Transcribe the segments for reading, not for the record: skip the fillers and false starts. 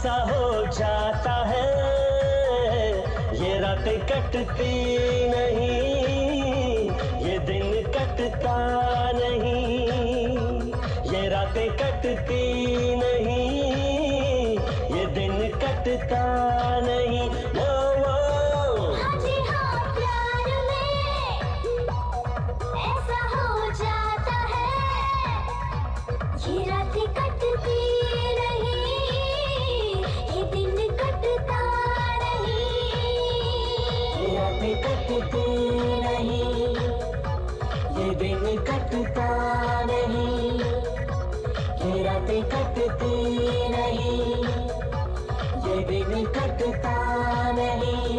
ऐसा हो जाता है, ये रातें कटती नहीं, ये दिन कटता नहीं, ये रातें कटती नहीं, ये दिन कटता नहीं। वो हाँ जी हाँ, प्यार में ऐसा हो जाता है, ये रातें कटती नहीं, ये दिन कटता नहीं, ये रातें कटती नहीं, ये दिन कटता नहीं, ये रातें कटती नहीं, ये दिन कटता नहीं।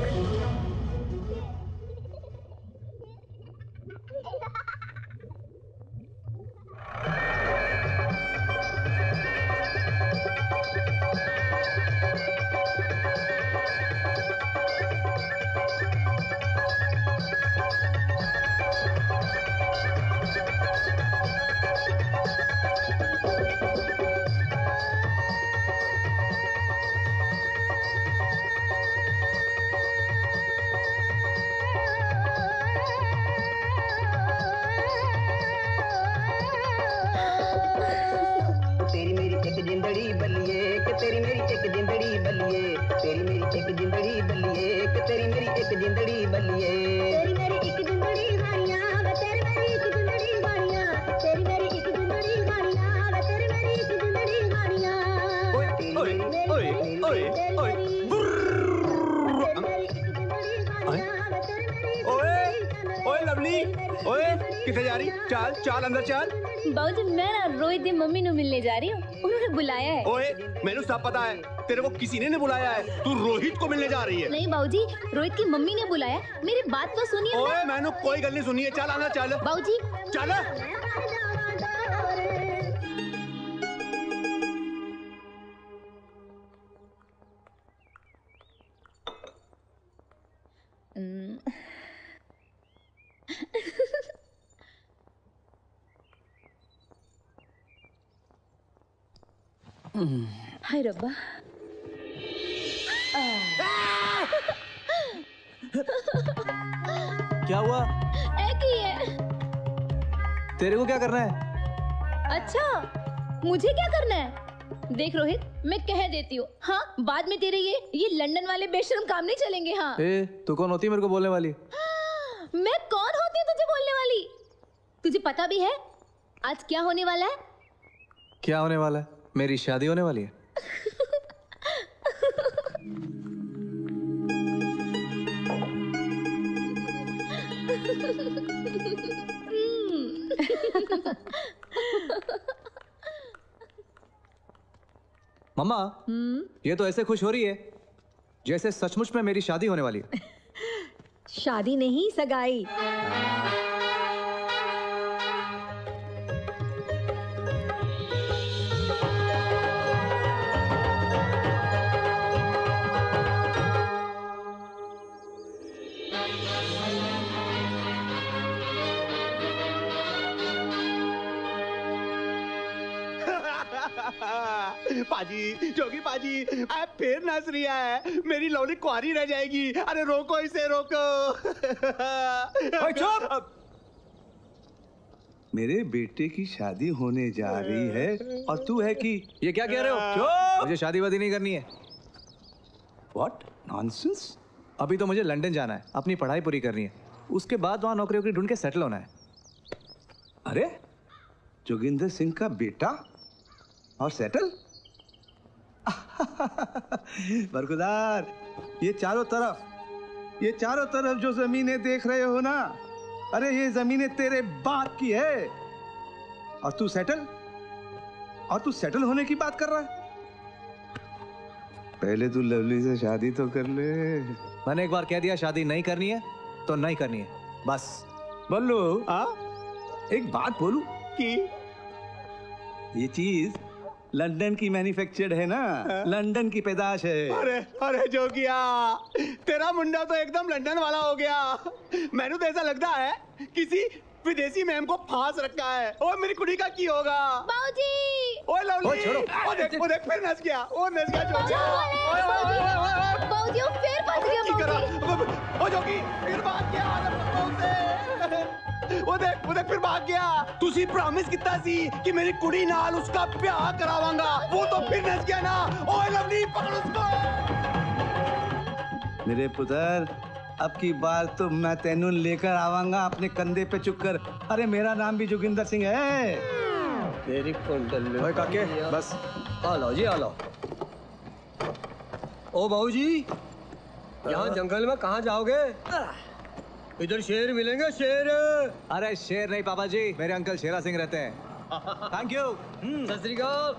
चाल अंदर चाल। बाबूजी मैं ना रोहित दी मम्मी नु मिलने जा रही हूँ, उन्होंने बुलाया है। ओए मैंने सब पता है, तेरे को किसी ने बुलाया है, तू रोहित को मिलने जा रही है। नहीं बाबूजी, रोहित की मम्मी ने बुलाया, मेरी बात तो सुनिए। ओए मैंने कोई गल नहीं सुनी है, चल अंदर चल। बाबूजी चल। हाय रब्बा। क्या हुआ? एक ही है। तेरे को क्या करना है? अच्छा मुझे क्या करना है? देख रोहित, मैं कह देती हूँ, हाँ बाद में तेरे ये लंदन वाले बेशर्म काम नहीं चलेंगे। हाँ तू कौन होती है मेरे को बोलने वाली? मैं कौन होती हूँ तुझे बोलने वाली? तुझे पता भी है आज क्या होने वाला है? क्या होने वाला है? मेरी शादी होने वाली है। मम्मा ये तो ऐसे खुश हो रही है जैसे सचमुच में मेरी शादी होने वाली है। शादी नहीं, सगाई। पाजी, जोगी पाजी, अब फिर नाच रहा है, मेरी लौली कुआरी रह जाएगी। अरे रोको इसे, रोको। चुप! मेरे बेटे की शादी होने जा रही है और तू है कि ये क्या कह रहे हो? चुप! मुझे शादी वादी नहीं करनी है। What? Nonsense? अभी तो मुझे लंदन जाना है, अपनी पढ़ाई पूरी करनी है, उसके बाद वहां नौकरी ढूंढ के सेटल होना है। अरे जोगिंदर सिंह का बेटा और सेटल? बरखुदार, ये चारों तरफ जो जमीनें देख रहे हो ना, अरे ये जमीनें तेरे बाप की है और तू सेटल होने की बात कर रहा है। पहले तू लवली से शादी तो कर ले। मैंने एक बार कह दिया शादी नहीं करनी है तो नहीं करनी है, बस। बल्लू, एक बात बोलूं कि ये चीज लंदन की मैन्युफैक्चर्ड है ना, लंदन की पैदाश है। अरे जोगिया, तेरा मुंडा तो एकदम लंदन वाला हो गया। मैंने तो ऐसा लगता है किसी विदेशी मैम को फांस रखा है। और मेरी कुड़ी का की होगा? बाबूजी ओए लवली, वो देख फिर नस गया, वो नस गया जोगी। बाबूजी वो फिर फंस गया बाबूजी। ओ जोगी फिर भाग गया वो देख फिर भाग गया। तुसी प्रॉमिस कितना सी कि मेरी कुड़ी नाल उसका ब्याह करावांगा, वो तो फिर नस गया ना। ओए लवली पकड़ उसको। मेरे पुत्र, अब की बार तो मैं तेनू लेकर आवांगा अपने कंधे पे चुककर। अरे मेरा नाम भी जोगिंदर सिंह है। तेरी कुंडल में। ओए काके बस आ लो जी, आ लो। ओ बाबूजी, यहाँ जंगल में कहाँ जाओगे? इधर शेर मिलेंगे, शेर। अरे शेर नहीं पापा जी, मेरे अंकल शेरा सिंह रहते हैं। Thank you. सत श्री अकाल।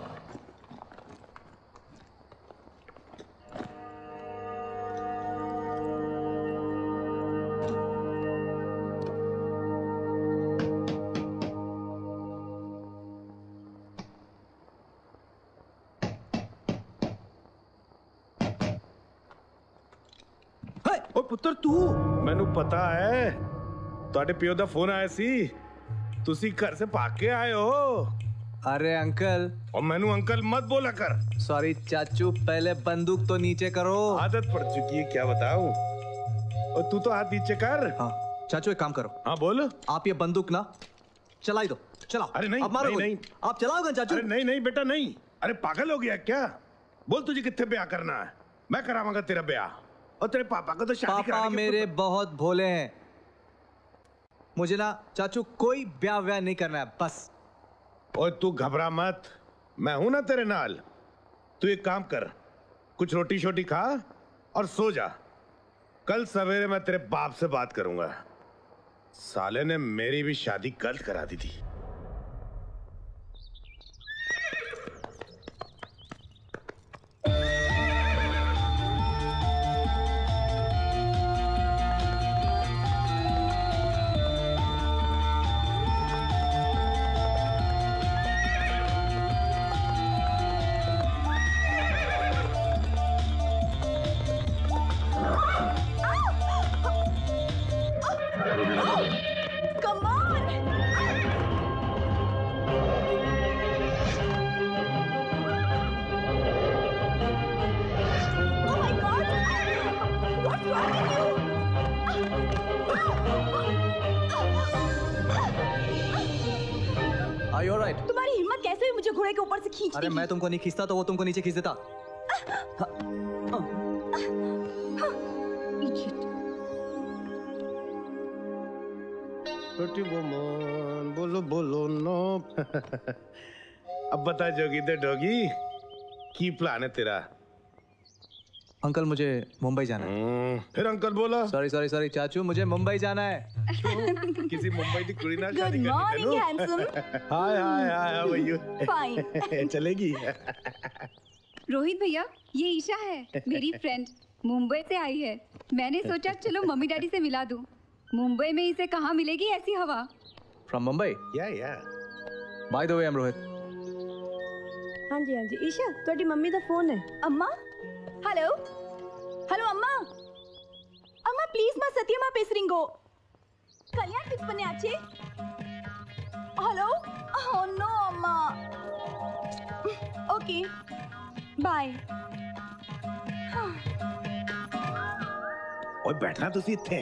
ਓ ਪੁੱਤਰ ਤੂੰ, ਮੈਨੂੰ ਪਤਾ ਹੈ ਤੁਹਾਡੇ ਪਿਓ ਦਾ ਫੋਨ ਆਇਆ ਸੀ, ਤੁਸੀਂ घर से भाग के आए हो। अरे अंकल। और मैनू अंकल मत बोला कर। सॉरी चाचू, पहले बंदूक तो नीचे करो। आदत पड़ चुकी है, क्या बताऊं। और तू तो हाथ नीचे कर। हाँ चाचू एक काम करो। हाँ बोल। आप ये बंदूक ना चला ही दो, चलाओ। अरे नहीं, अब मारो नहीं, नहीं। आप चलाओगे चाचू। अरे नहीं बेटा नहीं। अरे पागल हो गया क्या? बोल तुझे कितने ब्याह करना है, मैं करावांगा तेरा ब्याह। और तेरे पापा को तो शादी पापा कराने के मेरे बहुत भोले हैं, मुझे ना चाचू कोई ब्याह व्याह नहीं करना है बस। और तू घबरा मत, मैं हूं ना तेरे नाल। तू एक काम कर, कुछ रोटी शोटी खा और सो जा। कल सवेरे मैं तेरे बाप से बात करूंगा। साले ने मेरी भी शादी कल करा दी थी। तुम्हारी हिम्मत कैसे हुई मुझे घोड़े के ऊपर से खींचने की? अरे मैं तुमको नहीं खींचता तो वो तुमको नीचे खींच देता। बोलो बोलो नो। अब बता जोगी दे डोगी, की प्लान है तेरा? अंकल मुझे मुंबई जाना है। फिर अंकल बोला। सॉरी चाचू, मुझे मुंबई जाना है। किसी मुंबई की कुड़ी ना शादी गुड मॉर्निंग करनी हैंडसम। हाय भैया। फाइन। चलेगी। रोहित भैया, ये ईशा है मेरी फ्रेंड, मुंबई से आई है। मैंने सोचा चलो मम्मी डैडी से मिला दूं। मुंबई में इसे कहाँ मिलेगी ऐसी हवा। फ्रॉम मुंबई। या by the way I am Rohit. हाँ जी ईशा, ਤੁਹਾਡੀ ਮੰਮੀ ਦਾ ਫੋਨ ਹੈ। अम्मा हेलो हेलो अम्मा अम्मा प्लीज मैं सत्यमा पेसरिंगो कल्याण फिक्स बने आछे। हेलो ओह नो अम्मा ओके बाय। ओए बैठना तुसी इत्थे।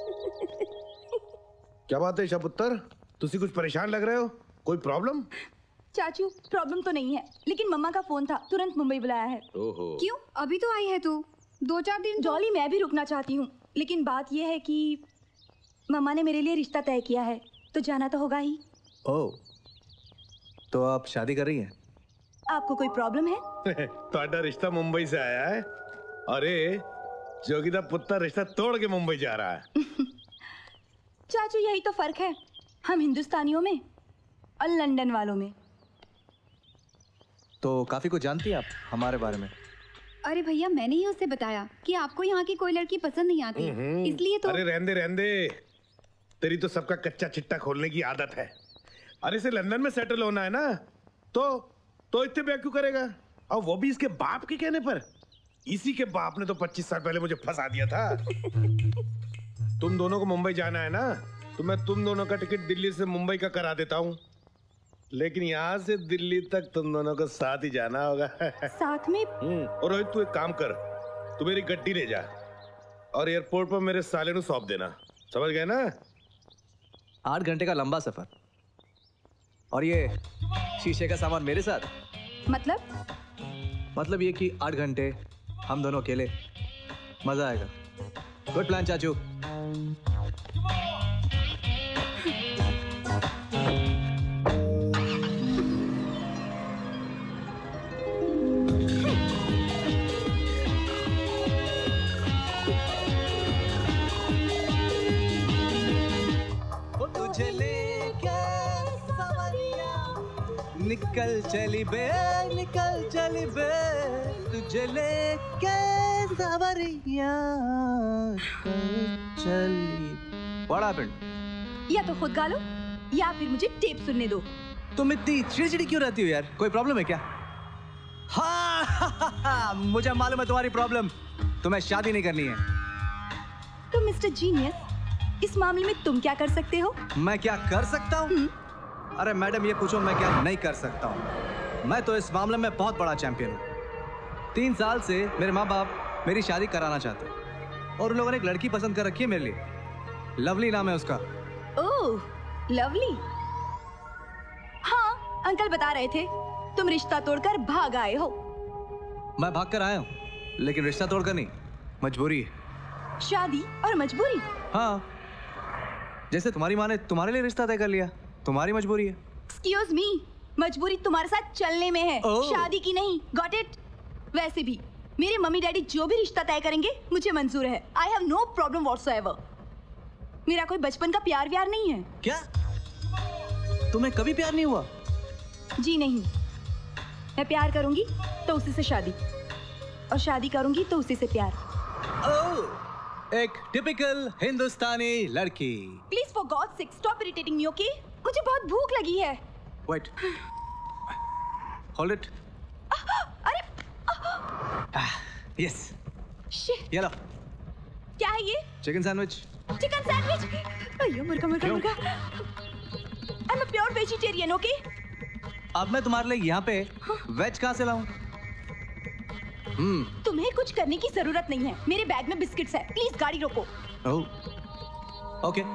क्या बात है ईशा पुत्र, तुसी कुछ परेशान लग रहे हो? कोई प्रॉब्लम? चाचू प्रॉब्लम तो नहीं है, लेकिन मम्मा का फोन था, तुरंत मुंबई बुलाया है। ओहो। क्यों, अभी तो आई है तू, 2-4 दिन। जॉली मैं भी रुकना चाहती हूँ, लेकिन बात यह है कि मम्मा ने मेरे लिए रिश्ता तय किया है, तो जाना तो होगा ही। ओह, तो आप शादी कर रही हैं? आपको कोई प्रॉब्लम है? तुम्हारा रिश्ता मुंबई से आया है। अरे जोगी दा पुत्र रिश्ता तोड़ के मुंबई जा रहा है। चाचू यही तो फर्क है हम हिंदुस्तानियों में और लंदन वालों में। तो काफी कुछ जानती हैं आप हमारे बारे में। अरे भैया, मैंने ही उससे बताया कि आपको यहाँ की कोई लड़की पसंद नहीं आती, इसलिए तो। अरे रहने तेरी तो सबका कच्चा चिट्टा खोलने की आदत है। अरे इसे लंदन में सेटल होना है ना, तो इतने ब्याह क्यों करेगा? और वो भी इसके बाप के कहने पर। इसी के बाप ने तो 25 साल पहले मुझे फंसा दिया था। तुम दोनों को मुंबई जाना है ना, तो मैं तुम दोनों का टिकट दिल्ली से मुंबई का करा देता हूँ। लेकिन यहाँ से दिल्ली तक तुम दोनों को साथ ही जाना होगा। साथ में? और रोहित तू एक काम कर, तू मेरी गड्डी ले जा और एयरपोर्ट पर मेरे साले को सौंप देना, समझ गए ना? 8 घंटे का लंबा सफर और ये शीशे का सामान मेरे साथ। मतलब ये कि 8 घंटे हम दोनों अकेले, मजा आएगा। गुड प्लान चाचू। तुझे लेके सवरिया निकल चली बे, निकल चली बे, तुझे लेके सवरिया चली। बड़ा पिंड। या तो खुद गा लो या फिर मुझे टेप सुनने दो। तुम इतनी चिड़चिड़ी क्यों रहती हो यार? कोई प्रॉब्लम है क्या? हाँ, मुझे मालूम है तुम्हारी प्रॉब्लम। तुम्हें शादी नहीं करनी है। तो मिस्टर जीनियस, इस मामले में तुम क्या कर सकते हो? मैं क्या कर सकता हूँ? अरे मैडम ये पूछो मैं क्या नहीं कर सकता हूँ। मैं तो इस मामले में बहुत बड़ा चैंपियन हूँ। 3 साल से मेरे माँ बाप मेरी शादी कराना चाहते हैं और उन लोगों ने एक लड़की पसंद कर रखी है मेरे लिए। लवली नाम है उसका। ओह, लवली। हाँ, अंकल बता रहे थे तुम रिश्ता तोड़कर भाग आए हो। मैं भाग कर आया हूँ, लेकिन रिश्ता तोड़कर नहीं, मजबूरी है। शादी और मजबूरी? हाँ, जैसे तुम्हारी माँ ने तुम्हारे लिए रिश्ता तय कर लिया, तुम्हारी मजबूरी है। एक्सक्यूज मी, मजबूरी तुम्हारे साथ चलने में है, शादी की नहीं। Got it? वैसे भी मेरे मम्मी डैडी जो भी रिश्ता तय करेंगे मुझे मंजूर है। I have no problem whatsoever. मेरा कोई बचपन का प्यार व्यार नहीं है। क्या? तुम्हें कभी प्यार नहीं हुआ? जी नहीं। मैं प्यार करूंगी तो उसी से शादी, और शादी करूंगी तो उसी से प्यार। एक टिपिकल हिंदुस्तानी लड़की। Please for God sake stop irritating me, okay? मुझे बहुत भूख लगी है। Wait, hold it. अरे यस, ये लो। क्या है ये? Chicken sandwich. Chicken sandwich? अयो मुर्गा मुर्गा मुर्गा। I am a pure vegetarian, okay? अब मैं तुम्हारे लिए यहाँ पे वेज कहाँ से लाऊं? तुम्हें कुछ करने की जरूरत नहीं है। मेरे बैग में बिस्किट्स है। प्लीज गाड़ी रोको। Oh, okay.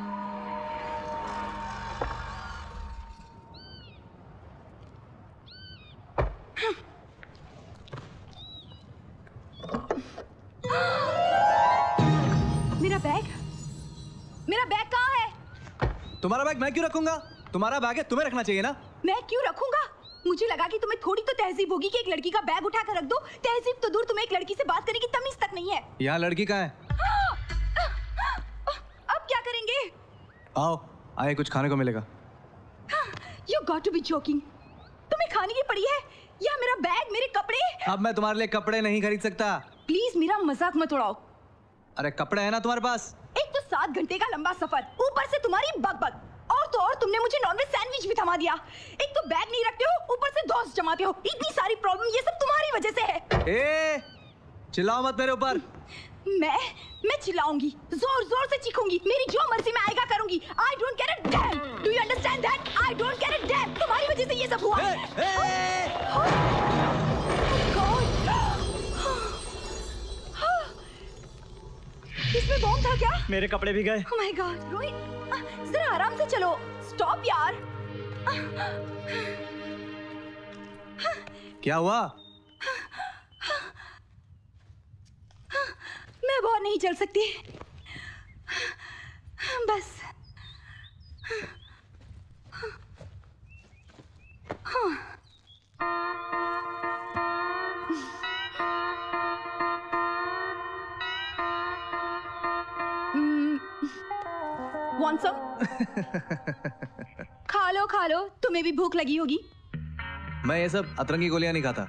मेरा बैग? मेरा बैग कहाँ है? तुम्हारा बैग मैं क्यों रखूंगा? तुम्हारा बैग है, तुम्हें रखना चाहिए ना। मैं क्यों रखूंगा? मुझे लगा कि तुम्हें थोड़ी तो तहजीब होगी कि एक लड़की का बैग उठा कर रख दो। तहजीब तो दूर, तुम्हें एक लड़की से बात करने की तमीज तक नहीं है। यहाँ लड़की कहाँ है? अब क्या करेंगे? आओ, आए, कुछ खाने को मिलेगा। You got to be joking। तुम्हें खाने की पड़ी है या मेरा बैग, मेरे कपड़े? अब मैं तुम्हारे लिए कपड़े नहीं खरीद सकता। प्लीज मेरा मजाक मत उड़ाओ। अरे कपड़े है ना तुम्हारे पास? एक तो 7 घंटे का लंबा सफर, ऊपर से तुम्हारी बकबक, और तो और तुमने मुझे नॉनवेज सैंडविच भी थमा दिया। एक तो बैग नहीं रखते हो, ऊपर से दोस्त जमाते हो। इतनी सारी प्रॉब्लम, ये सब तुम्हारी वजह से है। ए, चिल्लाओ मत मेरे ऊपर। मैं चिल्लाऊंगी, जोर जोर से चीखूंगी, मेरी जो मर्जी मैं आएगा करूंगी। I don't care a damn. Do you understand that? I don't care a damn. तुम्हारी वजह से ये सब हुआ। इसमें बॉम्ब था क्या? मेरे कपड़े भी गए। Oh my God, रोहित, जरा आराम से चलो। स्टॉप यार। क्या हुआ? मैं बहुत नहीं चल सकती, बस। Want some? खा लो, तुम्हें भी भूख लगी होगी। मैं ये सब अतरंगी गोलियां नहीं खाता।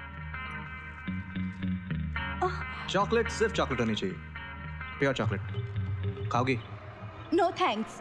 चॉकलेट सिर्फ चॉकलेट होनी चाहिए, प्योर चॉकलेट। खाओगी? No thanks.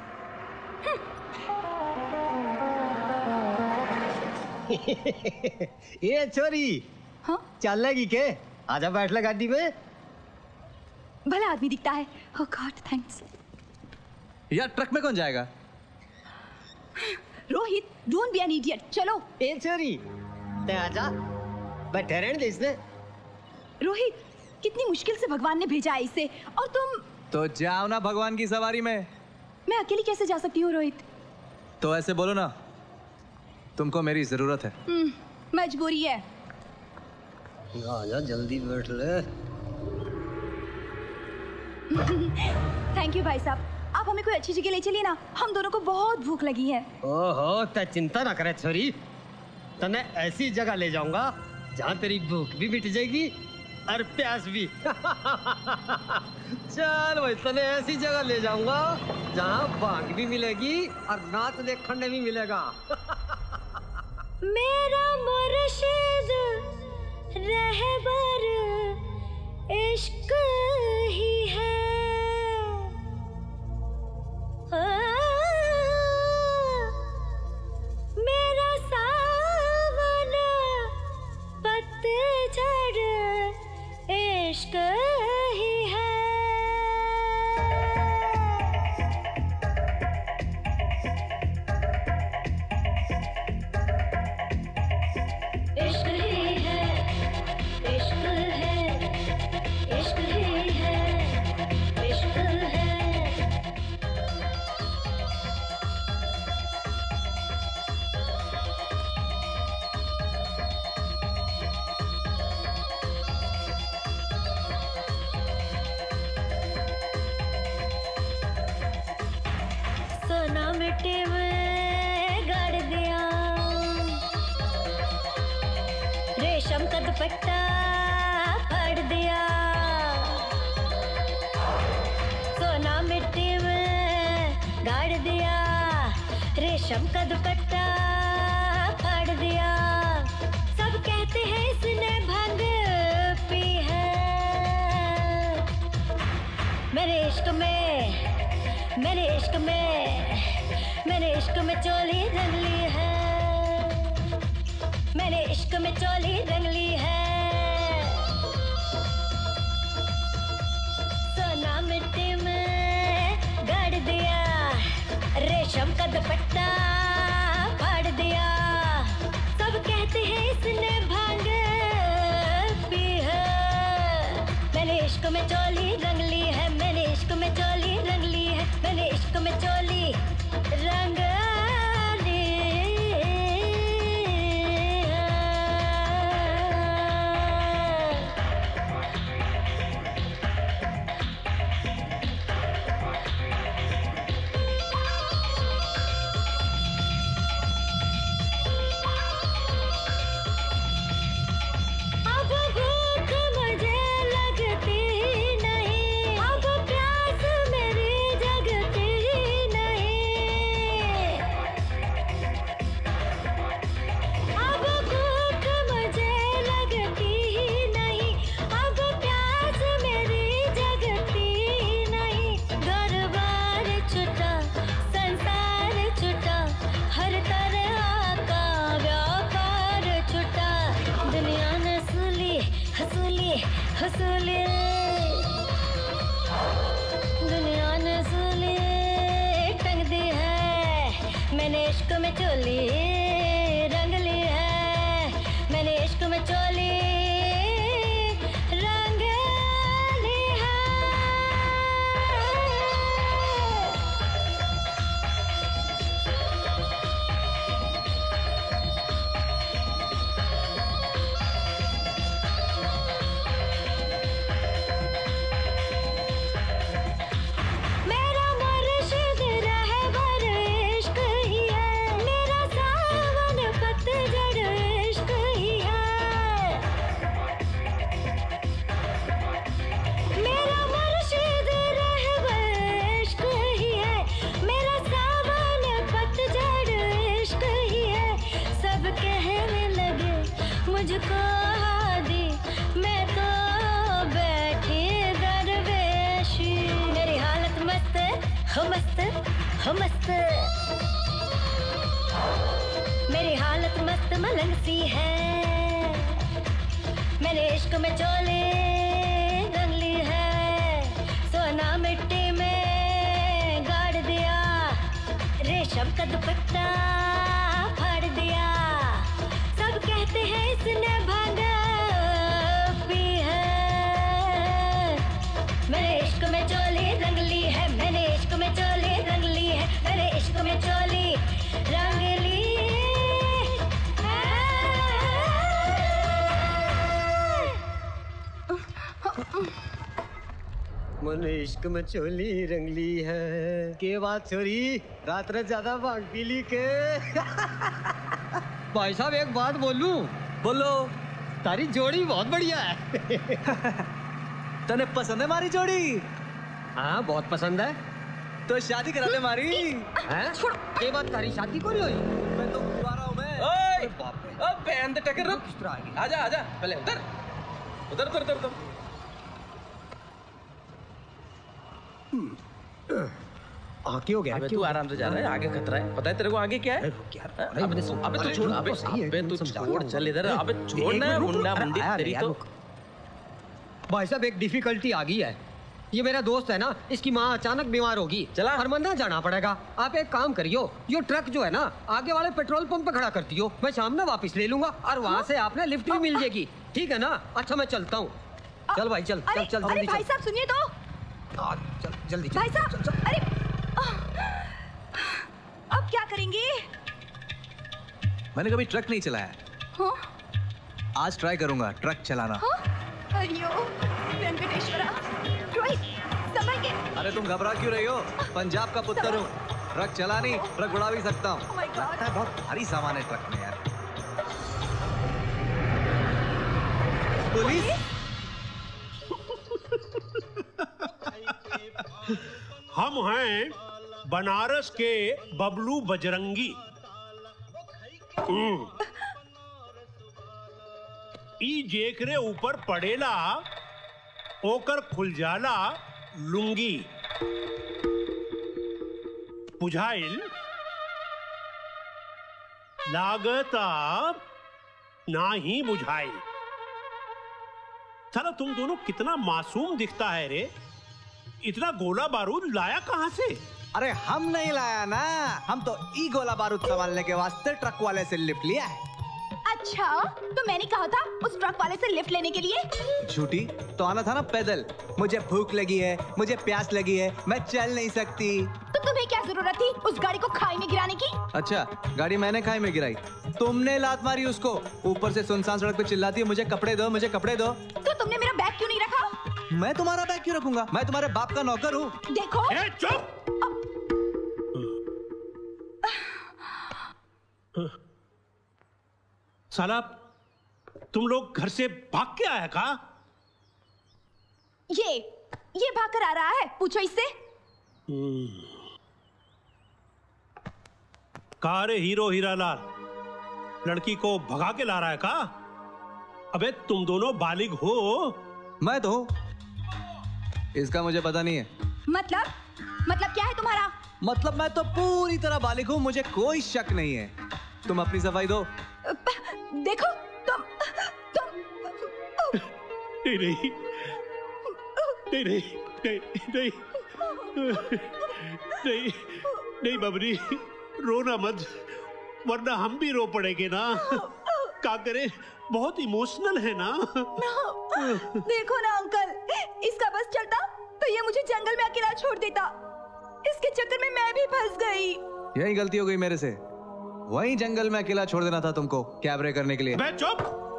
ये छोरी, हाँ? चल लेगी के? आजा बैठ ले गाड़ी में। भला आदमी दिखता है। Oh God, thanks। यार ट्रक में कौन जाएगा? Rohit, don't be an idiot, चलो। ए छोरी, ते आजा, बैठे रहने दे इसने। रोहित, कितनी मुश्किल से भगवान ने भेजा है इसे, और तुम। तो जाओ ना भगवान की सवारी में। मैं अकेली कैसे जा सकती हूँ रोहित? तो ऐसे बोलो ना, तुमको मेरी जरूरत है। मजबूरी है। आजा जल्दी बैठ ले। थैंक यू भाई साहब, आप हमें कोई अच्छी जगह ले चलिए ना, हम दोनों को बहुत भूख लगी है। ओहो, ते चिंता ना करे छोरी, तने ऐसी जगह ले जाऊंगा जहाँ तेरी भूख भी मिट जाएगी और प्यास भी। चल भाई, तने ऐसी जगह ले जाऊंगा जहाँ भांग भी मिलेगी और नाच देखने भी मिलेगा। मेरा मुर्शिद रहबर इश्क ही है, मेरा सावन पतझड़ इश्क ही है। इश्क ही है, इश्क है, इश्क ही है, इश्क है। सोना मिट्टी में गाड़ दिया, रेशम का दुपट्टा फाड़ दिया। सोना मिट्टी में गाड़ दिया, रेशम का दुपट्टा फाड़ दिया। सब कहते हैं इसने भांग पी है। मेरे इश्क में, मेरे इश्क में, मेरे इश्क में चोली रंग ली है। मेरे इश्क में चोली रंग ली है। सोना मिट्टी में गाड़ दिया, रेशम का दुपट्टा फाड़ दिया। सब कहते हैं इसने भांग पी है। मेरे इश्क में चोली रंग ली है, मेरे इश्क में चोली रंग ली है, मेरे इश्क में चोली रंग ली है। अब भूख मुझे लगती नहीं, अब प्यास मेरी जगती नहीं। अब भूख मुझे लगती नहीं, अब प्यास मेरी जगती नहीं। घर-बार छूटा, संसार छूटा, हर तरह का व्यापार छूटा। दुनिया ने सूली हसूली हसूली, दुनिया ने सूली टंग दी है। मैंने इश्क में चोली रंग ली है, मैंने इश्क में चोली रंग ली है। मेरा मुर्शिद रहबर इश्क ही है, मेरा सावन पतझड़ इश्क ही है। मेरा मुर्शिद रहबर इश्क ही है, मेरा सावन पतझड़ इश्क ही है। सब कहने लगे मुझको हादी, मैं तो बैठी दरवेशी। मेरी हालत मस्त हो मस्त हो मस्त, मेरी हालत मस्त मलंग सी है। मैंने इश्क में चोली रंग ली है। सोना मिट्टी में गाड़ दिया, रेशम का दुपट्टा मन इश्क में चोली रंगली है के बात छोरी रात रात ज्यादा भांग पी ली के भाई साहब एक बात बोलूं? बोलो। तारी जोड़ी बहुत बढ़िया है। तने पसंद है मारी जोड़ी? हाँ बहुत पसंद है। तो शादी करा ले मारी। हैं? ये बात तारी शादी को नहीं हुई? मैं तो कुंवारा हूँ मैं। ओए! अब बहन दे टक्कर रुक। आजा आजा पहले उधर उधर उधर उधर उधर। आगे हो गया। अबे तू आराम से जा रहा है, आगे खतरा है। पता है तेरे को आगे क्या है? अबे तू छोड़, अबे तू छोड़, चल इधर। अबे छोड़ ना मुंडा मुंडी तेरी तो। भाई साहब एक डिफिकल्टी आ गई है। ये मेरा दोस्त है ना, इसकी माँ अचानक बीमार होगी, चला हरमंदा जाना पड़ेगा। आप एक काम करियो, ये ट्रक जो है ना आगे वाले पेट्रोल पंप पे खड़ा करती हो, मैं शाम में वापस ले लूंगा और वहाँ से आपने लिफ्ट भी मिल जाएगी। ठीक है ना? अच्छा मैं चलता हूँ। चल भाई चल चल चल अरे भाई साहब सुनिए तो। चल जल्दी भाई साहब अरे अब क्या करेंगे? मैंने कभी ट्रक नहीं चलाया। हाँ? आज ट्राई करूंगा ट्रक चलाना। हाँ? अरियो वेंकटेश्वरा, रोहित संभल के। अरे तुम घबरा क्यों रही हो? पंजाब का पुत्र हूँ, ट्रक चला नहीं, ट्रक उड़ा भी सकता हूँ। Oh my God. लगता है बहुत भारी सामान है ट्रक में यार। पुलिस? हम हैं बनारस के बबलू बजरंगी। ई जेकरे ऊपर पड़ेला ओकर खुल जाला लुंगी। बुझाइल? लागता ना ही बुझाइल। साला तुम दोनों कितना मासूम दिखता है रे। इतना गोला बारूद लाया कहां से? अरे हम नहीं लाया ना, हम तो ई गोला बारूद संभालने के वास्ते ट्रक वाले से लिफ्ट लिया है। अच्छा तो मैंने कहा था उस ट्रक वाले से लिफ्ट लेने के लिए। झूठी, तो आना था ना पैदल। मुझे भूख लगी है, मुझे प्यास लगी है, मैं चल नहीं सकती। तो तुम्हें क्या जरूरत थी उस गाड़ी को खाई में गिराने की? अच्छा गाड़ी मैंने खाई में गिराई, तुमने लात मारी उसको। ऊपर से सुनसान सड़क पे चिल्लाती है मुझे कपड़े दो, मुझे कपड़े दो। तो तुमने मेरा बैग क्यों नहीं रखा? मैं तुम्हारा बैग क्यों रखूंगा? मैं तुम्हारे बाप का नौकर हूँ। देखो चुप। साला तुम लोग घर से भाग के आया का? ये भाग कर आ रहा है, पूछो इससे। का रे हीरो हीरालाल, लड़की को भगा के ला रहा है का? अबे तुम दोनों बालिग हो। मैं तो हूँ, इसका मुझे पता नहीं है। मतलब क्या है तुम्हारा? मतलब मैं तो पूरी तरह बालिग हूँ, मुझे कोई शक नहीं है। तुम अपनी सफाई दो। देखो तुम नहीं नहीं नहीं नहीं नहीं नहीं नहीं बबरी, रोना मत वरना हम भी रो पड़ेंगे ना। क्या करे, बहुत इमोशनल है ना। देखो ना अंकल, इसका बस चलता तो ये मुझे जंगल में अकेला छोड़ देता। इसके चक्कर में मैं भी फंस गई। यही गलती हो गई मेरे से, वहीं जंगल में अकेला छोड़ देना था तुमको कैबरे करने के लिए। बे चुप।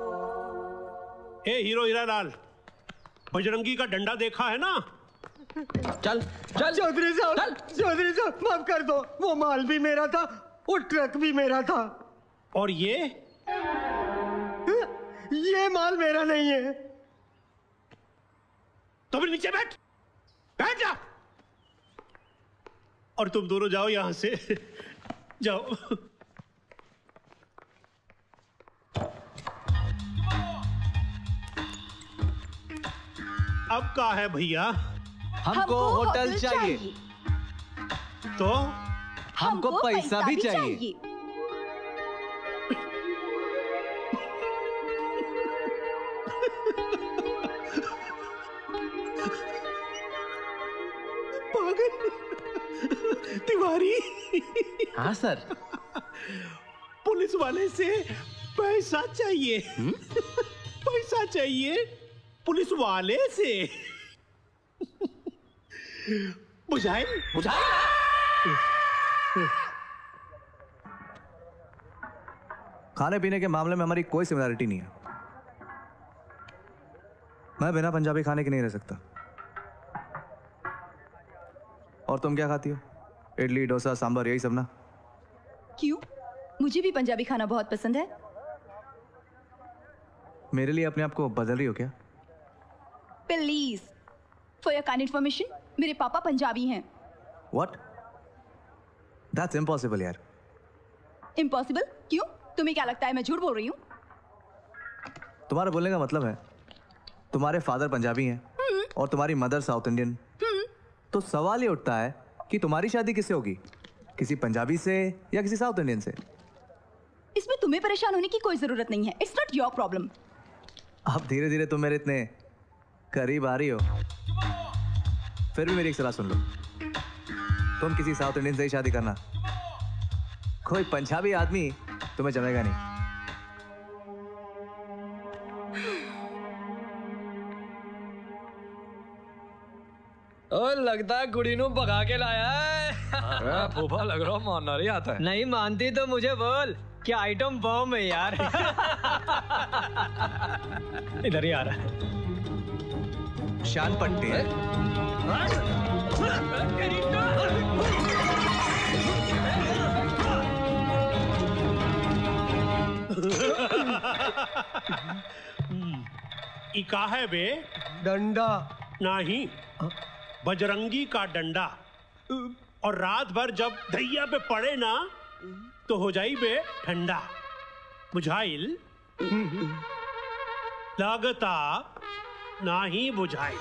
ए हीरो हीरालाल, बजरंगी का डंडा देखा है ना? चल चल चौधरी साहब माफ कर दो, वो माल भी मेरा था, वो ट्रक भी मेरा था। और ये माल मेरा नहीं है। तो फिर नीचे बैठ जा। और तुम दोनों जाओ यहां से, जाओ। अब क्या है भैया? हमको होटल चाहिए। तो हमको पैसा भी चाहिए। तिवारी। हाँ सर। पुलिस वाले से पैसा चाहिए। पैसा चाहिए पुलिस वाले से। बुझाए खाने पीने के मामले में हमारी कोई सिमिलरिटी नहीं है। मैं बिना पंजाबी खाने के नहीं रह सकता। और तुम क्या खाती हो? इडली, डोसा, सांभर, यही सब ना? क्यों? मुझे भी पंजाबी खाना बहुत पसंद है। मेरे लिए अपने आप को बदल रही हो क्या? Please, for your kind information, मेरे पापा पंजाबी हैं। What? That's impossible यार। इम्पॉसिबल? क्यों? तुम्हें क्या लगता है मैं झूठ बोल रही हूँ? तुम्हारा बोलने का मतलब है तुम्हारे फादर पंजाबी हैं और तुम्हारी मदर साउथ इंडियन। तो सवाल ये उठता है कि तुम्हारी शादी किससे होगी? किसी पंजाबी से या किसी साउथ इंडियन से? इसमें तुम्हें परेशान होने की कोई जरूरत नहीं है। It's not your problem. अब धीरे धीरे तुम मेरे इतने करीब आ रही हो, फिर भी मेरी एक सलाह सुन लो। तुम किसी साउथ इंडियन से ही शादी करना, कोई पंजाबी आदमी तुम्हें जमेगा नहीं। ओ लगता है कुड़ी नू भगा के लाया है। फूफा लग रहा मानना नहीं आता है। नहीं मानती तो मुझे बोल, क्या आइटम बॉम्ब है यार। इधर ही आ रहा है। शान पट्टी है। इका है बे? डंडा नहीं, बजरंगी का डंडा। और रात भर जब दैया पे पड़े ना तो हो जाई बे ठंडा। बुझाइल? लागता नहीं बुझाइल।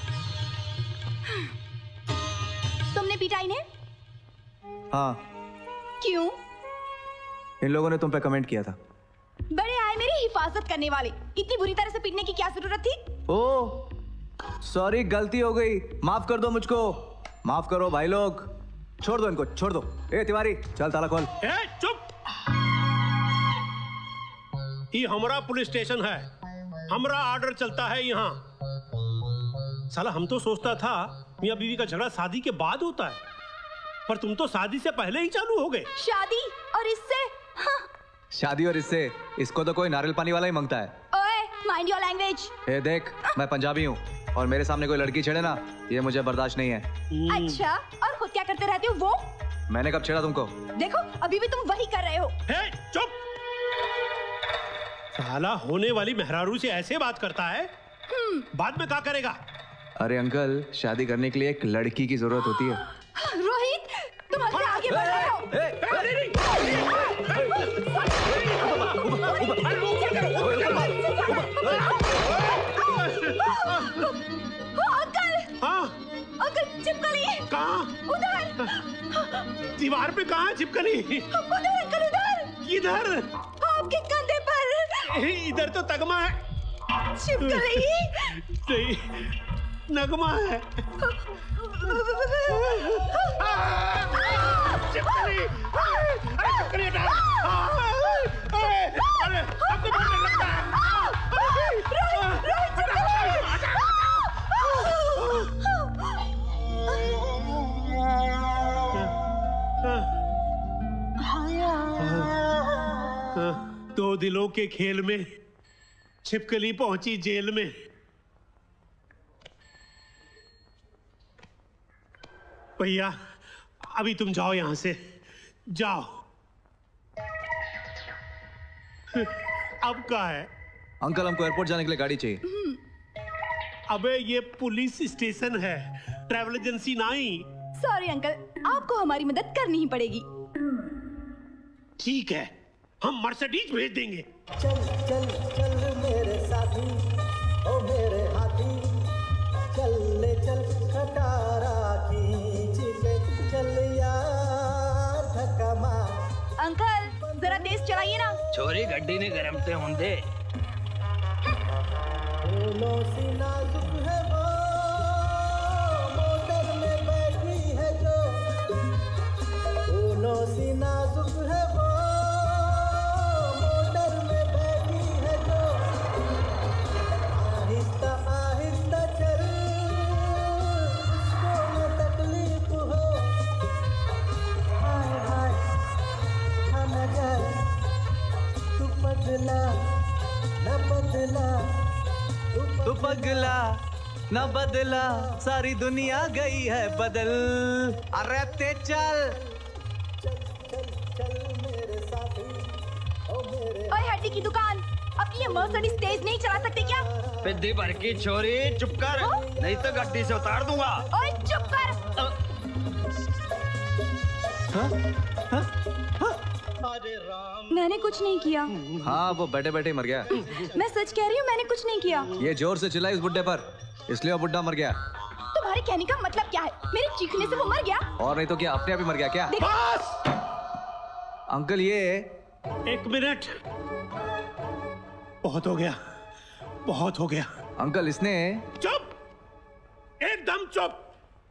तुमने पीटा इन्हें? हाँ। क्यों? इन लोगों ने तुम पे कमेंट किया था। बड़े आए मेरी हिफाजत करने वाले, इतनी बुरी तरह से पीटने की क्या जरूरत थी? ओ सॉरी, गलती हो गई, माफ कर दो मुझको। माफ करो भाई लोग, छोड़ दो इनको, छोड़ दो। ए तिवारी चल ताला खोल। ए चुप! ये हमारा पुलिस स्टेशन है, हमारा ऑर्डर चलता है यहाँ। साला हम तो सोचता था मियां बीवी का झगड़ा शादी के बाद होता है, पर तुम तो शादी से पहले ही चालू हो गए। शादी और इससे? हाँ। शादी और इससे? इसको तो कोई नारियल पानी वाला ही मांगता है। ओए, माइंड योर लैंग्वेज। ए देख, मैं पंजाबी हूँ और मेरे सामने कोई लड़की छेड़े ना, ये मुझे बर्दाश्त नहीं है। अच्छा, और खुद क्या करते रहते हो वो? मैंने कब छेड़ा तुमको? देखो अभी भी तुम वही कर रहे हो। हे, चुप! साला होने वाली मेहरारू से ऐसे बात करता है, बाद में क्या करेगा? अरे अंकल, शादी करने के लिए एक लड़की की जरूरत होती है। रोहित, तुम हमसे आगे बढ़ रहे हो। अंकल! हाँ? अंकल चिपकली। कहाँ? उधर। दीवार पे कहाँ चिपकली? उधर अंकल, उधर। इधर? आपके कंधे पर। इधर तो तगमा है। चिपकली? नहीं, नगमा है। चिपकली! अरे चिपकली हटा! अरे आपको बहुत डर लगता है। दो दिलों के खेल में छिपकली पहुंची जेल में। भैया अभी तुम जाओ यहां से, जाओ। अब क्या है? अंकल हमको एयरपोर्ट जाने के लिए गाड़ी चाहिए। अबे ये पुलिस स्टेशन है, ट्रैवल एजेंसी नहीं। सॉरी अंकल, आपको हमारी मदद करनी ही पड़ेगी। ठीक है, हम मर्सिडीज भेज देंगे। चल चल चल मेरे साथी, ओ मेरे हाथी, चल ले चल खटारा खींच के चल यार धक्का मार। अंकल जरा तेज चलाइए ना। छोरी गड्डी ने गरम ते होंदे। फूलों सी नाजुक है वो, मोटर में बैठी है जो। फूलों सी नाजुक है वो, मोटर में बैठी है जो। आहिस्ता आहिस्ता चल, उसको न तकलीफ हो। हाय हाय हाँ न जाए, तू पगला न बदला, तू पगला न बदला, सारी दुनिया गई है बदल। अरे ते चल। ओए हड्डी की दुकान, अब ये मर्सिडीज तेज नहीं चला सकते क्या? पिद्दी भर की छोरी, चुप कर, नहीं तो गड्डी से उतार दूंगा। ओए चुप कर। मैंने कुछ नहीं किया। हाँ वो बैठे बैठे मर गया। मैं सच कह रही हूँ, मैंने कुछ नहीं किया। ये जोर से चिल्लाई उस बुड्ढे पर, इसलिए वो बुड्ढा मर गया। तुम्हारे कहने का मतलब क्या है? मेरे चीखने से वो मर गया? और नहीं तो क्या, अपने आप ही मर गया क्या? बस! अंकल ये 1 मिनट, बहुत हो गया, बहुत हो गया। अंकल इसने चुप, एकदम चुप।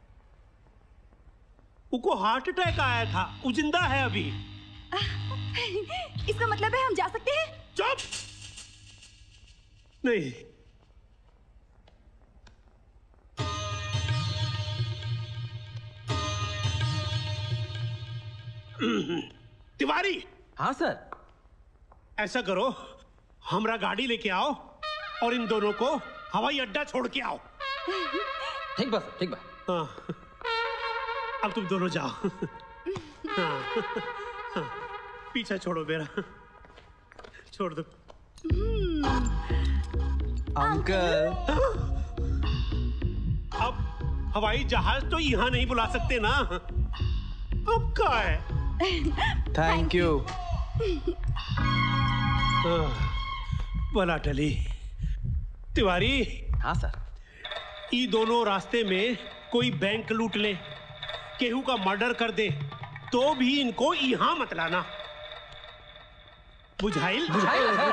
उसको हार्ट अटैक आया था, वो जिंदा है अभी। इसका मतलब है हम जा सकते हैं? चुप! नहीं, तिवारी। हाँ सर। ऐसा करो, हमरा गाड़ी लेके आओ और इन दोनों को हवाई अड्डा छोड़ के आओ। ठीक बस, ठीक बस। हाँ, अब तुम दोनों जाओ। हाँ, हाँ, पीछा छोड़ो मेरा, छोड़ दो। अंकल अब हवाई जहाज तो यहाँ नहीं बुला सकते ना, अब क्या है? Thank you. भला टली। तिवारी। हाँ सर। ये दोनों रास्ते में कोई बैंक लूट ले, केहू का मर्डर कर दे, तो भी इनको यहाँ मत लाना। बुझाइल? बुझाइल sir.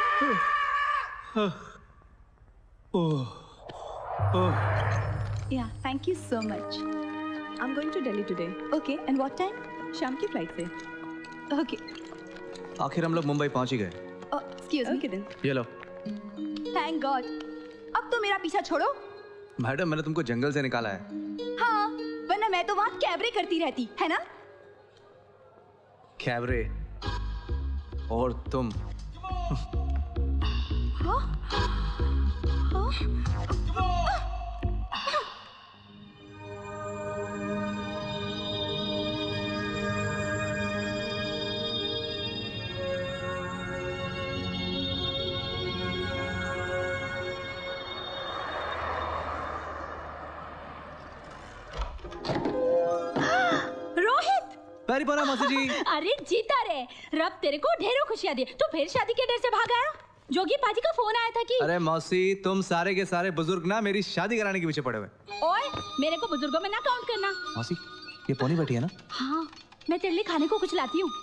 Yeah, thank you so much. I'm going to Delhi today. Okay, and what time? शाम की फ्लाइट से। Okay. आखिर हम लोग मुंबई पहुंच ही गए। Excuse me. Okay then. ये लो। Thank God. अब तो मेरा पीछा छोड़ो। मैडम मैंने तुमको जंगल से निकाला है। हाँ, वरना मैं तो वहाँ कैबरे करती रहती, है ना? कैबरे और तुम। हाँ? पैरी पड़ा मौसी जी। अरे जीता रे, रब तेरे को ढेरों खुशियां दी। तो फिर शादी के डर से भाग आया? जोगी पाजी का फोन आया था कि अरे मौसी तुम सारे के सारे बुजुर्ग ना मेरी शादी कराने के पीछे पड़े हुए। ओए मेरे को बुजुर्गों में ना काउंट करना। मौसी ये पोनी बैठी है ना? हाँ, मैं तेरे लिए खाने को कुछ लाती हूँ।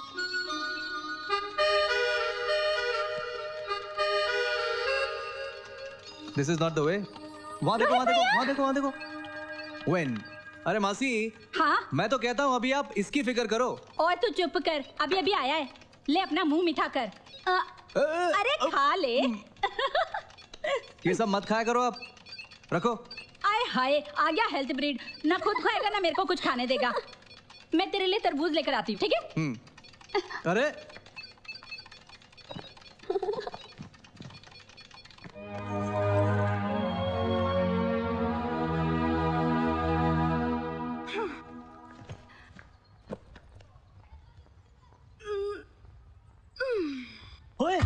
This is not the way. वहाँ देखो, वहाँ देखो, वहाँ देखो, वहाँ देखो। When? अरे मासी। हाँ? मैं तो कहता हूँ अभी आप इसकी फिक्र करो। और तू चुप कर, अभी अभी आया है। ले अपना मुंह मीठा कर। अरे खा ले। ये सब मत खाया करो आप, रखो। आए हाय, आ गया हेल्थ ब्रीड। ना खुद खाएगा ना मेरे को कुछ खाने देगा। मैं तेरे लिए तरबूज लेकर आती हूँ, ठीक है? अरे ओए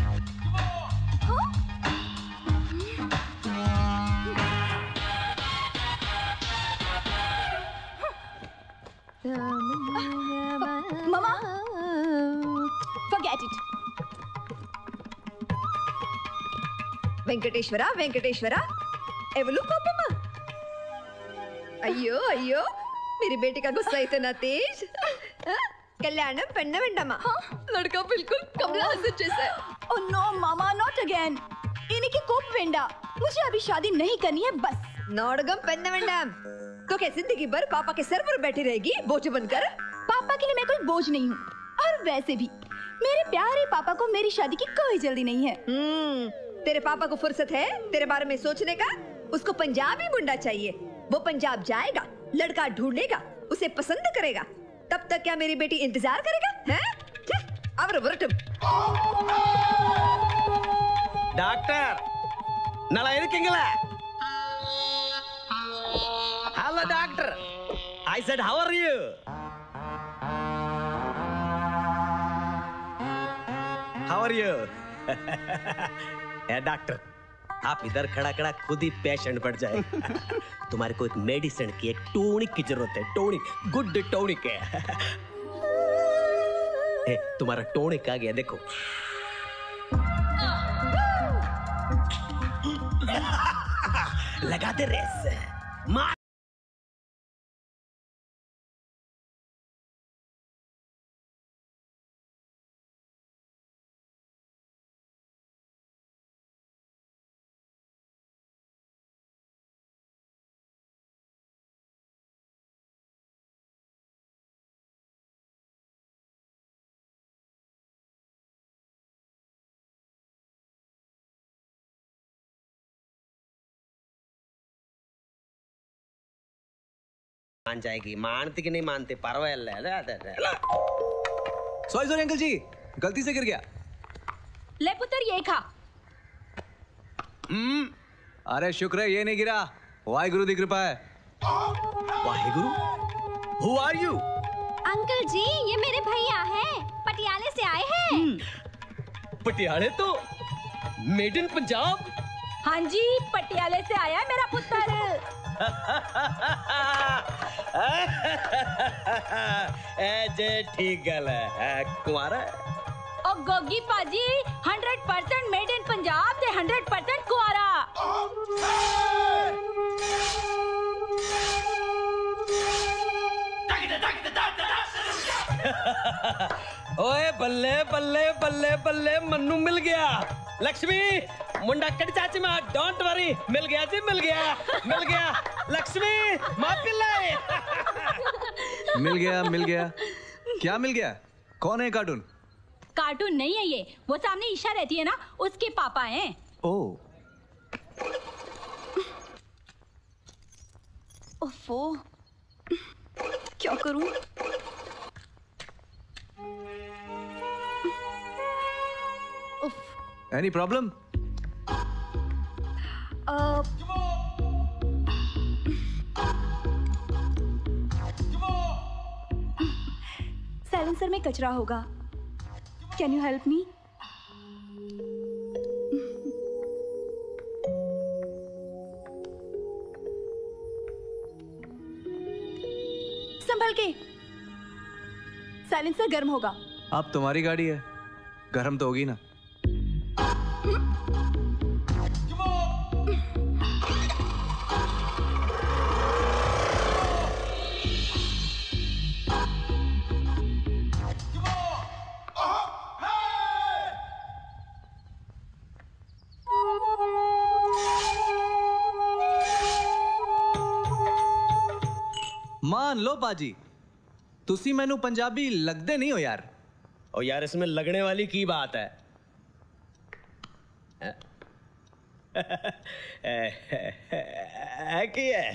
Mama, forget it. Venkateswara Venkateswara ఎవరు కోపమా అయ్యో అయ్యో मेरी बेटी का गुस्सा इतना तेज कल्याणम पेन्ना वेंडमा लड़का बिल्कुल कमला हसन जैसा है ओह नो मामा नॉट अगेन इन्हीं की कोप वेंडा मुझे अभी शादी नहीं करनी है बस नॉडगम पेन्ना वेंडम तो क्या जिंदगी भर पापा के सर पर बैठी रहेगी बोझ बनकर पापा के लिए मैं कोई बोझ नहीं हूँ और वैसे भी मेरे प्यारे पापा को मेरी शादी की कोई जल्दी नहीं है तेरे पापा को फुर्सत है तेरे बारे में सोचने का उसको पंजाबी मुंडा चाहिए वो पंजाब जाएगा लड़का ढूंढेगा उसे पसंद करेगा तब तक क्या मेरी बेटी इंतजार करेगा हैं? டாக்டர் நல்லா இருக்கீங்களா I said, how are you? How are you? Doctor, आप इधर खड़ा खड़ा खुद ही पेशेंट बढ़ जाए। तुम्हारे को एक मेडिसिन की, एक टॉनिक की जरूरत है। टॉनिक, गुड टॉनिक है। तुम्हारा टॉनिक आ गया, देखो। लगाते रेस मार। मान जाएगी, मानती कि नहीं मानते परवाह। सॉरी अंकल जी, गलती से गिर गया। ले पुत्र ये खा। अरे शुक्र है ये नहीं गिरा, वाहिगुरु की कृपा है। Waheguru? Who are you? Uncle ji ये मेरे भैया हैं, पटियाले से आए हैं। पटियाले तो मेड इन पंजाब। हाँ जी, पटियाले से आया है मेरा पुत्र। जे ठीक गल है, कुंवारा ओ गोगी पाजी 100% मेड इन पंजाब ते 100% कुआरा। ओए बल्ले बल्ले बल्ले बल्ले, मन्नू मिल गया। लक्ष्मी मुंडा कट चाची माँ, डोंट वरी, मिल गया जी, मिल गया, मिल गया। लक्ष्मी माँ पिल्लाई। मिल गया, मिल गया। क्या मिल गया? कौन है कार्टून? कार्टून नहीं है ये, वो सामने ईशा रहती है ना, उसके पापा हैं। ओह। ओफो, क्या करूं? Any problem? साइलेंसर में कचरा होगा। Can you help me? संभल के। साइलेंसर गर्म होगा। अब तुम्हारी गाड़ी है, गर्म तो होगी ना। मान लो पाजी, तुसी मैनू पंजाबी लगदे नहीं हो यार। ओ यार, इसमें लगने वाली की बात है? की है?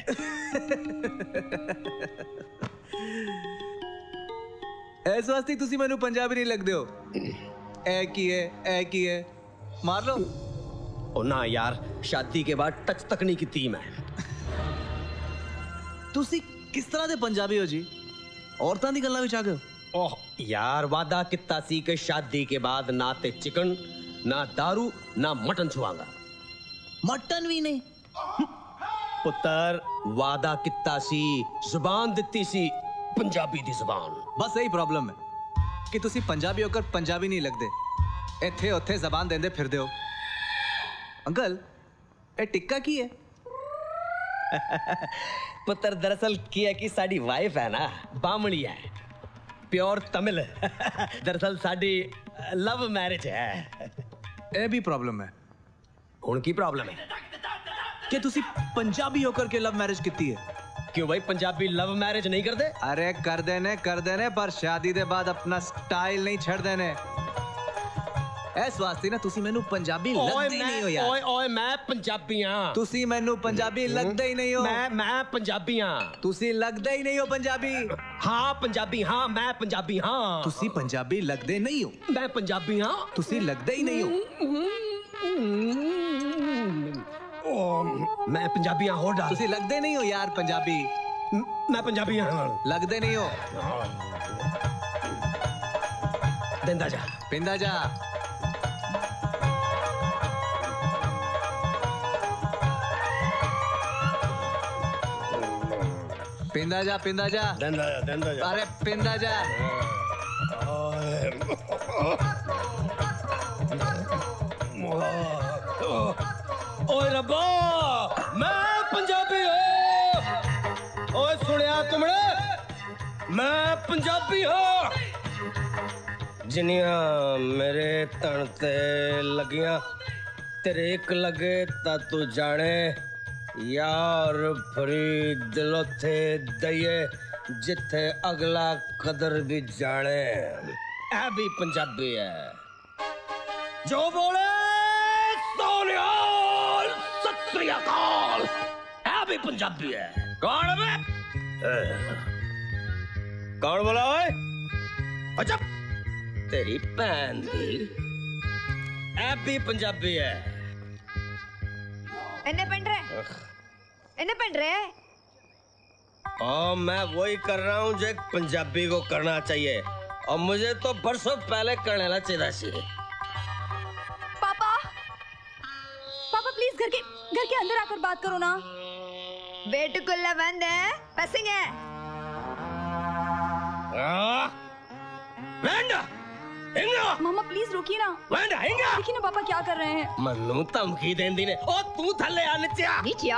इस वास्ते तुसी मैनू पंजाबी नहीं लगदे हो। ए की है, मार लो। ओ ना यार, शादी के बाद टच तक नहीं की मैं। तुसी किस तरह दे पंजाबी हो जी? औरतां दी गल्लां विच आ गए हो। ओह यार, वादा किता सी के शादी के बाद ना ते चिकन, ना दारू, ना मटन छुआंगा। मटन भी नहीं? पुत्र, वादा किता सी, जुबान दित्ती सी, पंजाबी दी जुबान। बस यही प्रॉब्लम है कि तुसी पंजाबी होकर पंजाबी नहीं लगदे, इत्थे उत्थे जबान देंदे फिरदे हो। अंकल, ए टिक्का की है? पुत्र दरअसल की है कि साड़ी वाइफ है ना, बामणी है, प्योर तमिल। दरअसल साड़ी लव मैरिज है। ए भी प्रॉब्लम है। उनकी प्रॉब्लम है कि तुसी पंजाबी होकर के लव मैरिज किती है। क्यों भाई, पंजाबी लव मैरिज नहीं करते? अरे कर देने पर शादी दे बाद अपना स्टाइल नहीं छड़ देने। इस वास्ते ना तुसी मैनू पंजाबी लगदे ही नहीं हो यार। ओए ओए, मैं पंजाबी हां। तुसी मैनू पंजाबी लगदे ही नहीं हो। मैं पंजाबी हां। तुसी लगदे ही नहीं हो पंजाबी। हाँ पंजाबी हां, मैं पंजाबी हां। तुसी पंजाबी लगदे नहीं हो। मैं पंजाबी हां। तुसी लगदे ही नहीं हो। मैं पंजाबी हां, हो डाल। तुसी लगदे नहीं हो यार पंजाबी। मैं पंजाबी हाँ लगदे नहीं हो। देंदा जा पिंदा जा। पिंदा जा पिंदा जा। देंदा जा। अरे पिंदा जा। ओए रब्बा मैं पंजाबी हूँ। ओए सुनिया तुमने मैं पंजाबी हूँ। जिनिया मेरे तन ते लगियां तेरे एक लगे ता तू जाने यार भरी दिलों थे दये जिथे अगला कदर भी जाने। ऐ भी पंजाबी है जो बोले सोनियाल सत श्री अकाल। ऐ भी पंजाबी है। कौन है कौन बोला ओए? अच्छा तेरी भैन दी ऐ भी पंजाबी है। इन्हें पढ़ रहे हाँ मैं वही कर रहा हूँ जो एक पंजाबी को करना चाहिए और मुझे तो बरसों पहले करने ला चाहिए सी। पापा प्लीज घर के अंदर आकर बात करो ना। बेट कुल्ला बंद है पसेंगे। मामा प्लीज रोकिए ना। देखिए ना पापा क्या कर रहे हैं। मन्नू धमकी देंदी ने। ओ तू थल्ले आ नीचे आ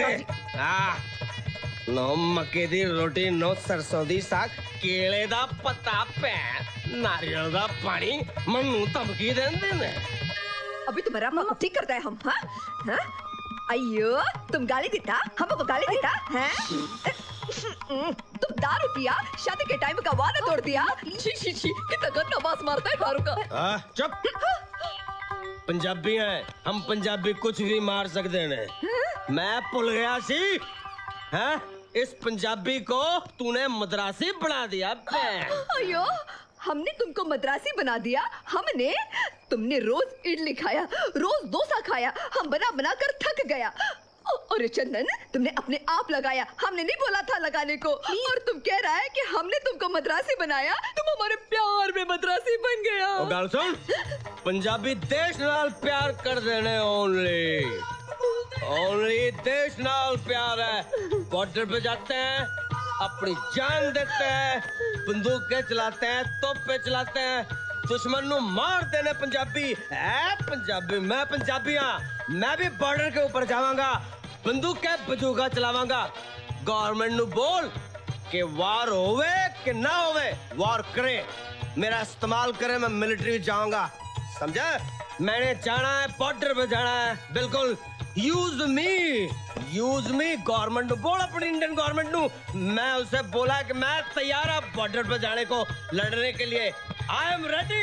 नो मक्के दी रोटी नो सरसों दी साग केले दा पत्ता पैन नारियल दा पानी मन्नू धमकी देंदे ने। अभी तुम्हारा मामा ठीक करता है हम हाँ? अयो तुम गाली देता हमको गाली देता हैं? तुम दारू पिया शादी के टाइम का वादा तोड़ दिया। छी कितना गंदा बास मारता है दारू का। चुप पंजाबी हैं हम पंजाबी कुछ भी मार सकते हैं। मैं भूल गया सी हैं इस पंजाबी को तूने मद्रासी बना दिया। अयो हमने तुमको मद्रासी बना दिया। तुमने रोज इडली खाया रोज डोसा खाया हम बना कर थक गया। और चंदन तुमने अपने आप लगाया हमने नहीं बोला था लगाने को। और तुम कह रहा है कि हमने तुमको मद्रासी बनाया। तुम हमारे प्यार में मद्रासी बन गया। ओ गाल सुन पंजाबी देश नाल प्यार कर देने ओनली देश नाल प्यार है। बॉर्डर पे जाते हैं अपनी जान देते हैं बंदूकें चलाते हैं तोपे चलाते हैं दुश्मन नु मार देने पंजाबी है। पंजाबी मैं पंजाबी हाँ मैं भी बॉर्डर के ऊपर जावांगा बंदूक के बंदूका चलावांगा। गवर्नमेंट नु बोल कि वार होवे कि ना होवे वार करे मेरा इस्तेमाल करे मैं मिलिट्री जाऊंगा समझा। मैंने जाना है बॉर्डर पे जाना है बिल्कुल। यूज मी गवर्नमेंट नु बोल अपनी इंडियन गवर्नमेंट नु। मैं उसे बोला कि मैं तैयार हूँ बॉर्डर पे जाने को लड़ने के लिए। आई एम रेडी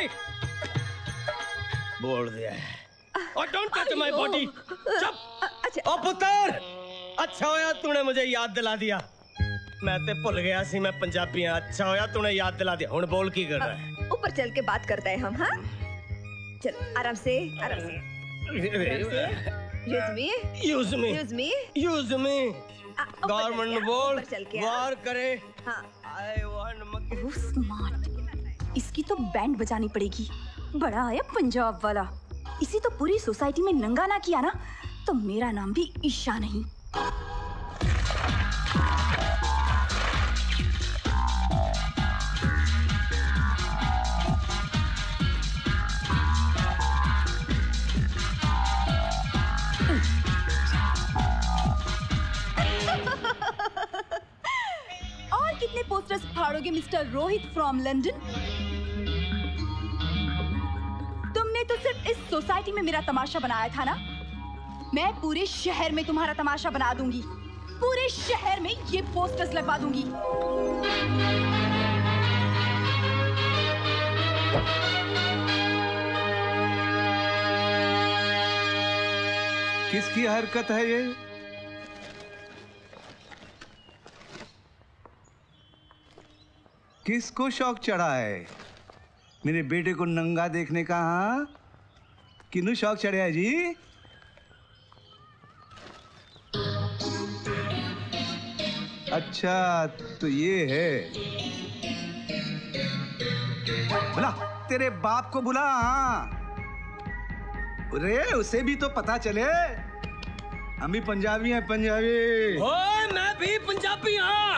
बोल दिया है। और डोंट टच माय बॉडी। चुप ओ पुत्र अच्छा होया तूने मुझे याद दिला दिया। मैं ते भूल गया सी मैं पंजाबी हां। अच्छा होया तूने याद दिला दिया। हुन बोल की कर रहा है? ऊपर चल के बात करते हैं हम हाँ चल आराम से यूज मी गवर्नमेंट बोल वार करे। स्मार्ट इसकी तो बैंड बजानी पड़ेगी। बड़ा आया पंजाब वाला। इसी तो पूरी सोसाइटी में नंगा ना किया ना तो मेरा नाम भी ईशा नहीं। और कितने पोस्टर्स फाड़ोगे मिस्टर रोहित फ्रॉम लंदन? तुमने तो सिर्फ इस सोसाइटी में मेरा तमाशा बनाया था ना। मैं पूरे शहर में तुम्हारा तमाशा बना दूंगी। पूरे शहर में ये पोस्टर्स लगवा दूंगी। किसकी हरकत है ये? किसको शौक चढ़ा है मेरे बेटे को नंगा देखने का? हाँ किन्नू शौक चढ़ा है जी? अच्छा तो ये है। बुला तेरे बाप को बुला। हाँ अरे उसे भी तो पता चले हम भी पंजाबी हैं, पंजाबी। ओए मैं भी पंजाबी हाँ।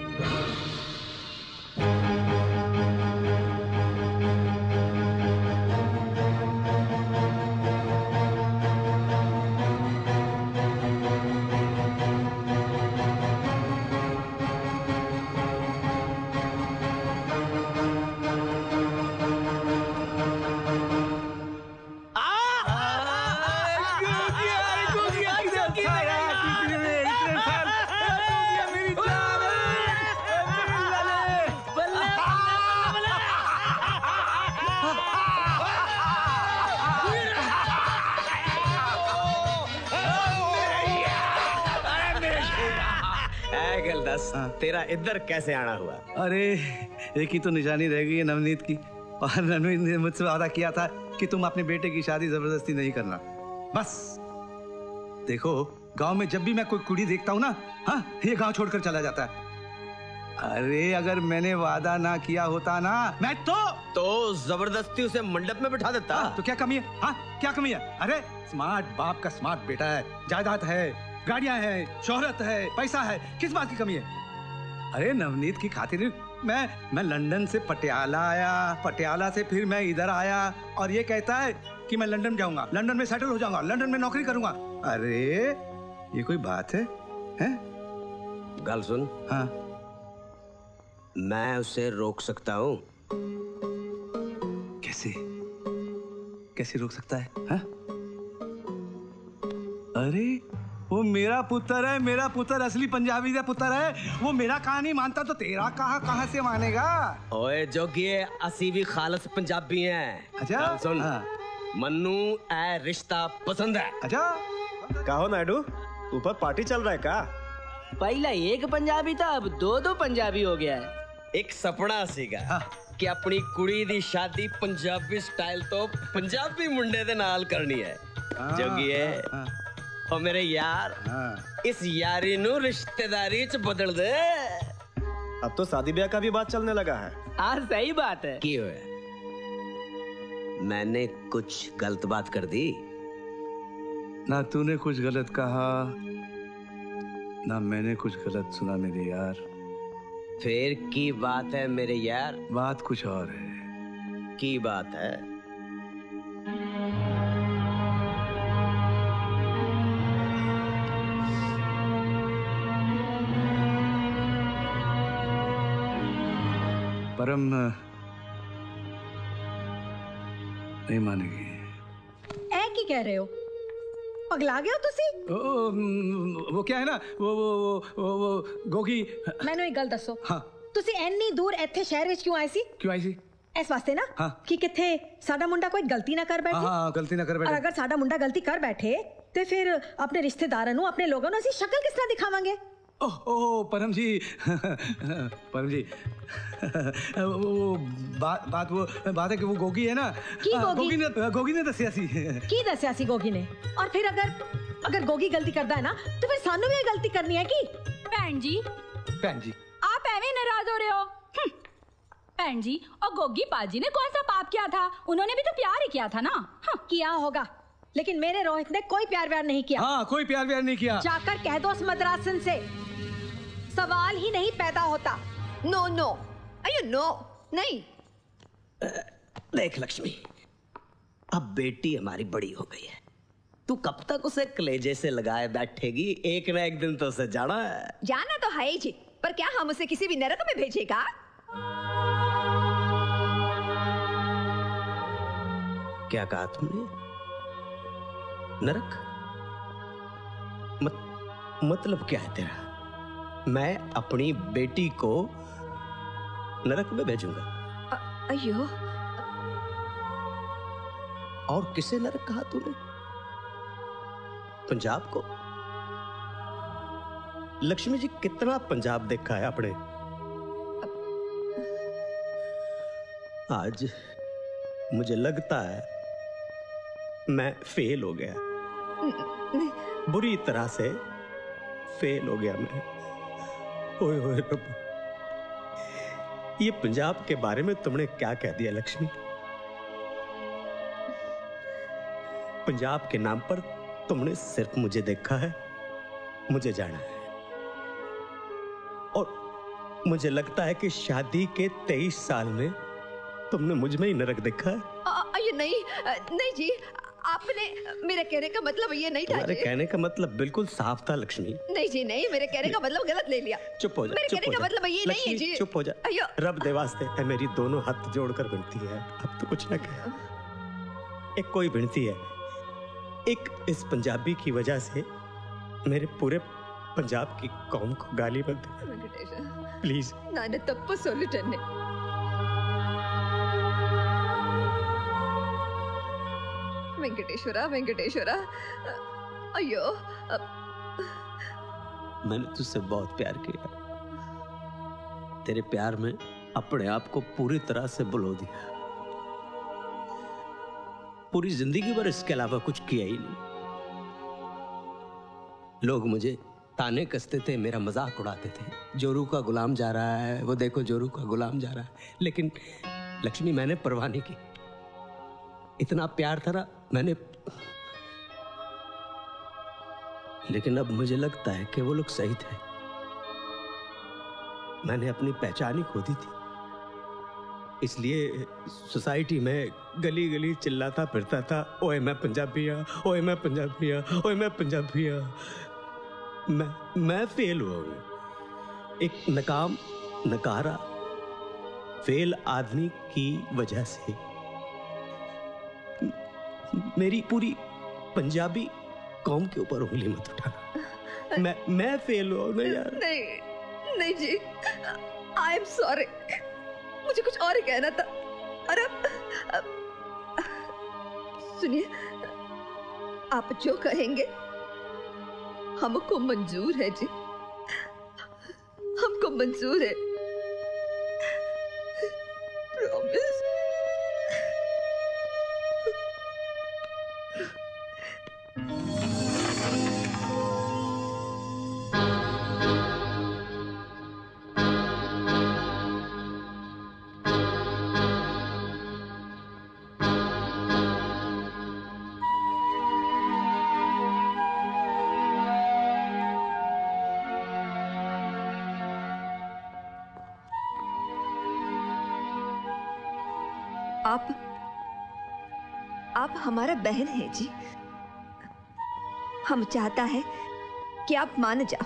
तेरा इधर कैसे आना हुआ? अरे एक ही तो निशानी रह गई है नवनीत की, और नवनीत ने मुझसे वादा किया था कि तुम अपने बेटे की शादी जबरदस्ती नहीं करना। बस देखो गांव में जब भी मैं कोई कुड़ी देखता हूँ ना, हाँ ये गांव छोड़कर चला जाता है। अरे अगर मैंने वादा ना किया होता ना, मैं तो जबरदस्ती उसे मंडप में बिठा देता। हाँ, तो क्या कमी है? हाँ क्या कमी है? अरे स्मार्ट बाप का स्मार्ट बेटा है, जायदाद है, गाड़ियां हैं, शोहरत है, पैसा है, किस बात की कमी है? अरे नवनीत की खातिर मैं लंदन से पटियाला आया, पटियाला से फिर मैं इधर आया, और ये कहता है कि मैं लंदन जाऊंगा, लंदन में सेटल हो जाऊंगा, लंदन में नौकरी करूंगा। अरे ये कोई बात है? गल सुन। हाँ मैं उसे रोक सकता हूँ। कैसे कैसे रोक सकता है? हाँ? अरे वो मेरा पुत्र है, मेरा पुत्र असली पंजाबी का पुत्र है। वो मेरा कहा नहीं मानता तो तेरा कहाँ से मानेगा? ओए जोगिए असी भी खालस पंजाबी हैं। अच्छा सुन। हाँ। मन्नू ए रिश्ता पसंद है। अच्छा कहो नायडू ऊपर पार्टी चल रहा है का? पहला एक पंजाबी था, अब दो पंजाबी हो गया है। एक सपना सीगा कि अपनी कुड़ी दी शादी पंजाबी स्टाइल तो पंजाबी मुंडे दे नाल करनी है। जोगिए और मेरे यार इस यारी नू रिश्तेदारी च बदल दे। अब तो शादी ब्याह का भी बात चलने लगा है। हाँ सही बात है। क्यों है? मैंने कुछ गलत बात कर दी? ना तूने कुछ गलत कहा ना मैंने कुछ गलत सुना मेरे यार। फिर की बात है मेरे यार? बात कुछ और है। की बात है? परम नहीं मानेगी। ऐ की कह रहे हो? पगला गए हो तुसी? वो क्या है ना वो गोगी। मैंने एक गल दसो। हाँ तुसी एनी दूर इत्थे शहर विच क्यों आए सी? क्यों आई सी? इस वास्ते ना हाँ। कि किथे साडा मुंडा कोई गलती ना कर बैठे। हाँ गलती ना कर बैठे। और अगर साडा मुंडा गलती कर बैठे ते फिर अपने रिश्तेदारां नू अपने लोगों नू असी शक्ल किस तरह दिखावांगे? ओह परम जी परम जी वो बात है कि वो गोगी है ना। की गोगी? गोगी ने दसिया सी। की दसिया सी गोगी ने? और फिर अगर गोगी गलती करता है ना तो फिर सानू भी गलती करनी है की? भैन जी आप एवं नाराज हो रहे हो? भैन जी और गोगी पाजी ने कौन सा पाप किया था? उन्होंने भी तो प्यार ही किया था ना। किया होगा लेकिन मेरे रोहित ने कोई प्यार व्यार नहीं किया। हाँ कोई प्यार व्यार नहीं किया। जाकर कह दो उस मद्रासन से, सवाल ही नहीं पैदा होता। नो नो अयो नो नहीं। देख लक्ष्मी, अब बेटी हमारी बड़ी हो गई है, तू कब तक उसे कलेजे से लगाए बैठेगी? एक ना एक दिन तो उसे जाना है। जाना तो है ही जी, पर क्या हम उसे किसी भी नरक में भेजेगा? क्या कहा तुमने? नरक? मतलब क्या है तेरा? मैं अपनी बेटी को नरक में भेजूंगा? अयो। और किसे नरक कहा तूने? पंजाब को? लक्ष्मी जी कितना पंजाब देखा है आपने? आज मुझे लगता है मैं फेल हो गया, बुरी तरह से फेल हो गया मैं। ओए ओए रब्बा, ये पंजाब के बारे में तुमने क्या कह दिया लक्ष्मी? पंजाब के नाम पर तुमने सिर्फ मुझे देखा है, मुझे जाना है, और मुझे लगता है कि शादी के 23 साल में तुमने मुझ में ही नरक देखा है। ये नहीं नहीं जी, आपने मेरे कहने का मतलब ये नहीं था। तुम्हारे कहने का मतलब बिल्कुल साफ था लक्ष्मी। नहीं जी नहीं, मेरे कहने का मतलब गलत ले लिया। चुप हो जा। मेरे कहने का मतलब ये नहीं है जी। चुप हो जा। रब दे वास्ते है, मेरी दोनों हाथ जोड़कर विनती है, अब तो कुछ ना कह। एक कोई विनती है, एक इस पंजाबी की वजह से मेरे पूरे पंजाब की कौम को गाली मत दे प्लीज। नाने तप्पु सोलुटन्ने वेंकटेश्वरा वेंकटेश्वरा, अयो मैंने तुझसे बहुत प्यार किया, तेरे प्यार में अपने आप को पूरी तरह से बुलो दिया, पूरी जिंदगी भर इसके अलावा कुछ किया ही नहीं। लोग मुझे ताने कसते थे, मेरा मजाक उड़ाते थे, जोरू का गुलाम जा रहा है, वो देखो जोरू का गुलाम जा रहा है, लेकिन लक्ष्मी मैंने परवाह नहीं की। इतना प्यार था ना मैंने, लेकिन अब मुझे लगता है कि वो लोग सही थे। मैंने अपनी पहचान ही खो दी थी, इसलिए सोसाइटी में गली गली चिल्लाता फिरता था, ओए मैं पंजाबिया, ओए मैं पंजाबिया, ओए मैं पंजाबिया। मैं फेल हुआ हूं, एक नकाम नकारा फेल आदमी की वजह से मेरी पूरी पंजाबी कौम के ऊपर उंगली मत उठाना। मैं फेल हुआ ना यार। नहीं नहीं जी, आई एम सॉरी, मुझे कुछ और ही कहना था। अरे सुनिए, आप जो कहेंगे हमको मंजूर है जी, हमको मंजूर है, प्रॉमिस। आप हमारा बहन है जी, हम चाहता है कि आप मान जाओ।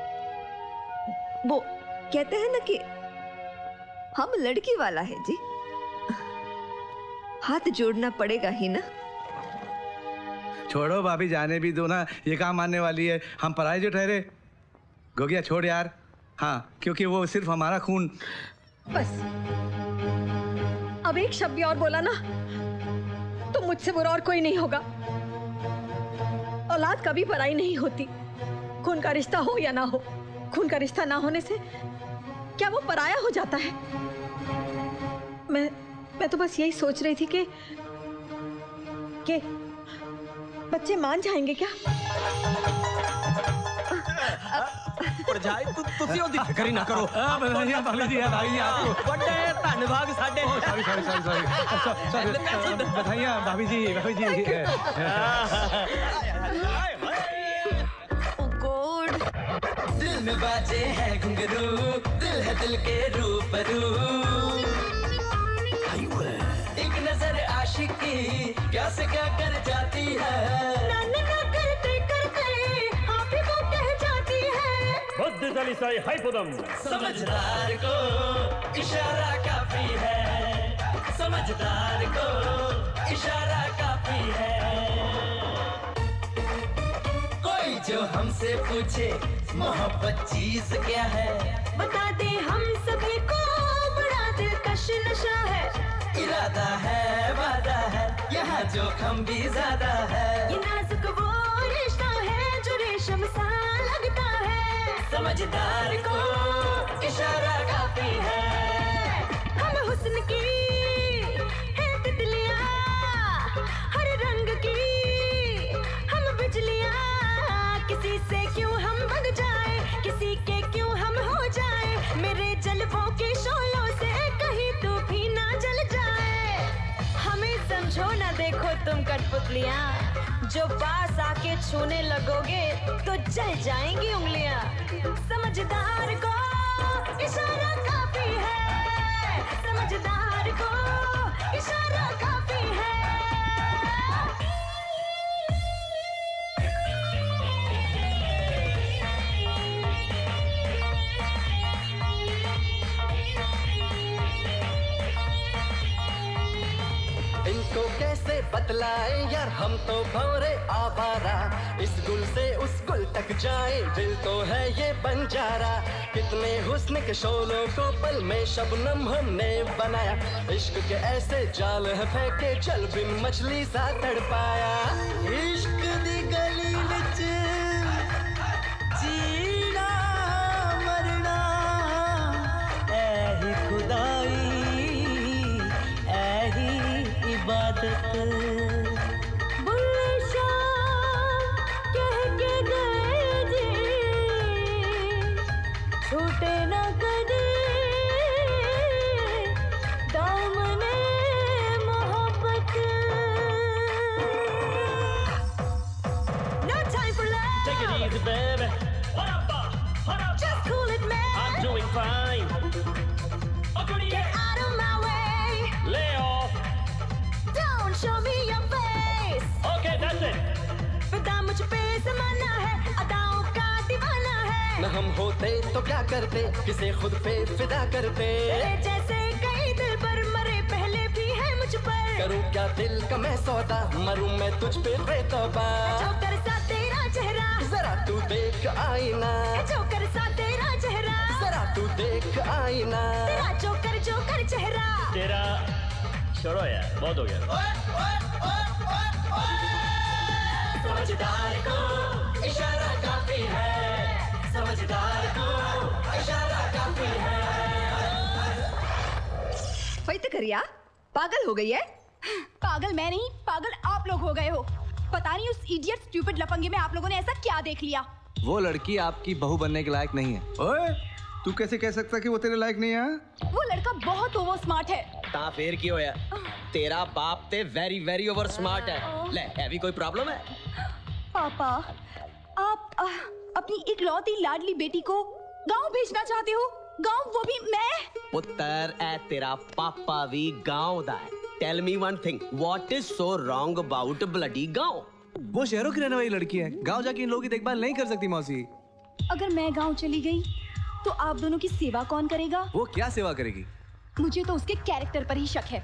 वो कहते हैं ना कि हम लड़की वाला है जी, हाथ जोड़ना पड़ेगा ही ना। छोड़ो भाभी, जाने भी दो ना, ये काम आने वाली है, हम पराये जो ठहरे। गोगिया छोड़ यार, हाँ, क्योंकि वो सिर्फ हमारा खून। बस अब एक शब्द भी और बोला ना तो मुझसे बुरा और कोई नहीं होगा। औलाद कभी पराई नहीं होती, खून का रिश्ता हो या ना हो। खून का रिश्ता ना होने से क्या वो पराया हो जाता है? मैं तो बस यही सोच रही थी कि बच्चे मान जाएंगे क्या? परजाई ਤੁਸੀਂ ਉਹਦੀ ਫਿਕਰ ਹੀ ਨਾ ਕਰੋ। ਬਧਾਈਆਂ ਬਾਬੂ ਜੀ, ਬਧਾਈ ਜੀ आपको। ਵੱਡੇ ਧੰਨਵਾਦ ਸਾਡੇ। सॉरी बधाइयाँ भाभी जी, भाभी जी। दिल में बाजे है घुंघरू, दिल है दिल के रूबरू, एक नजर आशिक की क्या से क्या कर जाती है, ना करते करते आप ही वो कह जाती है। समझदार को इशारा काफी है, समझदार को इशारा काफी है। कोई जो हमसे पूछे मोहब्बत चीज क्या है, बता दे हम सभी को बड़ा दिलकश नशा है। इरादा है वादा है, यहाँ जोखिम भी ज्यादा है, ये नाजुक वो रिश्ता है जो रेशम सा लगता है। समझदार को इशारा काफी है, हम हुस्न की है तितलियां, हर रंग की हम बिजलियां, किसी से क्यों हम बन जाए, किसी के क्यों हम हो जाए। पोटलियाँ, जो पास आके छूने लगोगे तो जल जाएंगी उंगलियाँ। समझदार को इशारा काफी है, समझदार को इशारा काफी है। इनको कैसे बतलाए यार, हम तो भौरे आवारा, इस गुल से उस गुल तक जाए दिल तो है ये बंजारा। कितने हुस्न के शोलों को पल में शबनम हमने बनाया, इश्क के ऐसे जाल है फेंके जल बिन मछली सा तड़पाया। इश्क दी गली विच जीना मरना ऐही खुदाई ऐही इबादत। बुल्ले शाह कह के गए जी, छूटे न कदे दामने मोहब्बत। No time for love. Take it easy, baby. What up? Just cool it, man. I'm doing fine. Get out of my way. Lay off. Don't show me your face. Okay, that's it. फिदा मुझ पे ज़माना है, अदाओं का दीवाना है। न हम होते तो क्या करते, किसे खुद पे फिदा करते। तेरे जैसे कई दिल पर मरे पहले भी है मुझ पर। करूं क्या दिल का मैं सौदा, मरूं मैं तुझ पे बेतौबा। जोकर सा तेरा चेहरा, जरा तू देख आईना। जोकर सा तेरा चेहरा, जरा तू देख आईना। तेरा जोकर चेहरा। तेरा छोड़ो यार, बहुत हो गया। समझदार को इशारा काफी है, समझदार को इशारा काफी है। वही तो करिया, पागल हो गई है। पागल मैं नहीं, पागल आप लोग हो गए हो। पता नहीं उस इडियट स्टूपिड लफंगे में आप लोगों ने ऐसा क्या देख लिया। वो लड़की आपकी बहू बनने के लायक नहीं है। ओए, तू कैसे कह सकता कि वो तेरे लायक नहीं है? वो लड़का बहुत ओवर स्मार्ट है। ता फिर की होया, तेरा बाप ते वेरी वेरी ओवर स्मार्ट है। ले, है भी कोई प्रॉब्लम है? पापा, आप अपनी इकलौती लाडली बेटी को गांव भेजना चाहते हो? गांव, वो भी मैं? पुत्तर, ए तेरा पापा भी गांव दा है। Tell me one thing, what is so wrong about bloody gaon? वो शहरों की रहने वाली लड़की है, गांव जाके इन लोगों की देखभाल नहीं कर सकती मौसी। अगर मैं गांव चली गई तो आप दोनों की सेवा कौन करेगा? वो क्या सेवा करेगी? मुझे तो उसके कैरेक्टर पर ही शक है।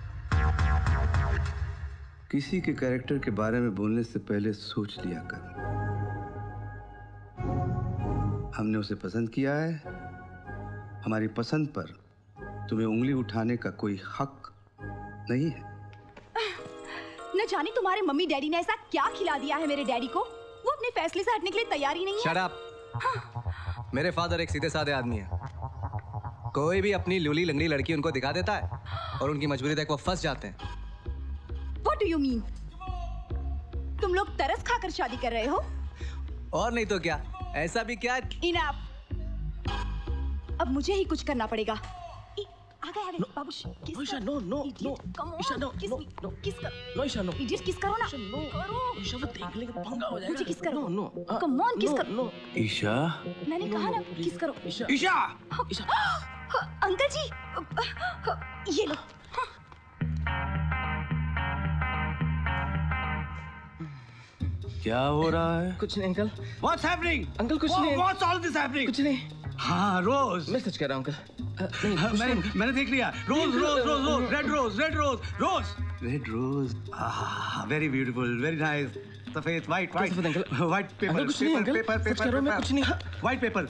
किसी के कैरेक्टर के बारे में बोलने से पहले सोच लिया कर। हमने उसे पसंद किया है, हमारी पसंद पर तुम्हें उंगली उठाने का कोई हक नहीं है। न जाने तुम्हारे मम्मी डैडी ने ऐसा क्या खिला दिया है मेरे डैडी को, वो अपने फैसले से हटने के लिए तैयार ही नहीं है। Shut up. मेरे फादर एक सीधे साधे आदमी है। कोई भी अपनी लूली लंगड़ी लड़की उनको दिखा देता है और उनकी मजबूरी तक वो फंस जाते हैं। What do you mean? तुम लोग तरस खाकर शादी कर रहे हो? और नहीं तो क्या, ऐसा भी क्या? Enough. अब मुझे ही कुछ करना पड़ेगा। आ गए बाबू। Isha, no. Isha, no. किस करो? No, Isha, no. इडियट किस करो ना? करो। Isha, वो देख लेंगे, पंगा हो जाएगा। मुझे किस करो? No. Come on, किस करो? ईशा, मैंने कहा ना किस करो? ईशा, अंकल जी, ये लो। क्या हो रहा है? कुछ नहीं अंकल। What's happening? अंकल कुछ नहीं। What's all this happening? कुछ नहीं। हाँ, रोज। मैं सच कह रहा हूँ अंकल। मैंने देख लिया। Rose, red rose. Very beautiful, very nice. सफेद, व्हाइट पेपर, कुछ नहीं अंकल। सच कह रहा हूँ मैं, कुछ नहीं। White paper.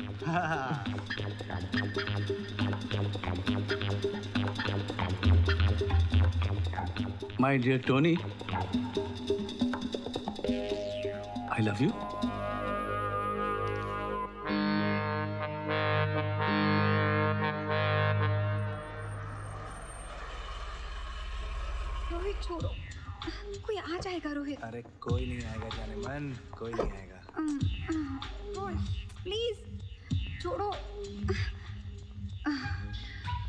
My dear Tony, I love you. Rohit छोड़ो, कोई आ जाएगा रोहित। अरे कोई नहीं आएगा जाने मन, कोई नहीं आएगा। रोहित प्लीज छोड़ो।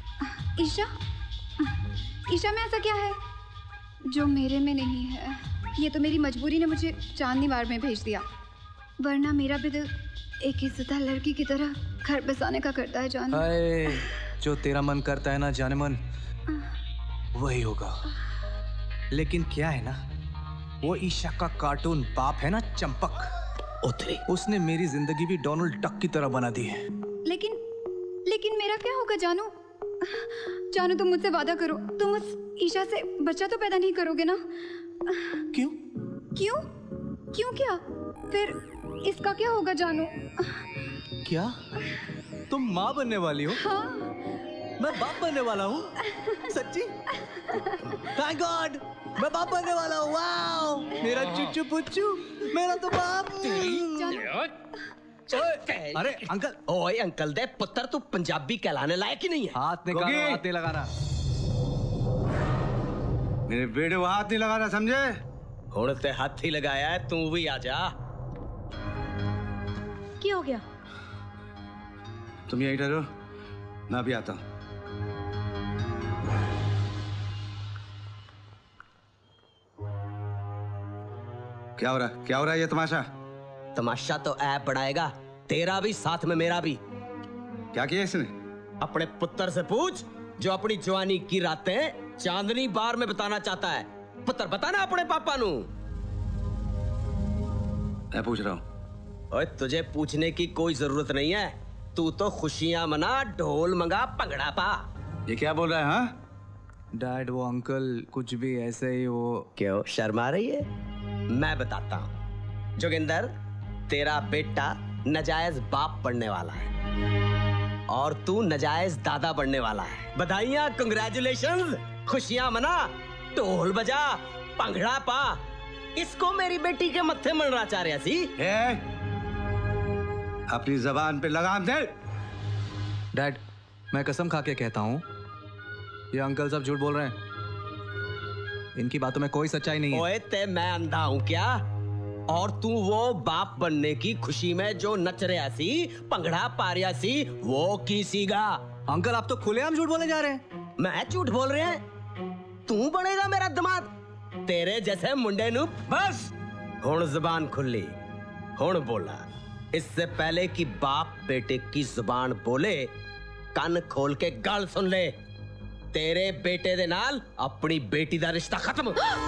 ईशा में ऐसा क्या है जो मेरे में नहीं है? ये तो मेरी मजबूरी ने मुझे चांदनी बार में भेज दिया, वरना मेरा भी दिल एक इज्जतदार लड़की की तरह घर बसाने का करता है जान। जो तेरा मन करता है ना जाने मन, वही होगा। लेकिन क्या है ना, वो ईशा का कार्टून बाप है ना चंपक, उसने मेरी जिंदगी भी डोनाल्ड डक की तरह बना दी है। लेकिन मेरा क्या होगा जानू? जानू तुम मुझसे वादा करो, तुम उस ईशा से बच्चा तो पैदा नहीं करोगे ना? क्यों? क्यों? क्यों क्या? फिर इसका क्या होगा जानू? क्या तुम माँ बनने वाली हो? हाँ। मैं बाप बनने वाला हूँ? सच्ची? थैंक गॉड, मैं बाप बनने वाला हूँ। वाओ, मेरा चुच्चू पुच्चू, मेरा तो बाप। अरे अंकल, ओए अंकल दे पुत्र, तू पंजाबी कहलाने लायक ही नहीं है। हाथ निकालो, हाथ नहीं लगाना। मेरे बेटे को हाथ नहीं लगाना, समझे? हुण ते हाथ ही लगाया है, तू भी आ जा। क्या हो गया? तुम यहीं ठहरो, मैं भी आता हूँ। क्या हो रहा है? क्या हो रहा है ये तमाशा? तमाशा तो ऐप बढ़ाएगा, तेरा भी साथ में मेरा भी। क्या किया इसने? अपने पुत्र से पूछ, जो अपनी जवानी की रातें चांदनी बार में बिताना चाहता है। पुत्र बताना अपने पापा नू। मैं पूछ रहा हूँ। ओए तुझे पूछने की कोई जरूरत नहीं है, तू तो खुशियां मना, ढोल मंगा, भंगड़ा पा। ये क्या बोल रहा है? हाँ डैड, वो अंकल कुछ भी ऐसे ही वो। क्यों शर्मा रही है? मैं बताता हूँ। जोगिंदर, तेरा बेटा नजायज बाप बनने वाला है और तू नजायज दादा बनने वाला है। बधाइयां, कंग्रेचुलेशंस, खुशियां मना, ढोल बजा, भंगड़ा पा। इसको मेरी बेटी के मत्थे मनरा चाह रहा सी। अपनी जबान पे लगाम दे। डैड, मैं कसम खा के कहता हूँ, ये अंकल सब झूठ बोल रहे हैं। इनकी बातों में कोई सच्चाई नहीं है। ओए ते मैं अंधा हूँ क्या? और तू वो बाप बनने की खुशी में जो नच रहा सी, भंगड़ा पा रहा सी, वो की सीगा? अंकल आप तो खुलेआम झूठ बोले जा रहे हैं। मैं झूठ बोल रहे हैं? तू बनेगा मेरा दामाद? तेरे जैसे मुंडे नू बस। हुण जुबान खुली, हुण बोला। इससे पहले कि बाप बेटे की जुबान बोले, कान खोल के गल सुन ले। तेरे बेटे दे नाल अपनी बेटी दा रिश्ता खत्म।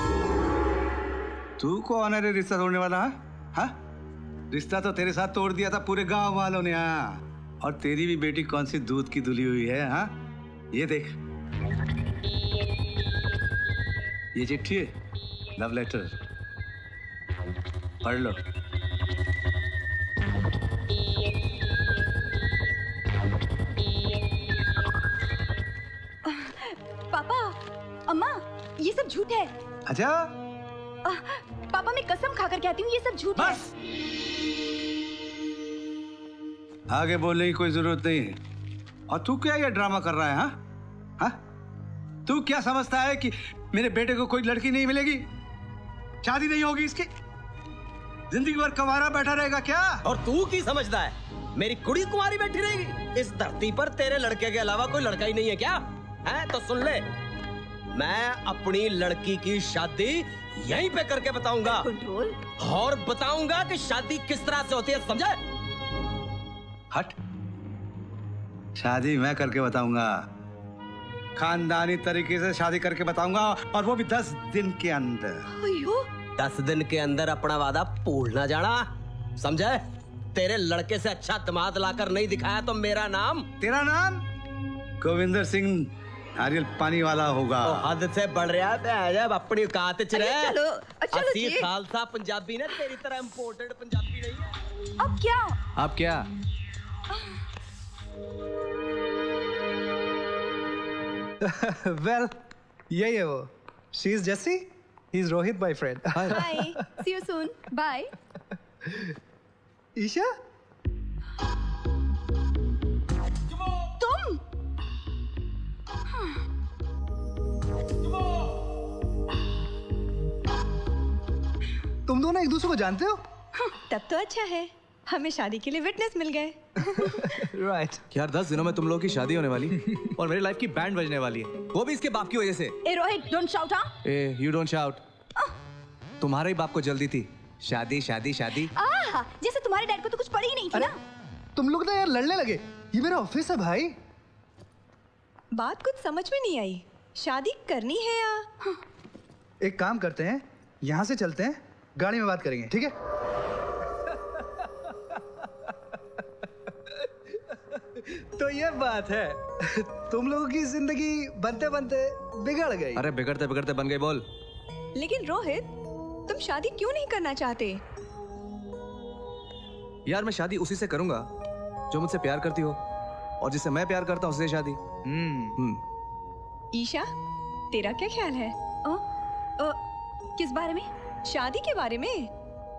तू कौन है रे रिश्ता तोड़ने वाला? हाँ? रिश्ता तो तेरे साथ तोड़ दिया था पूरे गांव वालों ने। हाँ, और तेरी भी बेटी कौन सी दूध की धुली हुई है? हाँ, ये देख, ये चिट्ठी है, लव लेटर, पढ़ लो। पापा, अम्मा, ये सब झूठ है। अच्छा? पापा मैं कसम खाकर कहती हूँ ये सब झूठ है। आगे बोलने की कोई जरूरत नहीं है। और तू क्या ये ड्रामा कर रहा है? हाँ? हाँ? तू क्या समझता है कि मेरे बेटे को कोई लड़की नहीं मिलेगी? शादी नहीं होगी इसकी? जिंदगी भर कंवारा बैठा रहेगा क्या? और तू की समझता है मेरी कुड़ी कुंवारी बैठी रहेगी? इस धरती पर तेरे लड़के के अलावा कोई लड़का ही नहीं है क्या? है तो सुन ले, मैं अपनी लड़की की शादी यहीं पे करके बताऊंगा। कंट्रोल। और बताऊंगा कि शादी किस तरह से होती है, समझे? हट, शादी मैं करके बताऊंगा, खानदानी तरीके से शादी करके बताऊंगा, और वो भी 10 दिन के अंदर। 10 दिन के अंदर अपना वादा भूल ना जाना, समझे? तेरे लड़के से अच्छा दामाद लाकर नहीं दिखाया तो मेरा नाम। तेरा नाम गोविंदर सिंह नारियल पानी वाला होगा। तो हद से बढ़ रहा है, जब अपनी औकात च रहे। चलो, चलो असली जी। खालसा पंजाबी ने, तेरी तरह इम्पोर्टेड पंजाबी नहीं है। अब क्या? अब क्या? वेल, यही है वो। She is Jessie, he is Rohit my friend. Bye, see you soon, bye. Isha, तुम? तुम दोनों एक दूसरे को जानते हो? तब तो अच्छा है, हमें शादी के लिए विटनेस मिल गए। राइट। यार 10 दिनों में तुम लोगों की शादी होने वाली और मेरी लाइफ की बैंड बजने वाली है, वो भी इसके बाप की वजह से। ए रोहित, डोंट शाउट। हाँ, ए, यू डोंट शाउट। तुम्हारे ही बाप को जल्दी थी, शादी शादी शादी। जैसे तुम्हारे डैड को तो कुछ पड़ी ही नहीं थी ना। तुम लोग ना यार लड़ने लगे, ये मेरा ऑफिस है भाई। बात कुछ समझ में नहीं आई, शादी करनी है या? एक काम करते हैं, यहाँ से चलते हैं, गाड़ी में बात करेंगे, ठीक है? तो ये बात है, तुम लोगों की जिंदगी बनते बनते बिगड़ गई। अरे बिगड़ते बिगड़ते बन गई बोल। लेकिन रोहित, तुम शादी क्यों नहीं करना चाहते? यार मैं शादी उसी से करूंगा जो मुझसे प्यार करती हो, और जिससे मैं प्यार करता हूँ उससे शादी। ईशा, तेरा क्या ख्याल है? किस बारे में? शादी के बारे में।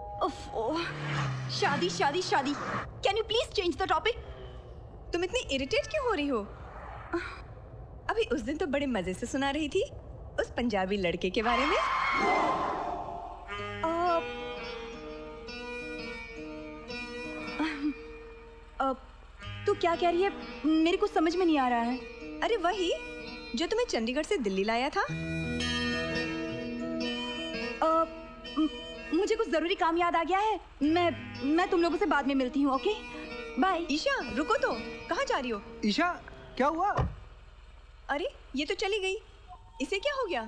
शादी शादी शादी, can you please change the topic? तुम इतनी इरिटेट क्यों हो रही हो? अभी उस दिन तो बड़े मजे से सुना रही थी उस पंजाबी लड़के के बारे में। तू क्या कह रही है? मेरे को समझ में नहीं आ रहा है। अरे वही जो तुम्हें चंडीगढ़ से दिल्ली लाया था। मुझे कुछ जरूरी काम याद आ गया है, मैं तुम लोगों से बाद में मिलती हूँ। Okay bye. ईशा रुको तो, कहाँ जा रही हो? ईशा क्या हुआ? अरे ये तो चली गई, इसे क्या हो गया?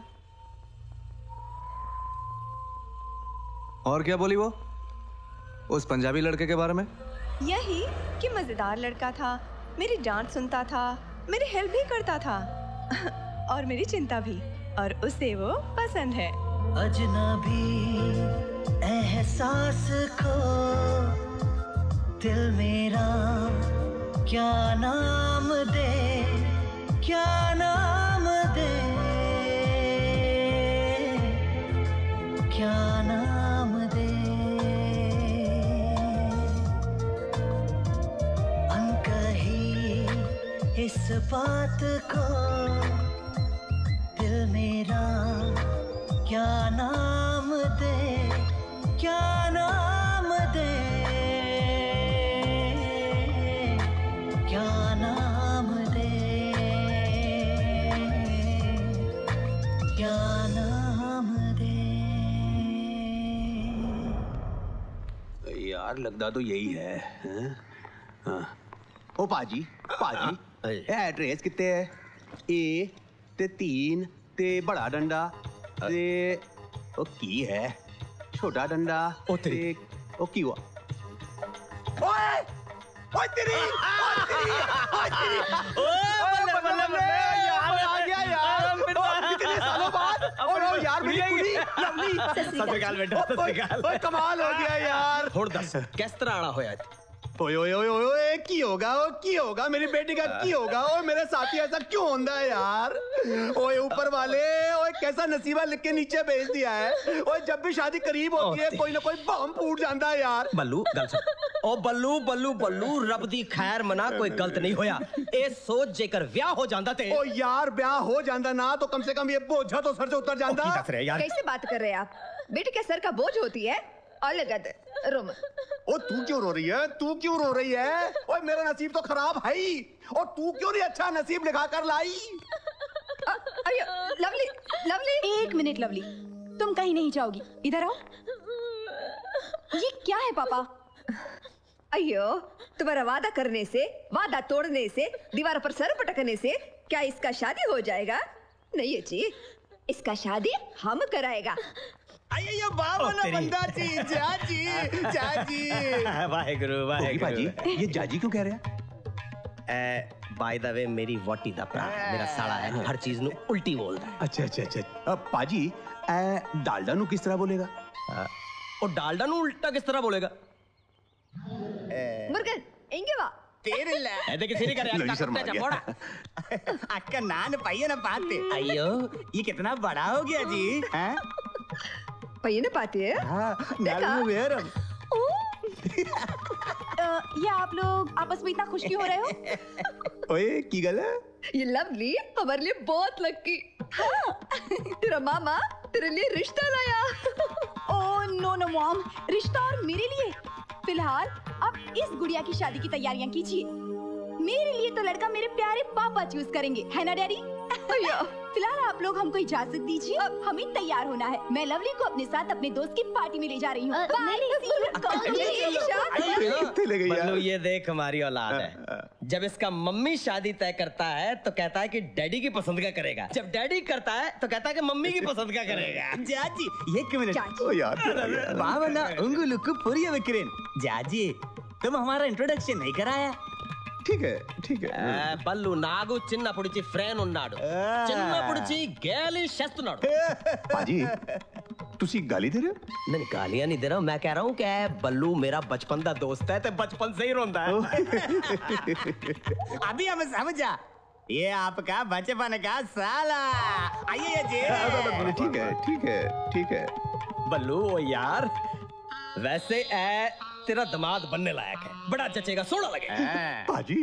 और क्या बोली वो उस पंजाबी लड़के के बारे में? यही कि मजेदार लड़का था, मेरी डांट सुनता था, मेरी हेल्प भी करता था और मेरी चिंता भी, और उसे वो पसंद है। अजनबी एहसास को दिल मेरा क्या नाम दे, क्या नाम दे, क्या नाम दे। अनकही इस बात को दिल मेरा क्या नाम दे, क्या नाम दे, क्या नाम दे, क्या नाम दे। यार लगता तो यही है, हाँ। ओ पाजी पाजी, एड्रेस कितने है? ए ते 3 ते बड़ा डंडा ते ओ की है छोटा डंडा ते ओ की हुआ? ओए ओए तेरी यार आ गया यार, कितने सालों बाद। और यार मेरी कुड़ी लवली, सत श्री अकाल बेटा, सत श्री अकाल। ओए कमाल हो गया यार। थोड़ा दस किस तरह आना होया? ओए ओए ओए ओए की होगा मेरी बेटी का की होगा? ओए मेरे साथी ऐसा क्यों होता है यार? ओए ऊपर वाले, ओए कैसा नसीबा लिख के नीचे भेज दिया है। ओए जब भी शादी करीब होती है कोई ना कोई बम फूट जाता है यार। बल्लू गल सुन। ओ बल्लू बल्लू बल्लू, रब दी खैर मना, कोई गलत नहीं होया। ए सोच जेकर ब्याह हो जांदा ते। ओ यार ब्याह हो जांदा ना तो कम से कम ये बोझा तो सर से उतर जांदा। कैसे बात कर रहे हैं आप? बेटे के सर का बोझ होती है और लगत रो मत। ओ तू क्यों रो रही है? तू क्यों रो रही है? ओए मेरा नसीब तो खराब है ही, और तू क्यों नहीं अच्छा नसीब लिखा कर लाई? लवली लवली, एक मिनट लवली, तुम कहीं नहीं जाओगी, इधर आओ। ये क्या है पापा? अयो, तुम्हारा वादा करने से, वादा तोड़ने से, दीवार पर सर पटकने से क्या इसका शादी हो जाएगा? नहीं जी, इसका शादी हम कराएगा। अयो बाबा ना बंदा जी, जाजी वाहेगुरु वाहेगुरु। पाजी ये जाजी क्यों कह रहे हैं? बाय द वे मेरी वोटी दा भरा मेरा साला है, हर चीज नु उल्टी बोलदा है। अच्छा अच्छा अच्छा। पाजी डालडा नु किस तरह बोलेगा? और डालडा नु उल्टा किस तरह बोलेगा? मुर्गन इंगे वा तेरे ले ऐसे किसी ने करे लो शर्मा गया। अक्का नान पाइए ना पाते। अयो ये कितना बड़ा हो गया जी, हैं? पहिए ना पाते हैं? हाँ, ये आप लोग आपस में इतना खुश क्यों हो रहे हो? ओए की गल है? ये लवली हमारे लिए बहुत लकी। हाँ, तेरा मामा तेरे लिए रिश्ता लाया। ओह नो नो मॉम, रिश्ता और मेरे लिए? फिलहाल अब इस गुड़िया की शादी की तैयारियां कीजिए। मेरे लिए तो लड़का मेरे प्यारे पापा चूज करेंगे, है ना डैडी? फिलहाल आप लोग हमको इजाजत दीजिए, अब हमें तैयार होना है। मैं लवली को अपने साथ अपने दोस्त की पार्टी में ले जा रही हूँ। बल्लू, ये देख हमारी औलाद है। जब इसका मम्मी शादी तय करता है तो कहता है कि डैडी की पसंद का करेगा, जब डैडी करता है तो कहता है कि मम्मी की पसंद का करेगा। जाजी एक मिनट। ओ यार बावना उंगुलुक्कु पुरिया विक्रेन। जाजी तुम हमारा इंट्रोडक्शन नहीं कराया। ठीक है ठीक है। बल्लू नागु चिन्ना पुड़िची फ्रेन उन्नाडु, चिन्ना पुड़िची गैली शस्तुनाडु। पाजी तुसी गाली दे रहे हो? नहीं गालियां नहीं दे रहा हूँ, मैं कह रहा हूँ कि बल्लू मेरा बचपन का दोस्त है तो बचपन से ही रोंदा है। अभी हमें समझा, ये आपका बचपन का साला। आइए जी। ठीक है ठीक है ठीक है। बल्लू ओ यार, वैसे तेरा दामाद बनने लायक है, बड़ा जचेगा, सोना लगेगा। पाजी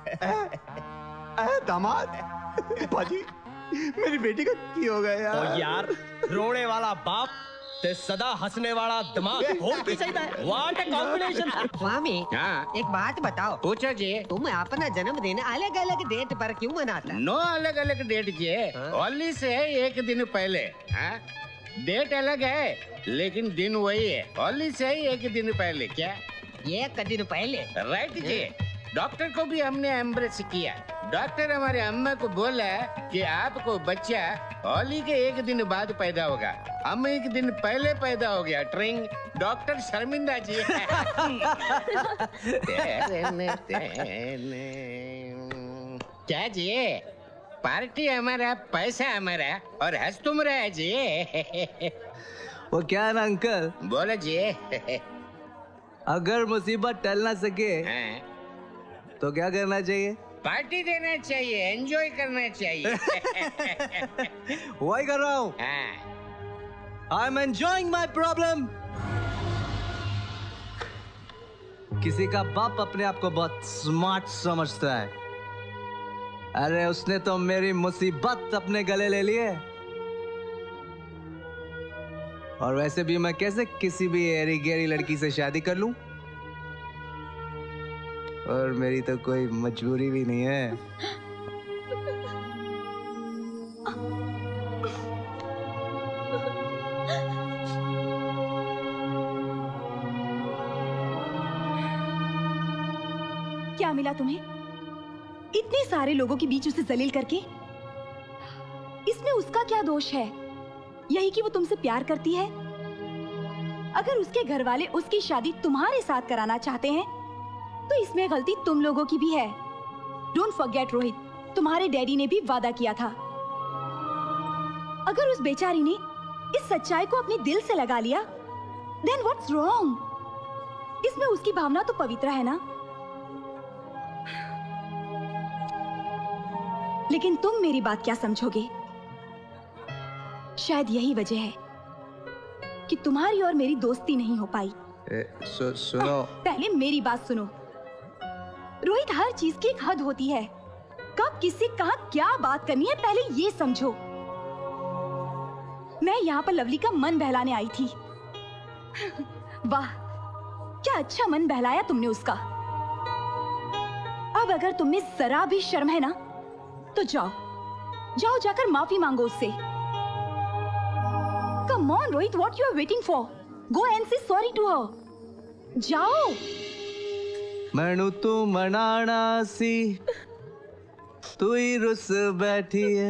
दामाद, पाजी मेरी बेटी का की हो गया यार। ओ यार, रोने वाला बाप ते सदा हंसने वाला दिमाग हो भी सकता है। What a combination. स्वामी एक बात बताओ। पूछो जी। तुम अपना जन्मदिन अलग अलग डेट पर क्यों मनाता? नो अलग अलग डेट जी, होली से एक दिन पहले। डेट अलग है लेकिन दिन वही है, होली से ही एक दिन पहले। क्या एक दिन पहले? राइट जी। डॉक्टर को भी हमने एम्ब्रेस किया। डॉक्टर हमारे अम्मा को बोला कि आपको बच्चा होली के एक दिन बाद पैदा होगा, हम एक दिन पहले पैदा हो गया। ट्रिंग डॉक्टर शर्मिंदा जी। क्या जी, पार्टी हमारा, पैसा हमारा और हंस तुम रहे जी। वो क्या है ना अंकल? बोलो जी। अगर मुसीबत टल ना सके तो क्या करना चाहिए? पार्टी देना चाहिए, एंजॉय करना चाहिए। वही कर रहा हूँ। I am enjoying my problem. किसी का बाप अपने आप को बहुत स्मार्ट समझता है। अरे उसने तो मेरी मुसीबत अपने गले ले लिए। और वैसे भी मैं कैसे किसी भी एरी गेरी लड़की से शादी कर लूं? और मेरी तो कोई मजबूरी भी नहीं है। क्या मिला तुम्हें? इतने सारे लोगों के बीच उसे जलील करके? इसमें उसका क्या दोष है? यही कि वो तुमसे प्यार करती है। अगर उसके घर वाले उसकी शादी तुम्हारे साथ कराना चाहते हैं तो इसमें गलती तुम लोगों की भी है। डोंट फॉरगेट रोहित, तुम्हारे डैडी ने भी वादा किया था। अगर उस बेचारी ने इस सच्चाई को अपने दिल से लगा लिया, then what's wrong? इसमें उसकी भावना तो पवित्र है ना। लेकिन तुम मेरी बात क्या समझोगे? शायद यही वजह है कि तुम्हारी और मेरी दोस्ती नहीं हो पाई। सुनो। पहले मेरी बात सुनो। रोहित, हर चीज की एक हद होती है। कब किससे कहां क्या बात करनी है पहले ये समझो। मैं यहाँ पर लवली का मन बहलाने आई थी। वाह, क्या अच्छा मन बहलाया तुमने उसका। अब अगर तुमने जरा भी शर्म है ना तो जाओ जाओ जाकर माफी मांगो उससे। Come on, Rohit, what you are waiting for? Go and say sorry to her. जाओ। मैनू तू मनाना सी, तू ही रुस बैठी है।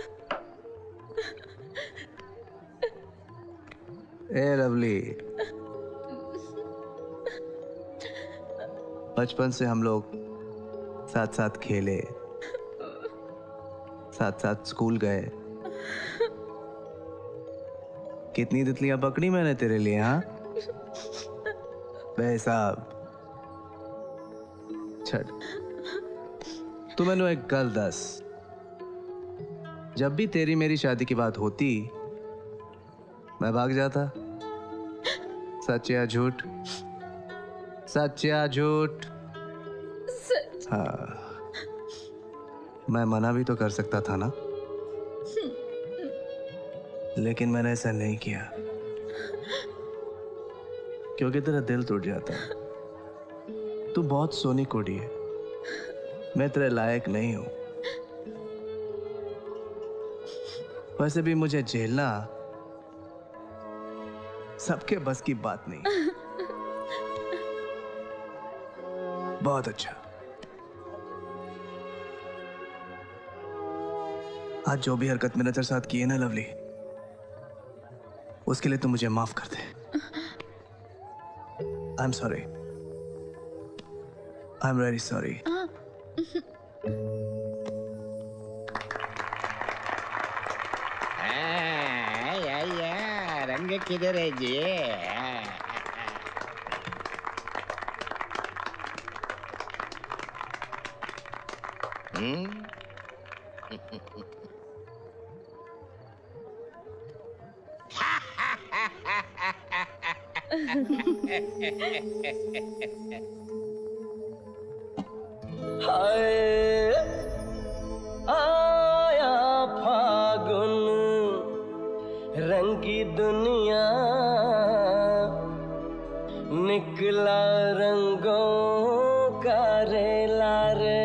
ए लवली, बचपन से हम लोग साथ साथ खेले, साथ साथ स्कूल गए। कितनी तितलियां पकड़ी मैंने तेरे लिए। हाँ बेहिसाब। छड़, तू मैंने एक गल दस, जब भी तेरी मेरी शादी की बात होती मैं भाग जाता। सच या झूठ? सच या झूठ? सच। हाँ, मैं मना भी तो कर सकता था ना, लेकिन मैंने ऐसा नहीं किया क्योंकि तेरा दिल टूट जाता। तू बहुत सोनी कुड़ी है, मैं तेरे लायक नहीं हूं। वैसे भी मुझे झेलना सबके बस की बात नहीं। बहुत अच्छा। आज जो भी हरकत मैंने तेरे साथ की है ना लवली, उसके लिए तू मुझे माफ कर दे। I am sorry, I am very sorry. रंग किधर है जी? हाय आया फागुन रंगी दुनिया, निकला रंगों का रेला रे,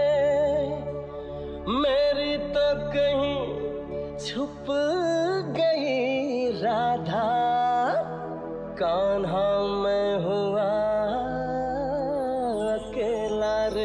मेरी तो कहीं छुप गई राधा, कान्हा मैं हुआ अकेला रे।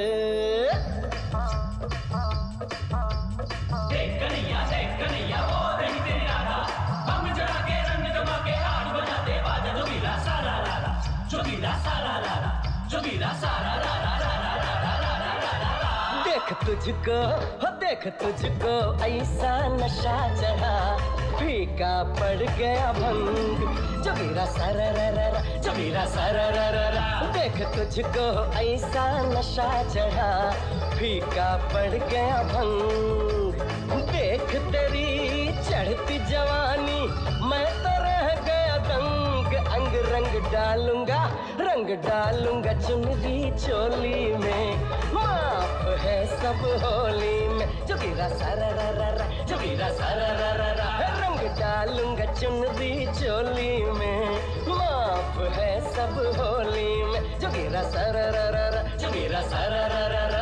देख कन्हैया वो रही तेरी राधा, बम जला के रंग जमा के आज बजा दे बाजा, जोगीला सारा लाला, जोगीला सारा लाला, जोगीला सारा लाला लाला लाला लाला लाला। देख तुझको हो देख तुझको ऐसा नशा चढ़ा, फीका पड़ गया भंग, जोगीरा सारा रा रा रा, जोगीरा सारा रा रा रा। देख तुझको ऐसा नशा चढ़ा, फीका पड़ गया भंग, देख तेरी चढ़ती जवानी मैं तो रह गया दंग, अंग रंग डालूंगा चुनरी चोली में, माफ है सब होली में, जोगीरा सारा रा रा रा, जोगीरा सारा रा रा रा। रंग डालूंगा चुनरी चोली में, माफ है सब होली में, जोगीरा सारा रा रा रा, जोगीरा सारा रा रा रा।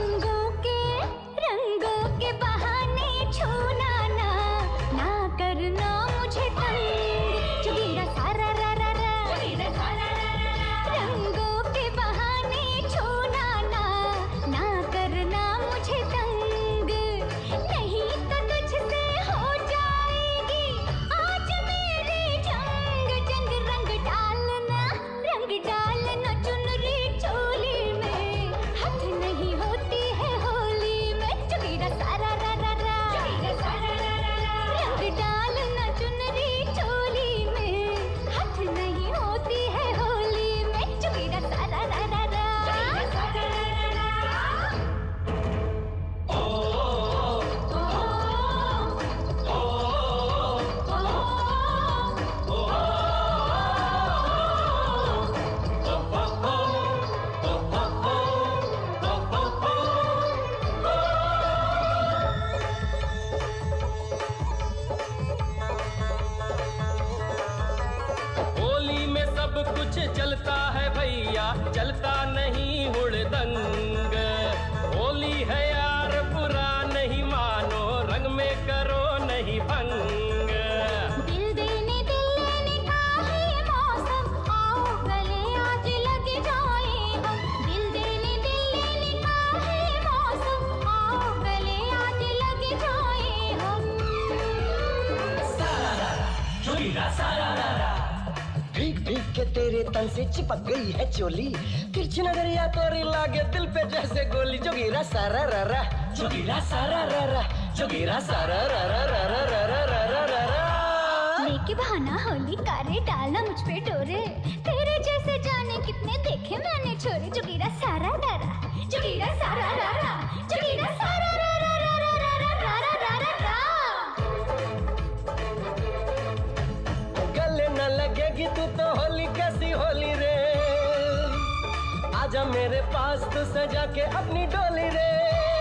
रंगों के बहाने छूना ना करना मुझे तंग, जोगीरा सारा रा रा रा, जोगीरा सारा रा रा रा। रंगों के बहाने छूना ना करना मुझे तंग, नहीं तो तुझसे हो जाएगी आज मेरी जंग, जंग रंग डालना चुनरी चोली में, हाथ नहीं होती है होली में, जोगीरा सारा रा रा रा, जोगीरा सारा रा रा रा। रंग डालना चुनरी चोली में, हाथ नहीं होती है होली में, जोगीरा सारा रा रा रा, जोगीरा सारा रा रा रा। होली में सब कुछ चलता है भैया, चलता नहीं हुड़दंग, होली है यार बुरा नहीं मानो, रंग में करो नहीं भंग। दिल देने का है मौसम, आओ गले आज लग जाए हम, दिल देने का है मौसम, आओ गले आज लग जाए हम। सारा रा रा, जोगीरा सारा रा रा। भीग भीग के तेरे तन से चिपक गई है चोली, तिरछी नजरिया तोरी लागे दिल पे जैसे गोली, जोगीरा सारा रा रा, जोगीरा सारा रा रा, जोगीरा सारा रा रा रा रा रा रा रा रा रा। लेके बहाना होली कारे डालना मुझ पे डोरे, तेरे जैसे जाने कितने देखे मैंने छोरे, जोगीरा सारा रा रा, जोगीरा सारा रा रा, जोगीरा सारा रा रा रा रा रा रा रा रा रा रा। गले न लगेगी तू तो होली कैसी होली रे, आजा मेरे पास तू सजा के अपनी डोली रे।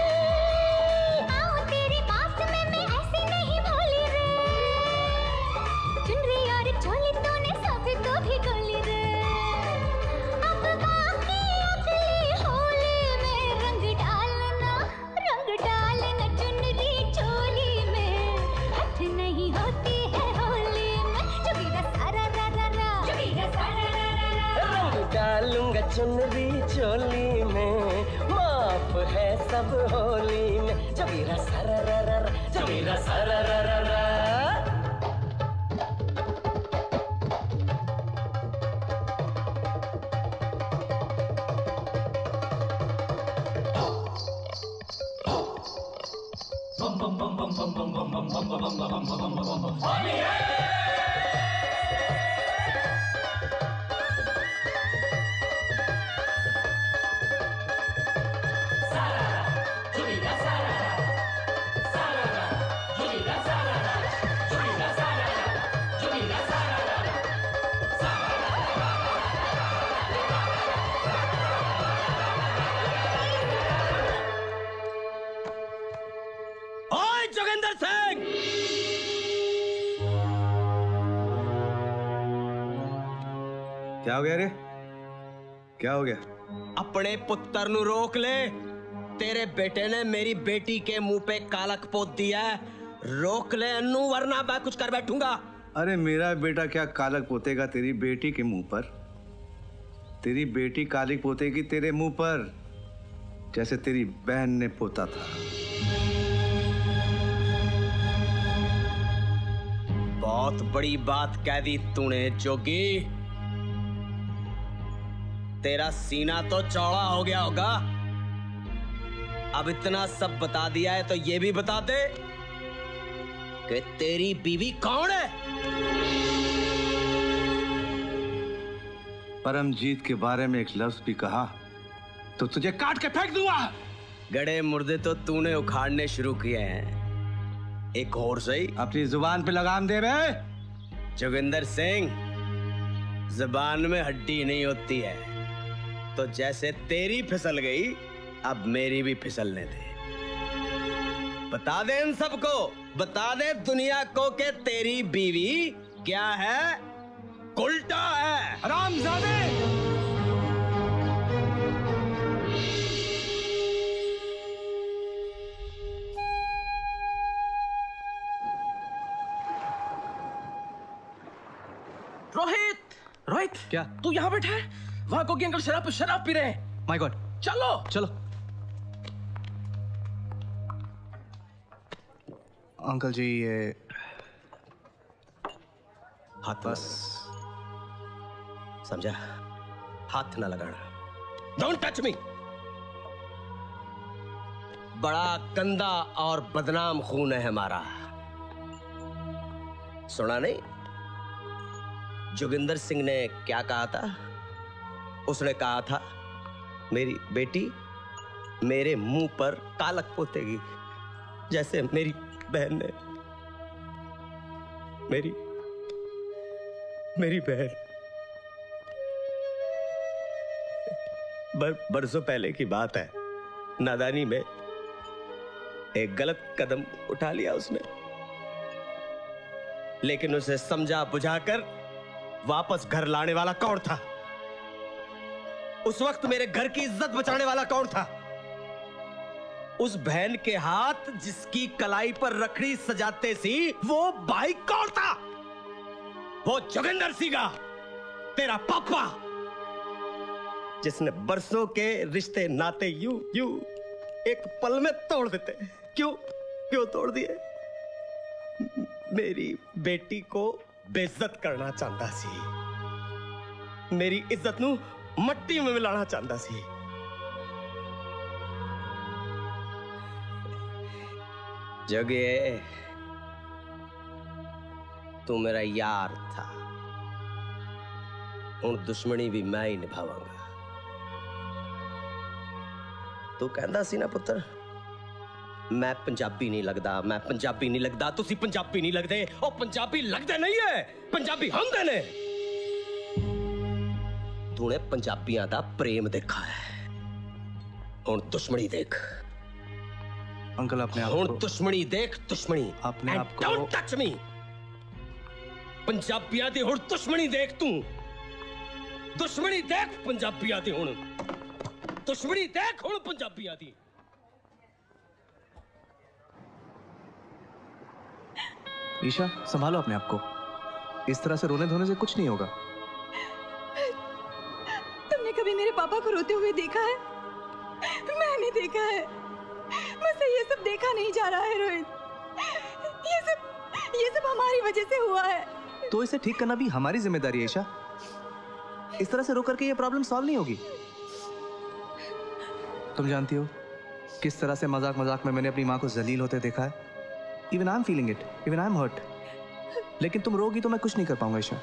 आओ तेरी बात में मैं ऐसे नहीं भोली रे, चुनरी और चोली तूने सब को भी गोली रे, अब बाकी अगली होली में रंग डालना चुनरी चोली में, हाथ चुनरी चोली में, माफ है सब होली में। जो मेरा सरररर, जो मेरा सरररर। क्या हो गया रे? क्या हो गया? अपने पुत्र नु रोक ले। तेरे बेटे ने मेरी बेटी के मुंह पे कालक पोत दिया है। रोक ले अन्नू, वरना मैं कुछ कर बैठूंगा। अरे मेरा बेटा क्या कालक पोतेगा तेरी बेटी के मुंह पर? तेरी बेटी कालिक पोतेगी तेरे मुंह पर, जैसे तेरी बहन ने पोता था। बहुत बड़ी बात कह दी तूने जोगी। तेरा सीना तो चौड़ा हो गया होगा। अब इतना सब बता दिया है तो ये भी बता दे कि तेरी बीवी कौन है? परमजीत के बारे में एक लफ्ज भी कहा तो तुझे काट के फेंक दूंगा। गड़े मुर्दे तो तूने उखाड़ने शुरू किए हैं। एक और सही। अपनी जुबान पे लगाम दे बे। जोगिंदर सिंह, जुबान में हड्डी नहीं होती है, तो जैसे तेरी फिसल गई अब मेरी भी फिसलने दे। बता दे इन सबको, बता दे दुनिया को कि तेरी बीवी क्या है? उल्टा है। हरामजादे! रोहित, क्या? तू यहाँ बैठा है? वहां गोगी अंकल शराब पी रहे हैं। My god. चलो चलो। अंकल जी ये हाथ बस, समझा? हाथ ना लगाना। Don't touch me. बड़ा गंदा और बदनाम खून है हमारा। सुना नहीं? जोगिंदर सिंह ने क्या कहा था? उसने कहा था मेरी बेटी मेरे मुंह पर कालक पोतेगी, जैसे मेरी बहन ने मेरी बहन बरसों पहले की बात है। नादानी में एक गलत कदम उठा लिया उसने, लेकिन उसे समझा बुझाकर वापस घर लाने वाला कौन था? उस वक्त मेरे घर की इज्जत बचाने वाला कौन था? उस बहन के हाथ जिसकी कलाई पर रखड़ी सजाते सी वो भाई कौन था? वो जोगिंदर सिंह, तेरा पापा, जिसने बरसों के रिश्ते नाते यूं एक पल में तोड़ देते। क्यों तोड़ दिए? मेरी बेटी को बेइज्जत करना चाहता सी, मेरी इज्जत नू मट्टी में मिलाना चाहता सी। जगे तू मेरा यार था, हुण दुश्मनी भी मैं ही निभावांगा। तू कहंदा सी ना पुत्र, मैं पंजाबी नहीं लगदा, मैं पंजाबी नहीं लगदा, तुसी पंजाबी नहीं लगदे। ओ पंजाबी लगदे नहीं है, पंजाबी हुंदे ने। तूने पंजाबियां दा प्रेम देखा है, हुण दुश्मनी देख। अंकल अपने आप हुण दुश्मनी देख, दुश्मनी। अपने आप को डोंट टच मी। पंजाबियां दी हुण दुश्मनी देख तू। दुश्मनी देख पंजाबियां दी हुण। दुश्मनी देख हुण पंजाबियां दी। ईशा संभालो अपने आप को, इस तरह से रोने धोने से कुछ नहीं होगा। तुमने कभी मेरे पापा पापा को रोते हुए देखा है? मैंने देखा है। मुझसे ये सब देखा नहीं जा रहा है रोहित। ये सब हमारी वजह से हुआ है। तो इसे ठीक करना भी हमारी जिम्मेदारी है ईशा। इस तरह से रो करके ये प्रॉब्लम सॉल्व नहीं होगी। तुम जानती हो किस तरह से मजाक मजाक में मैंने अपनी माँ को जलील होते देखा है। Even I am feeling it, even I am hurt. लेकिन तुम रोगी तो मैं कुछ नहीं कर पाऊंगा ईशा।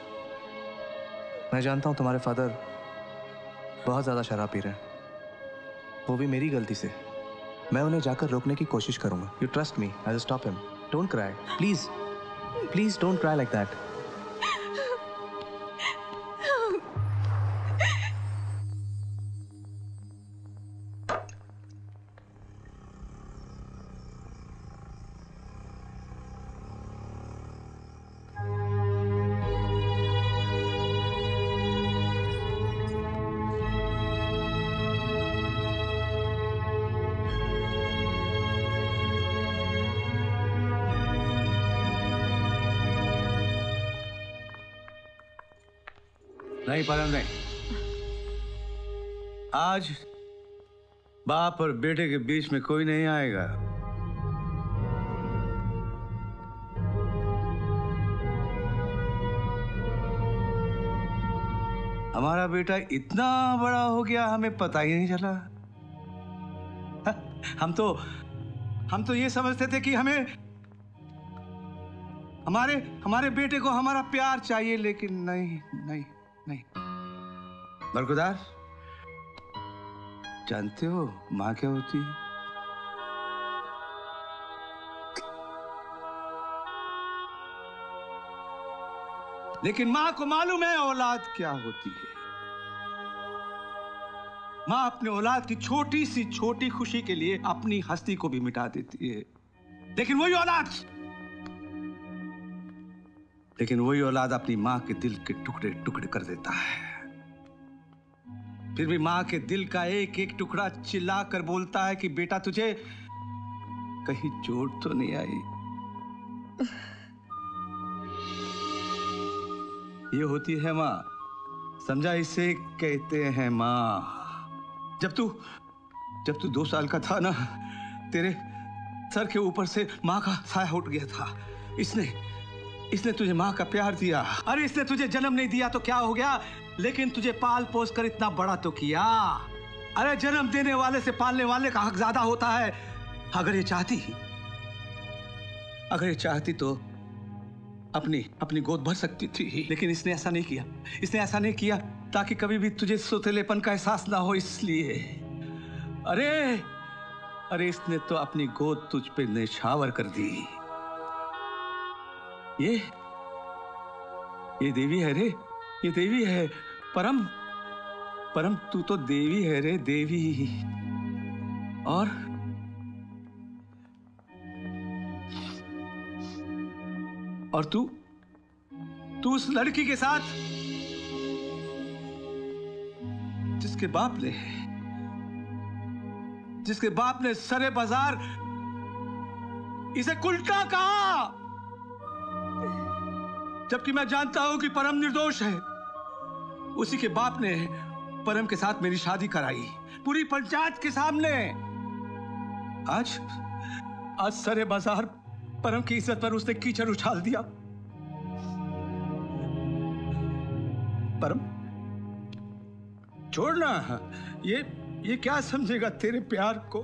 मैं जानता हूं तुम्हारे फादर बहुत ज्यादा शराब पी रहे हैं, वो भी मेरी गलती से। मैं उन्हें जाकर रोकने की कोशिश करूंगा। You trust me, I will stop him. Don't cry please, please don't cry like that. नहीं परम नहीं, आज बाप और बेटे के बीच में कोई नहीं आएगा। हमारा बेटा इतना बड़ा हो गया हमें पता ही नहीं चला। हम तो ये समझते थे कि हमें हमारे बेटे को हमारा प्यार चाहिए, लेकिन नहीं नहीं नहीं। बरगुदार, जानते हो माँ क्या होती है? लेकिन माँ को मालूम है औलाद क्या होती है। माँ अपने औलाद की छोटी सी छोटी खुशी के लिए अपनी हस्ती को भी मिटा देती है। लेकिन वही औलाद अपनी माँ के दिल के टुकड़े टुकड़े कर देता है। फिर भी माँ के दिल का एक एक टुकड़ा चिल्ला कर बोलता है कि बेटा तुझे कहीं चोट तो नहीं आई। ये होती है माँ, समझा? इसे कहते हैं माँ। जब तू 2 साल का था ना, तेरे सर के ऊपर से माँ का साया उठ गया था। इसने तुझे माँ का प्यार दिया। अरे इसने तुझे जन्म नहीं दिया तो क्या हो गया, लेकिन तुझे पाल पोस कर इतना बड़ा तो किया। अरे जन्म देने वाले से पालने वाले का हक ज्यादा होता है। अगर ये चाहती तो अपनी गोद भर सकती थी, लेकिन इसने ऐसा नहीं किया। इसने ऐसा नहीं किया ताकि कभी भी तुझे सोतेलेपन का एहसास ना हो, इसलिए। अरे इसने तो अपनी गोद तुझ पे निछावर कर दी। ये देवी है रे, ये देवी है। परम तू तो देवी है रे, देवी। और तू उस लड़की के साथ जिसके बाप ने सरे बाजार इसे कुल्टा कहा, जबकि मैं जानता हूं कि परम निर्दोष है। उसी के बाप ने परम के साथ मेरी शादी कराई, पूरी पंचायत के सामने। आज सरे बाजार परम की इज्जत पर उसने कीचड़ उछाल दिया। परम छोड़ना, ये क्या समझेगा तेरे प्यार को?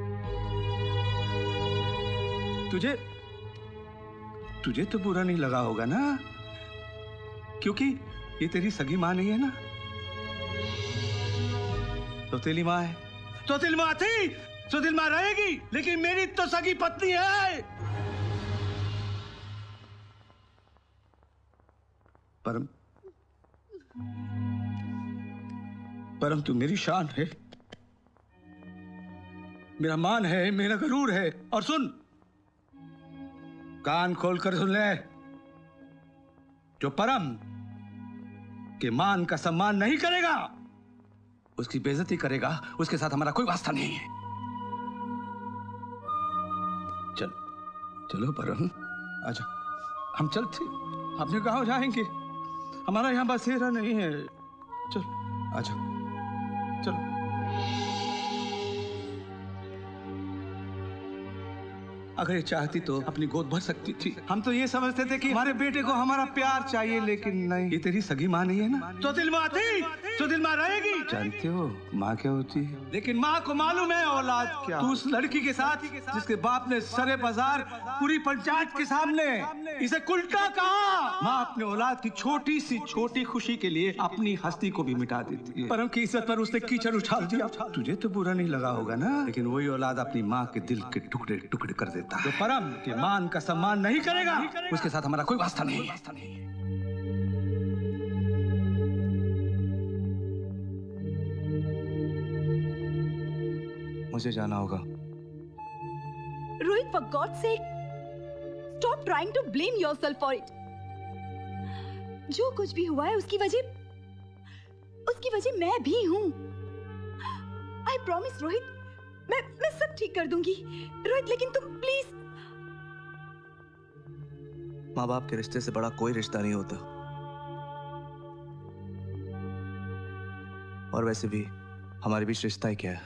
तुझे तो बुरा नहीं लगा होगा ना, क्योंकि ये तेरी सगी माँ नहीं है ना, सौतेली माँ है। सौतेली माँ थी, सौतेली माँ रहेगी, लेकिन मेरी तो सगी पत्नी है। परम तू मेरी शान है, मेरा मान है, मेरा गरूर है। और सुन, कान खोलकर सुन ले, जो परम के मान का सम्मान नहीं करेगा, उसकी बेइज्जती करेगा, उसके साथ हमारा कोई वास्ता नहीं है। चलो परम, आजा, हम चलते। अपने गांव जाएंगे, हमारा यहाँ बसेरा नहीं है। चल आजा। चलो। अगर ये चाहती तो अपनी गोद भर सकती थी। हम तो ये समझते थे कि हमारे बेटे को हमारा प्यार चाहिए, लेकिन नहीं। ये तेरी सगी माँ नहीं है ना, तो दिल माँ थी, तो दिल माँ रहेगी। जानते हो माँ क्या होती है? लेकिन माँ को मालूम है औलाद क्या। तू उस लड़की के साथ जिसके बाप ने सरे बाजार पूरी पंचायत के सामने इसे कुल्टा कहा। माँ अपने औलाद की छोटी सी छोटी खुशी के लिए अपनी हस्ती को भी मिटा देती है। परम की इज्जत पर उसने कीचड़ उछाल दिया। तुझे तो बुरा नहीं लगा होगा ना, लेकिन वही औलाद अपनी माँ के दिल के टुकड़े टुकड़े कर देता है। जो परम के मान का सम्मान नहीं करेगा, उसके साथ हमारा कोई वास्ता नहीं। मुझे जाना होगा। Rohit, for God's sake, stop trying to blame yourself for it. जो कुछ भी हुआ है उसकी वजह मैं भी हूँ। I promise रोहित, मैं सब ठीक कर दूंगी। रोहित, लेकिन तुम प्लीज। माँ बाप के रिश्ते से बड़ा कोई रिश्ता नहीं होता, और वैसे भी हमारे बीच रिश्ता ही क्या है।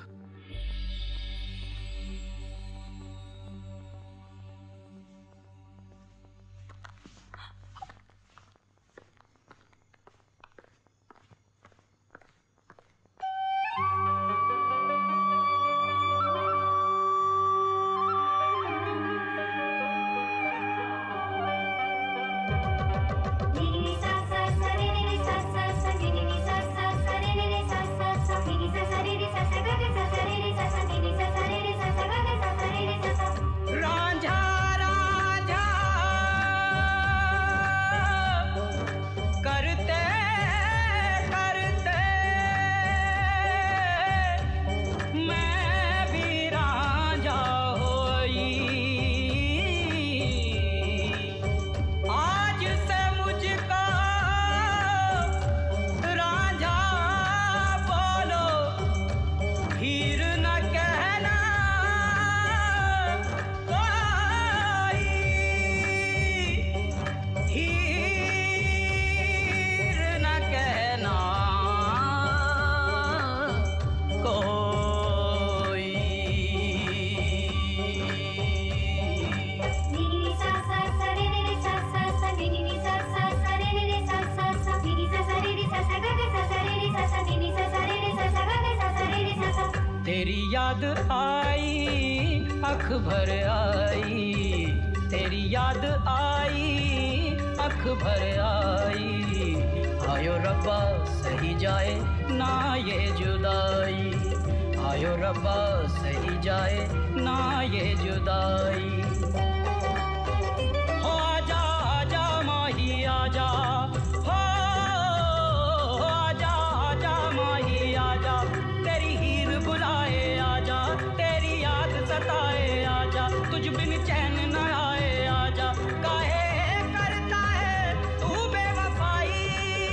तेरी याद आई अख भर आई, तेरी याद आई अख भर आई। आयो रब्बा सही जाए ना ये जुदाई, आयो रब्बा सही जाए ना ये जुदाई। हो आजा आजा माही आजा, हो आजा आजा माही आजा। तेरी हीर बुलाए आजा, तेरी याद सताए आजा, तुझ बिन चैन न आए आजा। काहे करता है तू बेवफाई,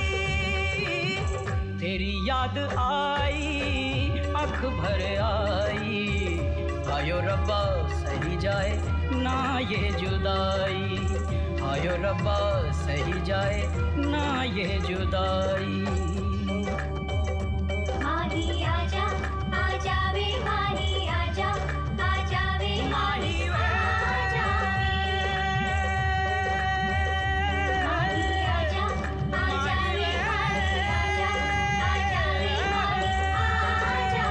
तेरी याद आई अख भर आई। आयो रब्बा सही जाए ना ये जुदाई, आयो रब्बा सही जाए ना ये जुदाई। माही आजा आजा वे माही आजा, आजा वे माही आजा माही आजा, आजा वे माही आजा, आजा वे माही आजा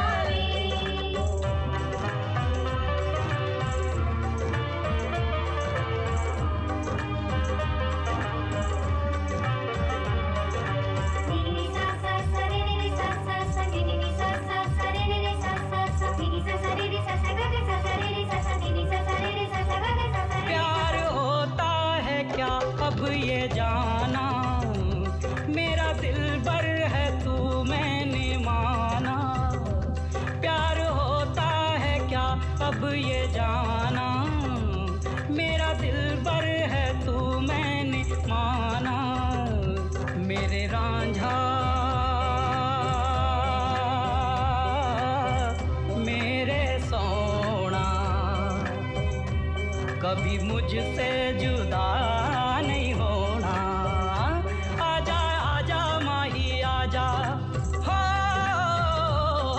नी सा सा सा रे रे सा सा सा नी नी सा सा सा रे रे सा सा सा नी नी सा सा रे रे सा सा गा गा सा सा रे रे सा सा नी नी सा सा रे रे सा सा गा गा सा सा रे। प्यार होता है क्या अब ये जाना, मेरा दिल बर है तू मैंने माना। प्यार होता है क्या अब ये जाना, मेरा दिल बर है तू मैंने माना। मेरे रांझा मेरे सोना, कभी मुझसे जुदा नहीं होना। आजा आजा माही आजा, हो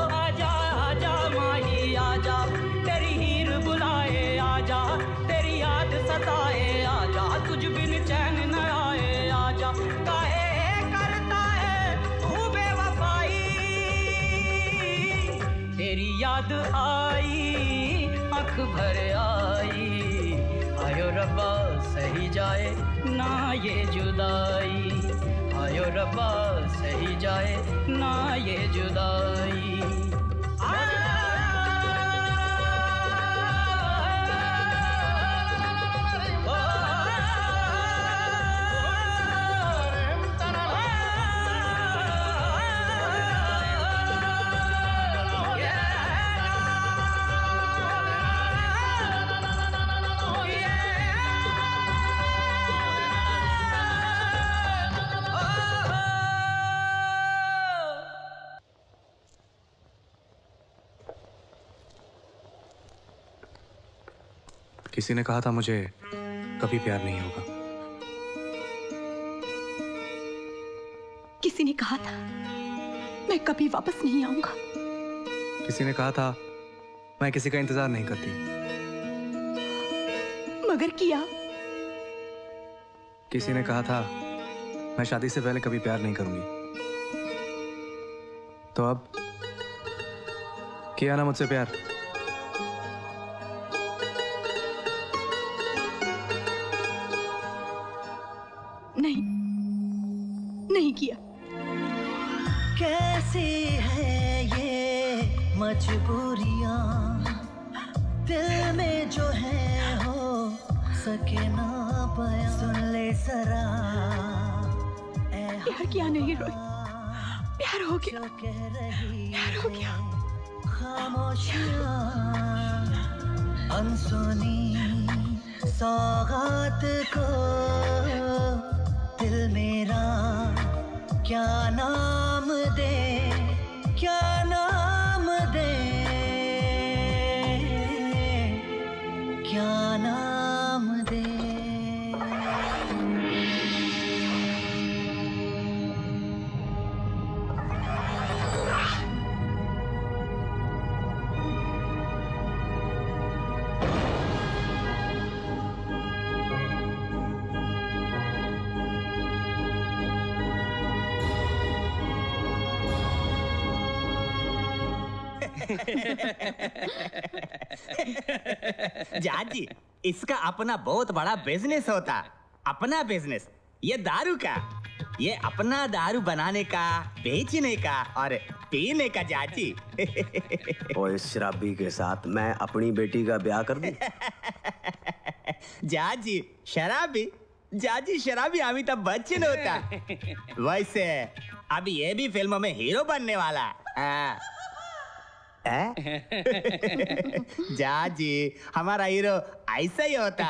याद आई आँख भर आई, आयो रब्बा सही जाए ना ये जुदाई, आयो रब्बा सही जाए ना ये जुदाई। किसी ने कहा था मुझे कभी प्यार नहीं होगा। किसी ने कहा था मैं कभी वापस नहीं आऊंगा। किसी ने कहा था मैं किसी का इंतजार नहीं करती, मगर किया। किसी ने कहा था मैं शादी से पहले कभी प्यार नहीं करूंगी, तो अब किया ना मुझसे प्यार। नहीं किया। कैसी है ये मजबूरियां दिल में जो है हो सके ना बयां, सुन ले जरा। प्यार किया नहीं रोहित, प्यार हो गया, प्यार हो गया। खामोशियां अनसुनी सौगात को दिल मेरा क्या नाम दे, क्या नाम दे, क्या नाम दे। जाजी, इसका अपना बहुत बड़ा बिजनेस होता, अपना बिजनेस। ये दारू का, ये अपना दारू बनाने का, बेचने का और पीने का। जाजी और इस शराबी के साथ मैं अपनी बेटी का ब्याह कर दूं? जाजी शराबी, जाजी शराबी अमिताभ बच्चन होता। वैसे अब ये भी फिल्मों में हीरो बनने वाला। जाजी हमारा हीरो ऐसा ही होता।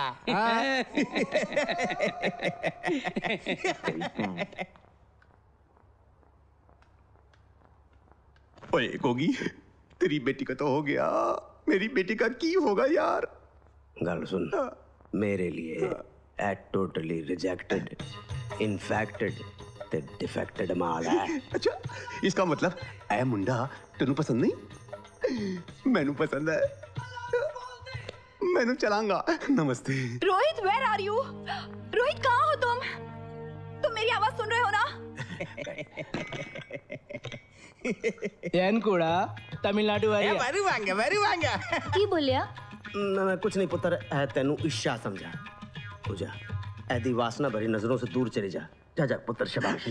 ओए गोगी, तेरी बेटी का तो हो गया, मेरी बेटी का की होगा यार? गल सुन, मेरे लिए टोटली रिजेक्टेड, इनफेक्टेड ते डिफेक्टेड माल है। अच्छा, इसका मतलब ऐ मुंडा तेनू पसंद नहीं? मैनू पसंद है, मैनू चलांगा। नमस्ते Rohit, where are you? Rohit कहाँ हो तुम? तुम मेरी आवाज सुन रहे हो ना? ಕೂಡ तमिलनाडु வருவாங்க। की बोलिया? मैं कुछ नहीं पुत्र, तेनू इशा समझा। हो जा, ऐदी वासना भरी नजरों से दूर चले जा। जा जा पुत्र, शाबाश।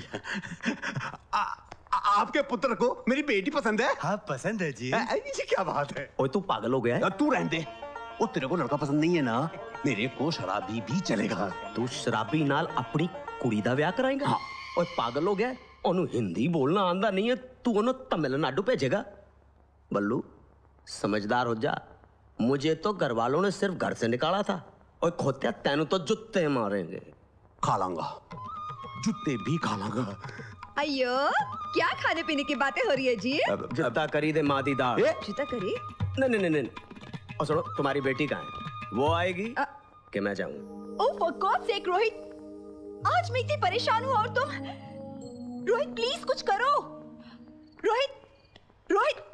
आपके पुत्र को मेरी बेटी पसंद है? हाँ पसंद है जी। ये क्या बात है? ओए तू पागल हो गया है? तू रहने दे। ओ तेरे को लड़का पसंद नहीं है ना? मेरे को शराबी भी चलेगा। तू शराबी नाल अपनी कुड़ी दा ब्याह कराएगा? हाँ। ओए पागल हो गया? ओनू हिंदी बोलना आंदा नहीं है, तू ओनू तमिलनाडु भेजेगा? बल्लू समझदार हो जा, मुझे तो घर वालों ने सिर्फ घर से निकाला था। ओए खोत्या, तेनू तो जुत्ते मारेंगे। खा लांगा, जुत्ते भी खा लांगा। अयो, क्या खाने पीने की बातें हो रही है जी? जुत्ता करी दे मादी दाल। जुत्ता करी? नहीं। और सुनो, तुम्हारी बेटी कहाँ है? वो आएगी कि मैं जाऊँ? Oh for God sake Rohit, आज मैं इतनी परेशान हूँ और तुम। रोहित प्लीज कुछ करो। रोहित, रोहित।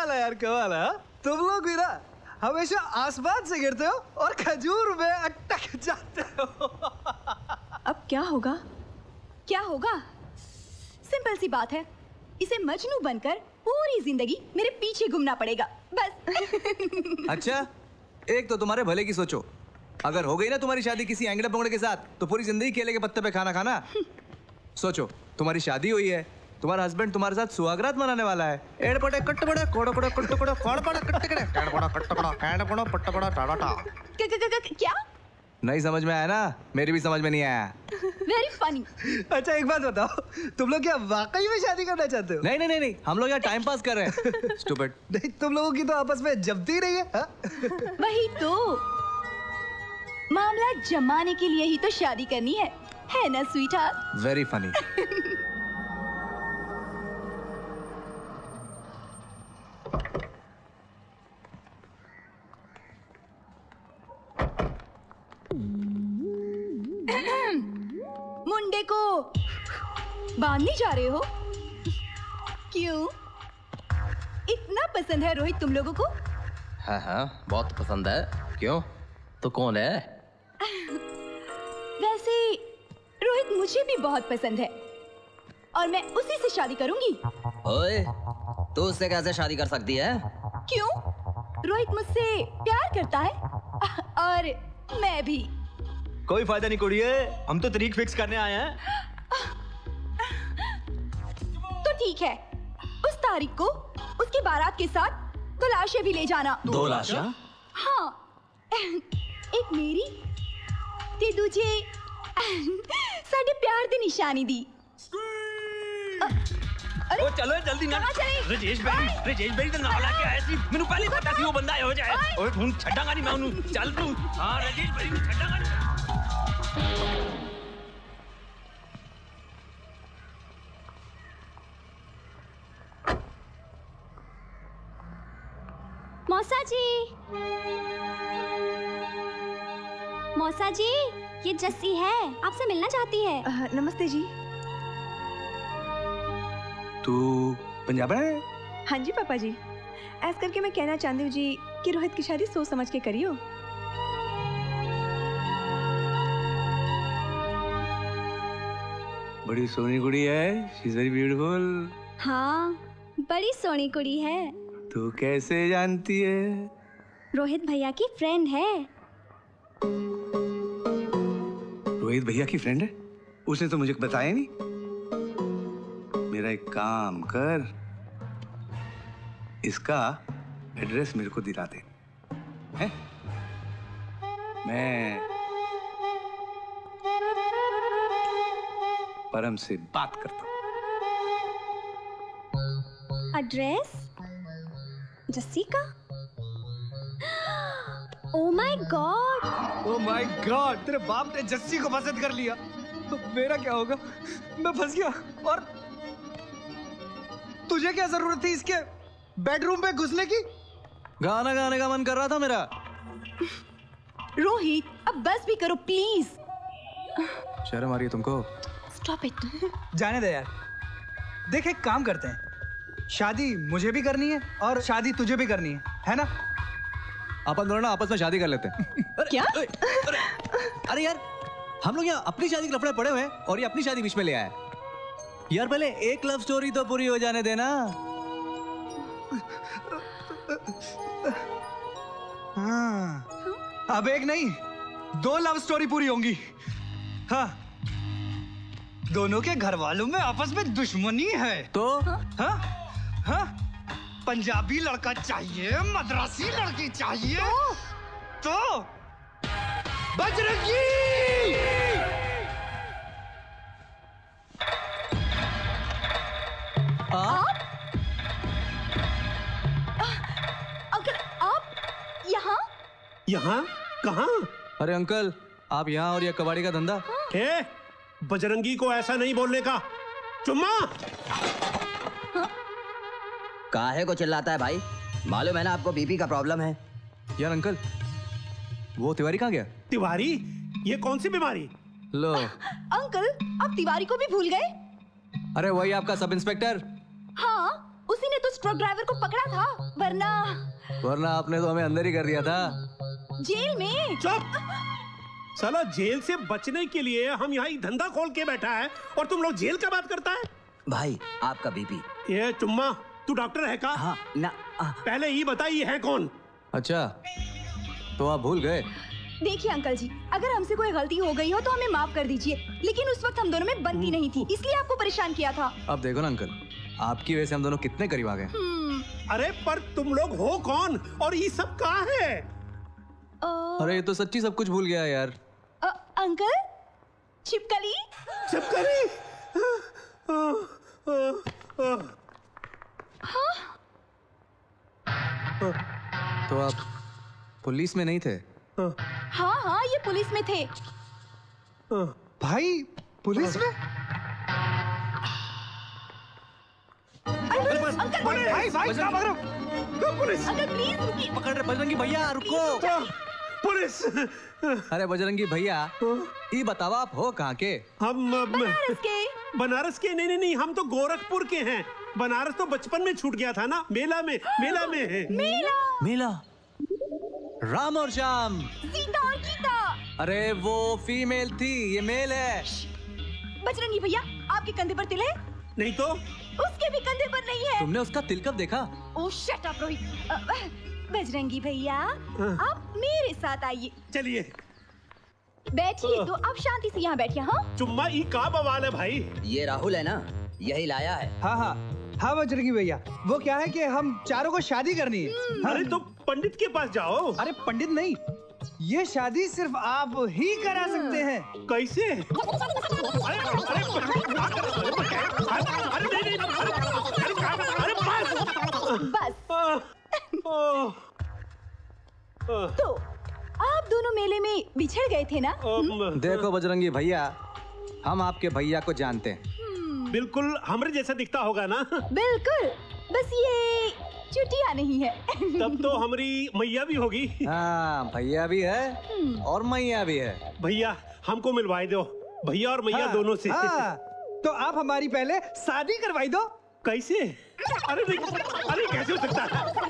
कमाल है यार, कमाल है। तुम लोग भी ना हमेशा आसमान से गिरते हो और खजूर में अटक जाते हो। अब क्या होगा? क्या होगा? सिंपल सी बात है, इसे मजनू बनकर पूरी जिंदगी मेरे पीछे घूमना पड़ेगा, बस। अच्छा, एक तो तुम्हारे भले की सोचो, अगर हो गई ना तुम्हारी शादी किसी एंगड़े पंगड़े के साथ तो पूरी जिंदगी केले के पत्ते पे खाना खाना। सोचो, तुम्हारी शादी हुई है, तुम्हारा हस्बैंड तुम्हारे साथ सुहागरात मनाने वाला है। एड़पड़े कट्टपड़े कोड़ो कोड़ो कट्टो कोड़ो कोड़पड़े कट्टकड़े एड़पड़ा कट्टकड़ा एड़पड़ो पट्टपड़ा टाटा। क्या? नहीं समझ में आया ना? मेरी भी समझ में नहीं आया। Very funny. अच्छा एक बात बताओ, तुम लोग क्या वाकई में शादी करना चाहते हो? नहीं नहीं नहीं, हम लोग यहाँ टाइम पास कर रहे हैं। स्टूपिड। नहीं, तुम लोगों की तो आपस में जमती रही है। वही तो, मामला जमाने के लिए ही तो शादी करनी है ना स्वीट हार्ट? Very funny. मुंडे को बांधने जा रहे हो? क्यों? इतना पसंद है रोहित तुम लोगों को? हाँ हाँ, बहुत पसंद है। क्यों? तो कौन है? वैसे रोहित मुझे भी बहुत पसंद है और मैं उसी से शादी करूंगी। ओए, तू उससे कैसे शादी कर सकती है? क्यों? रोहित मुझसे प्यार करता है और मैं भी। कोई फायदा नहीं कुड़िए, हम तो तारीख फिक्स करने आए हैं। तो ठीक है, उस तारीख को उसकी बारात के साथ 2 लाशें भी ले जाना। 2 लाशा? हाँ, एक मेरी ते दूजे साढ़े प्यार दी निशानी दी। ओ चलो जल्दी ना। रजेश भाई तो नाल आके आया सी, मेनू पहले पता सी वो बंदा हो जाए। ओए हुन छड्डांगा नहीं मैं ओनू, चल तू। हां रजेश भाई नू छड्डांगा नहीं। मौसा जी, मौसा जी, ये जस्सी है, आपसे मिलना चाहती है। नमस्ते जी। तू पंजाब है? हाँ जी पापा जी, ऐसा करके मैं कहना चाहती हूँ जी कि रोहित की शादी सोच समझ के करियो। बड़ी सोनी कुड़ी है, शी इज वेरी ब्यूटीफुल। हाँ, बड़ी सोनी कुड़ी है। तू कैसे जानती है? रोहित भैया की फ्रेंड है। रोहित भैया की फ्रेंड है? उसने तो मुझे बताया नहीं। मेरा एक काम कर, इसका एड्रेस मेरे को दिला दे, हैं? मैं परम से बात करता हूँ। एड्रेस जस्सी का? Oh my god! Oh my god! तेरे बाप ने जस्सी को पसंद कर लिया, तो मेरा क्या होगा? मैं फंस गया। और तुझे क्या जरूरत थी इसके बेडरूम पे घुसने की? गाना गाने का मन कर रहा था मेरा। रोहित, अब बस भी करो प्लीज। शर्म आ रही है तुमको? Stop it. जाने दे यार। देख, एक काम करते हैं, शादी मुझे भी करनी है और शादी तुझे भी करनी है ना? अपन दोनों ना आपस में शादी कर लेते हैं। क्या? अरे यार, हम लोग यहाँ अपनी शादी के लफड़े पड़े हुए हैं और ये अपनी शादी बीच में ले आया। यार पहले एक लव स्टोरी तो पूरी हो जाने देना। हाँ, अब एक नहीं 2 लव स्टोरी पूरी होंगी। हाँ, दोनों के घर वालों में आपस में दुश्मनी है। तो हाँ? हाँ? पंजाबी लड़का चाहिए, मद्रासी लड़की चाहिए, तो बजरंगी। अंकल, आप यहाँ? यहाँ? कहाँ? अरे अंकल, आप यहाँ और ये कबाड़ी का धंधा? बजरंगी को ऐसा नहीं बोलने का। चुम्मा! काहे को चिल्लाता है भाई? मालूम है ना आपको बीपी का प्रॉब्लम है। यार अंकल, वो तिवारी कहाँ गया? तिवारी? ये कौन सी बीमारी? लो। अंकल, आप तिवारी को भी भूल गए? अरे वही आपका सब इंस्पेक्टर। हाँ, उसी ने तो ट्रक ड्राइवर को पकड़ा था, वरना आपने तो हमें अंदर ही कर दिया था। जेल में। चुप! साला जेल से बचने के लिए हम यहाँ धंधा खोल के बैठा है और तुम लोग जेल का बात करता है। भाई आपका बीपी। ये चुम्मा, तू डॉक्टर है का? हाँ, ना। पहले ही बता ये है कौन? अच्छा, तो आप भूल गए। देखिए अंकल जी, अगर हमसे कोई गलती हो गई हो तो हमें माफ कर दीजिए, लेकिन उस वक्त हम दोनों में बनती नहीं थी, इसलिए आपको परेशान किया था। अब देखो ना अंकल, आपकी वजह से हम दोनों कितने करीब आ गए। अरे पर तुम लोग हो कौन और ये सब कहाँ है? अरे ये तो सच्ची सब कुछ भूल गया यार। अंकल, छिपकली। छिपकली? हाँ? तो आप पुलिस में नहीं थे? हाँ हाँ, ये पुलिस में थे। भाई पुलिस में? अंकल, भाई क्या भाग रहे हो? पुलिस! अंकल प्लीज रुकिए। पकड़ रहे बजरंगी भैया, रुको। पुलिस! अरे बजरंगी भैया, ये बताओ आप हो कहाँ के? हम बनारस के। बनारस के? नहीं, हम तो गोरखपुर के हैं। बनारस तो बचपन में छूट गया था ना, मेला में है। मेला? राम और श्याम, सीता और गीता। अरे वो फीमेल थी, ये मेल है। बजरंगी भैया, आपके कंधे पर तिल है? नहीं तो? उसके भी कंधे पर नहीं है। तुमने उसका तिल कब देखा? Oh shut up Rohit. Bajrangi भैया, आप मेरे साथ आइए। चलिए। बैठिए, तो आप शांति से यहाँ बैठिए। हाँ चुम्मा, ये का बवाल है भाई? ये राहुल है ना, यही लाया है। हाँ बजरंगी भैया, वो क्या है कि हम चारों को शादी करनी है। अरे तो पंडित के पास जाओ। अरे पंडित नहीं, ये शादी सिर्फ आप ही करा सकते हैं। कैसे? बस। तो आप दोनों मेले में बिछड़ गए थे ना? देखो बजरंगी भैया, हम आपके भैया को जानते हैं। बिल्कुल हमारे जैसा दिखता होगा ना? बिल्कुल, बस ये चुटिया नहीं है। तब तो हमारी मैया भी होगी। हाँ, भैया भी है और मैया भी है। भैया हमको मिलवाई दो, भैया और मैया दोनों से। तो आप हमारी पहले शादी करवाई दो। कैसे? अरे कैसे हो सकता है?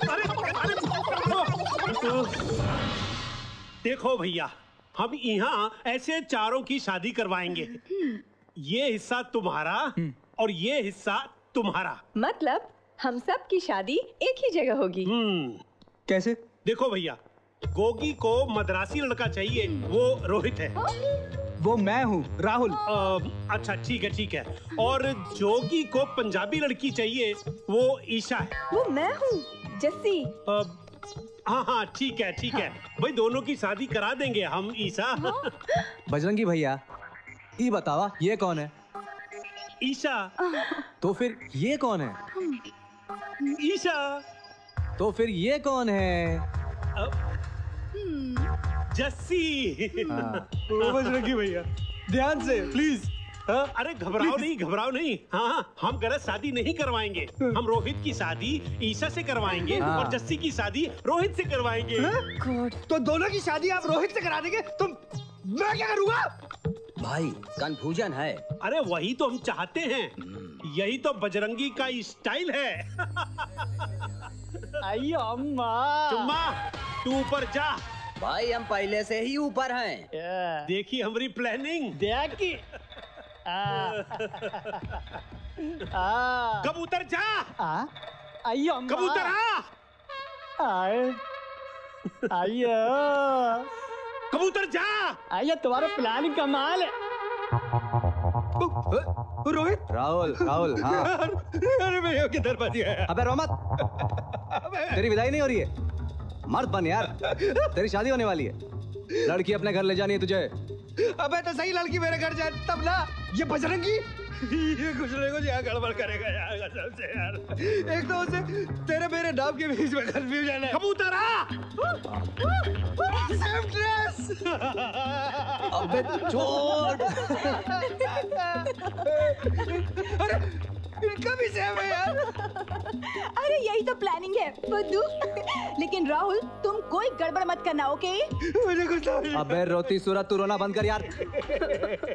देखो भैया, हम यहाँ ऐसे चारों की शादी करवाएंगे। ये हिस्सा तुम्हारा और ये हिस्सा तुम्हारा। मतलब हम सब की शादी एक ही जगह होगी। कैसे? देखो भैया, गोगी को मद्रासी लड़का चाहिए, वो रोहित है। वो मैं हूँ, राहुल। अच्छा ठीक है। और जोगी को पंजाबी लड़की चाहिए, वो ईशा है। वो मैं हूँ, जस्सी। हाँ ठीक है। भाई दोनों की शादी करा देंगे हम, ईशा। बजरंगी भैया, ये बतावा ये कौन है? ईशा। तो फिर ये कौन है? ईशा। तो फिर ये कौन है? जस्सी। बजरंगी भैया, ध्यान से प्लीज। अरे घबराओ नहीं। हाँ, हम गलत शादी नहीं करवाएंगे। हम रोहित की शादी ईशा से करवाएंगे और जस्सी की शादी रोहित से करवाएंगे। तो दोनों की शादी आप रोहित से करा देंगे? मैं क्या करूँगा? भाई कंफ्यूजन है। अरे वही तो हम चाहते हैं, यही तो बजरंगी का स्टाइल है। अయ్యో अम्मा। चुम्मा, तू ऊपर जा। भाई हम पहले से ही ऊपर हैं। देखी हमारी प्लानिंग। देखी। कबूतर जा। अయ్యో अम्मा। कबूतर कबूतर जा। तुम्हारा प्लानिंग कमाल है। रोहित। राहुल। हाँ। अरे भैया किधर बच गया? अबे रो मत। तेरी विदाई नहीं हो रही है? मर्द बन यार, तेरी शादी होने वाली है। लड़की अपने घर ले जानी है तुझे। अबे तो सही लड़की मेरे घर जाए तब ना। ये बजरंगी ये कुछ नहीं कुछ यहाँ गड़बड़ करेगा यार, सबसे यार। एक तो उसे तेरे मेरे नाम के बीच में कंफ्यूजन है। कबूतर सेम ड्रेस। अबे चोट। अरे इनका भी सेम है यार। अरे यही तो प्लानिंग है बुद्धू। लेकिन राहुल, तुम कोई गड़बड़ मत करना, ओके? मुझे कुछ नहीं। अबे रोती सूरत, तू रोना बंद कर यार।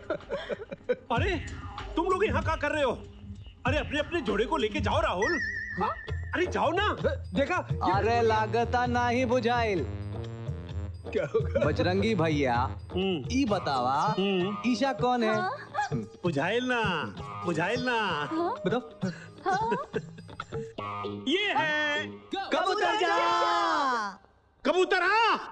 अरे तुम लोग यहाँ क्या कर रहे हो? अरे अपने अपने जोड़े को लेके जाओ राहुल। अरे जाओ ना। देखा? अरे लागता नहीं बुझाइल। क्या होगा? बजरंगी भैया ई बतावा ईशा कौन है? बुझाइल ना, बुझाइल ना। बताओ। ये है कबूतर जा। कबूतर आ।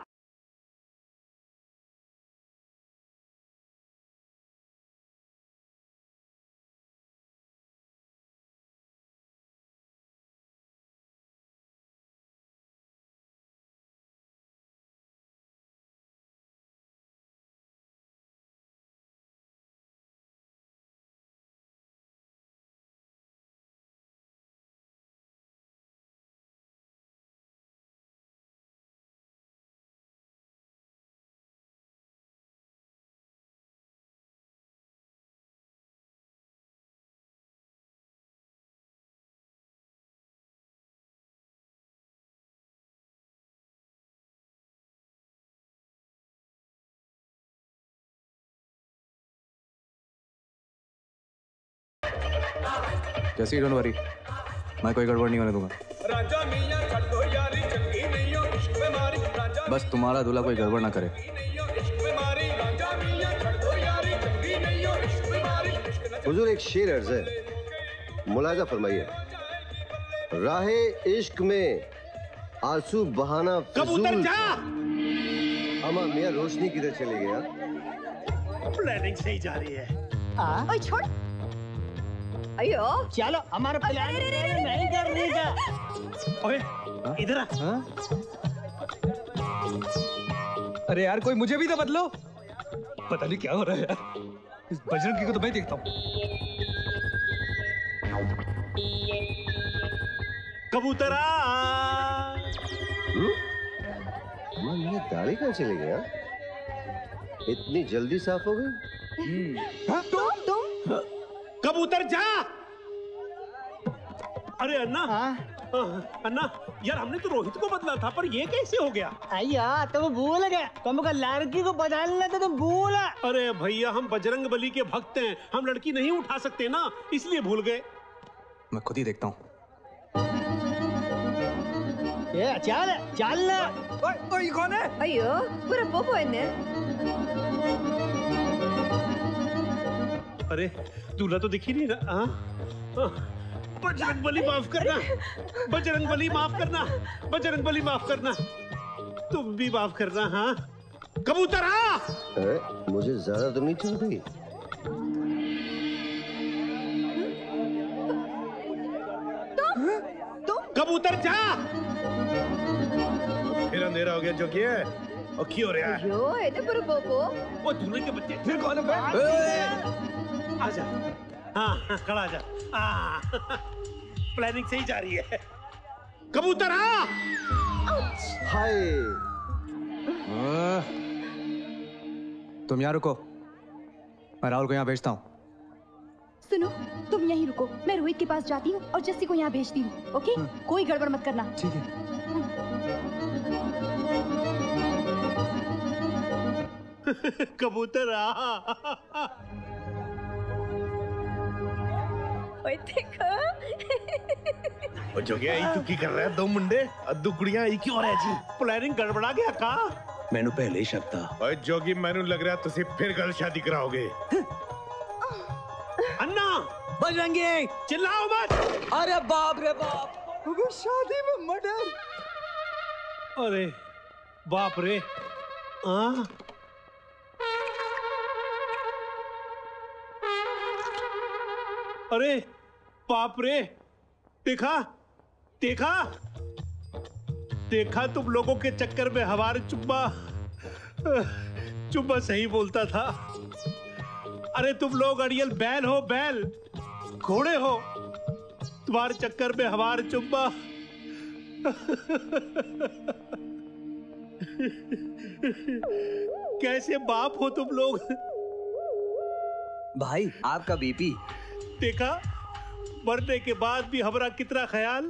जैसे डोंट वरी, मैं कोई गड़बड़ नहीं होने दूंगा। बस तुम्हारा दूल्हा कोई गड़बड़ ना करे। हुजूर एक शेर अर्ज है, मुलाजा फरमाइए। राहे इश्क में आंसू बहाना कबूतर जा। अमा मियां रोशनी किधर चले गया? प्लानिंग सही जा रही है। ओए छोड़। अयो चलो हमारा प्लान नहीं करने का। ओए इधर आ। अरे यार कोई मुझे भी तो बदलो। पता नहीं क्या हो रहा है यार। इस बजरंगी को तो मैं देखता हूँ। कबूतर आ। ये दाढ़ी कहाँ चले गया? इतनी जल्दी साफ हो गई? तुम कबूतर जा। अरे अन्ना, अन्ना यार हमने तो रोहित को बदला था, पर ये कैसे हो गया? अय्या तुम भूल गए, तुमको लड़की को बदलना तो तुम भूला। अरे भैया हम बजरंग बली के भक्त हैं, हम लड़की नहीं उठा सकते ना, इसलिए भूल गए। मैं खुद ही देखता हूँ। ये चल चल ना। ओए कौन है? अयो पूरा पोपो है ने। अरे दूल्हा तो दिख ही नहीं रहा। बजरंग बली माफ करना, बजरंग बली माफ करना, बजरंग बली माफ करना, तुम भी माफ करना। हाँ कबूतर आ। मुझे ज्यादा तो नहीं चल रही। तुम कबूतर जा। फिर अंधेरा हो गया जो कि है और क्यों रहा है? यो ये तो पूरा पोपो। वो दूल्हे के बच्चे फिर कौन है? आजा। हाँ खड़ा आजा। प्लानिंग सही जा रही है। कबूतर आ। हाय तुम यहाँ रुको, मैं राहुल को यहाँ भेजता हूँ। सुनो तुम यहीं रुको, मैं रोहित के पास जाती हूँ और जस्सी को यहाँ भेजती हूँ। ओके? कोई गड़बड़ मत करना। ठीक है। कबूतर आ। ओए देखो। ओ जोगिया ई तू की कर रहा है? दो मुंडे अद्दू कुड़ियां ई क्यों हो रहा है जी? प्लानिंग गड़बड़ा गया का? मैनू पहले ही शक था। ओए जोगी मैनू लग रहा तुसी फिर गल शादी कराओगे। अन्ना बजरंगी चिल्लाओ मत। अरे बाप रे बाप, अबे शादी में मर्डर। अरे बाप रे। अरे बाप रे, देखा देखा देखा तुम लोगों के चक्कर में हमारे चुम्मा सही बोलता था। अरे तुम लोग अड़ियल बैल हो, बैल घोड़े हो, तुम्हारे चक्कर में हमारे चुम्मा। कैसे बाप हो तुम लोग? भाई आपका बीपी देखा, मरने के बाद भी हमारा कितना ख्याल।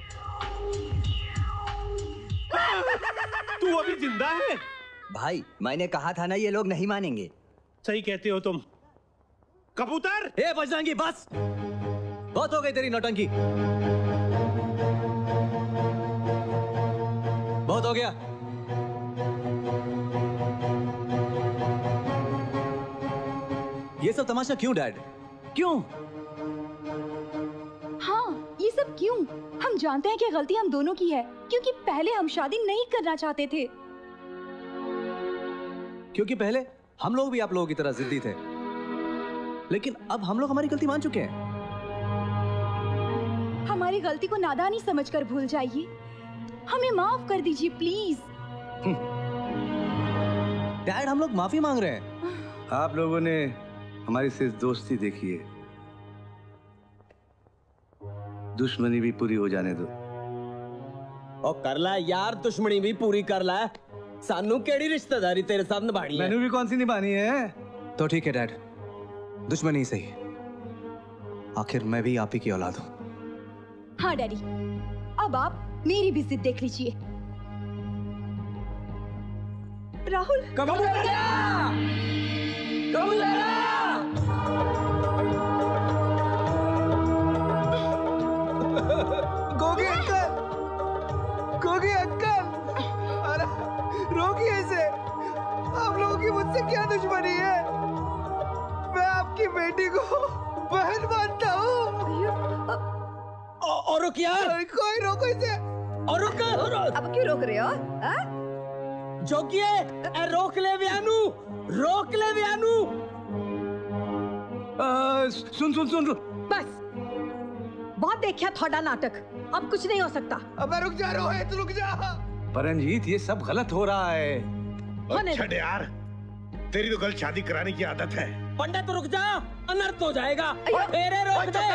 तू अभी जिंदा है? भाई मैंने कहा था ना ये लोग नहीं मानेंगे। सही कहते हो तुम। कबूतर। ए बजरंगी बस, बहुत हो गई तेरी नौटंकी। गया? ये सब तमाशा क्यों डैड? क्यों? हाँ, ये सब क्यों? हम जानते हैं कि गलती हम दोनों की है, क्योंकि पहले हम शादी नहीं करना चाहते थे। क्योंकि पहले हम लोग भी आप लोगों की तरह जिद्दी थे, लेकिन अब हम लोग हमारी गलती मान चुके हैं। हमारी गलती को नादानी समझकर भूल जाइए। हमें माफ कर दीजिए प्लीज। डैड, हम लोग माफी मांग रहे हैं। आप लोगों ने हमारी सिर्फ दोस्ती देखी है, दुश्मनी भी पूरी हो जाने दो। और कर ला यार, दुश्मनी भी पूरी कर ला। सानू केड़ी रिश्तेदारी तेरे साथ निभानी है? मैंने भी कौन सी निभानी है? तो ठीक है डैड, दुश्मनी सही। आखिर मैं भी आप ही की औलाद हूं। हाँ डैडी, अब आप मेरी भी जिद देख लीजिए। राहुल, गोगी अंकल, गोगी अंकल, अरे रोकिए इसे। आप लोगों की मुझसे क्या दुश्मनी है? मैं आपकी बेटी को बहन मानता हूँ। और रुक यार, कोई रोको इसे। और रुक। अब क्यों रोक रहे हो? जोगिए, रोक ले व्यानू, रोक ले व्यानू। सुन सुन सुन। बस बहुत देखा थोड़ा नाटक, अब कुछ नहीं हो सकता। अब रुक जा रोहित, रुक जा। परमजीत, ये सब गलत हो रहा है। छड़ यार, तेरी तो कल शादी कराने की आदत है। पंडित रुक जा, अनर्थ हो जाएगा। तेरे रोक दे।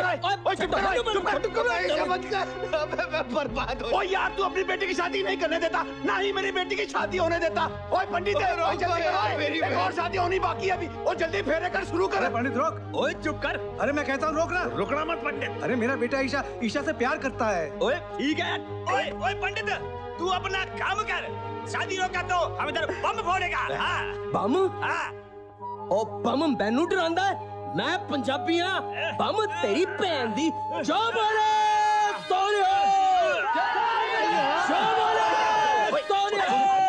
मैं बर्बाद हो। यार, तू अपनी बेटी की शादी नहीं करने देता, ना ही मेरी बेटी की शादी होने देता। ओए पंडित, एक और शादी होनी बाकी है अभी। और जल्दी फेरे कर, शुरू कर। पंडित रोक। ओए चुप कर। अरे मैं कहता हूँ रोकना। रुकना मत पंडित। अरे मेरा बेटा ईशा से प्यार करता है। ओए ठीक है। ओए पंडित, तू अपना काम कर। शादी रोका तो हम इधर बम फोड़ेगा। बम? ओ बम मैनू डरांदा है? मैं पंजाबी हाँ। बम तेरी भैन दी। जो बोले सोनिया, जो बोले सोनिया,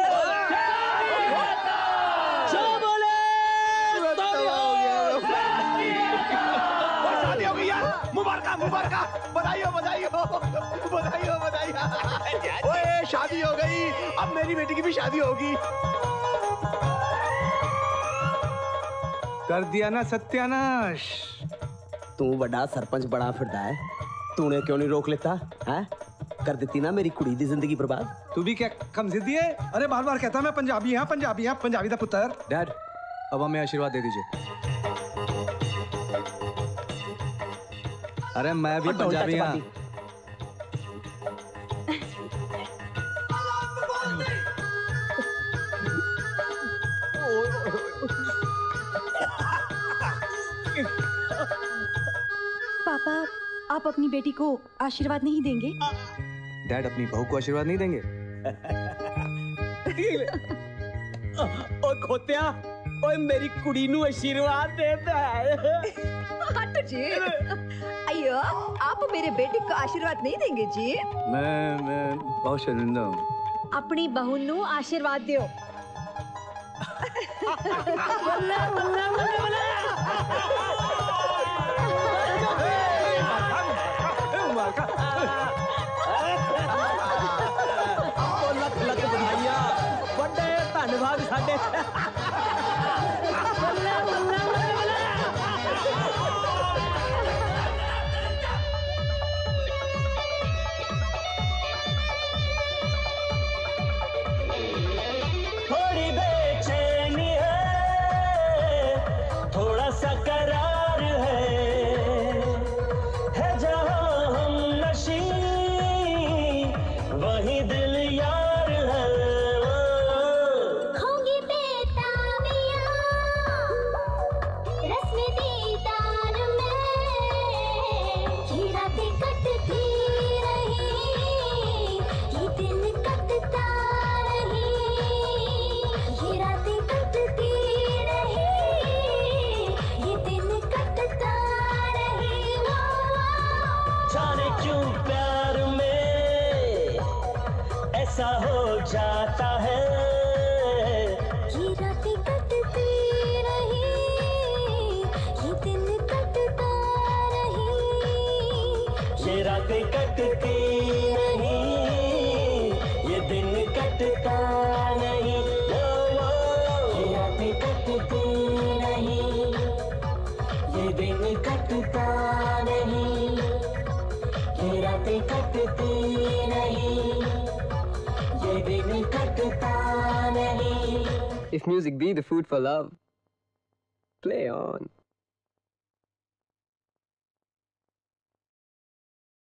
जो बोले सोनिया। शादी हो गई यार, मुबारक मुबारक, बधाई हो बधाई हो बधाई हो बधाई। ओए शादी हो गई, अब मेरी बेटी की भी शादी होगी। कर दिया ना सत्यानाश। तू बड़ा सरपंच बड़ा फिरदा है, तूने क्यों नहीं रोक लेता है? कर देती ना मेरी कुड़ी दी जिंदगी बर्बाद। तू भी क्या कम जिद्दी है? अरे बार बार कहता मैं पंजाबी हाँ पंजाबी हाँ, पंजाबी दा पुत्र। डैड, अब हमें आशीर्वाद दे दीजिए। अरे मैं भी पंजाबी हाँ। पापा, आप अपनी बेटी को आशीर्वाद नहीं देंगे? डैड, अपनी बहू को आशीर्वाद नहीं देंगे? ओए खोत्या, ओए मेरी कुड़ी नू आशीर्वाद देता है। हट जी। अयो, आप मेरे बेटे को आशीर्वाद नहीं देंगे जी? मैं बहुत शर्मिंदा हूँ। अपनी बहू नू आशीर्वाद दियो। लख लख बधाइयां, बड़े धन्यवाद साडे। थोड़ी बेचैनी है, थोड़ा सा करार है जहां हम नशी, वही दिल यार है। होंगी बेताबियां रस्म दीदार में, ये रातें कटती रही, ये दिन कटता रही, ये रातें कटती रही, ये दिन कटता रही। जाने क्यों प्यार में सा हो जाता है। ये रातें कटती रही, ये दिन कटता नहीं, ये रातें कटती नहीं, ये दिन कटता नहीं, ये रातें कटती नहीं, ये दिन कटता नहीं, ये रातें कटती नहीं, ये दिन कटता नहीं। If music be the food for love, play on.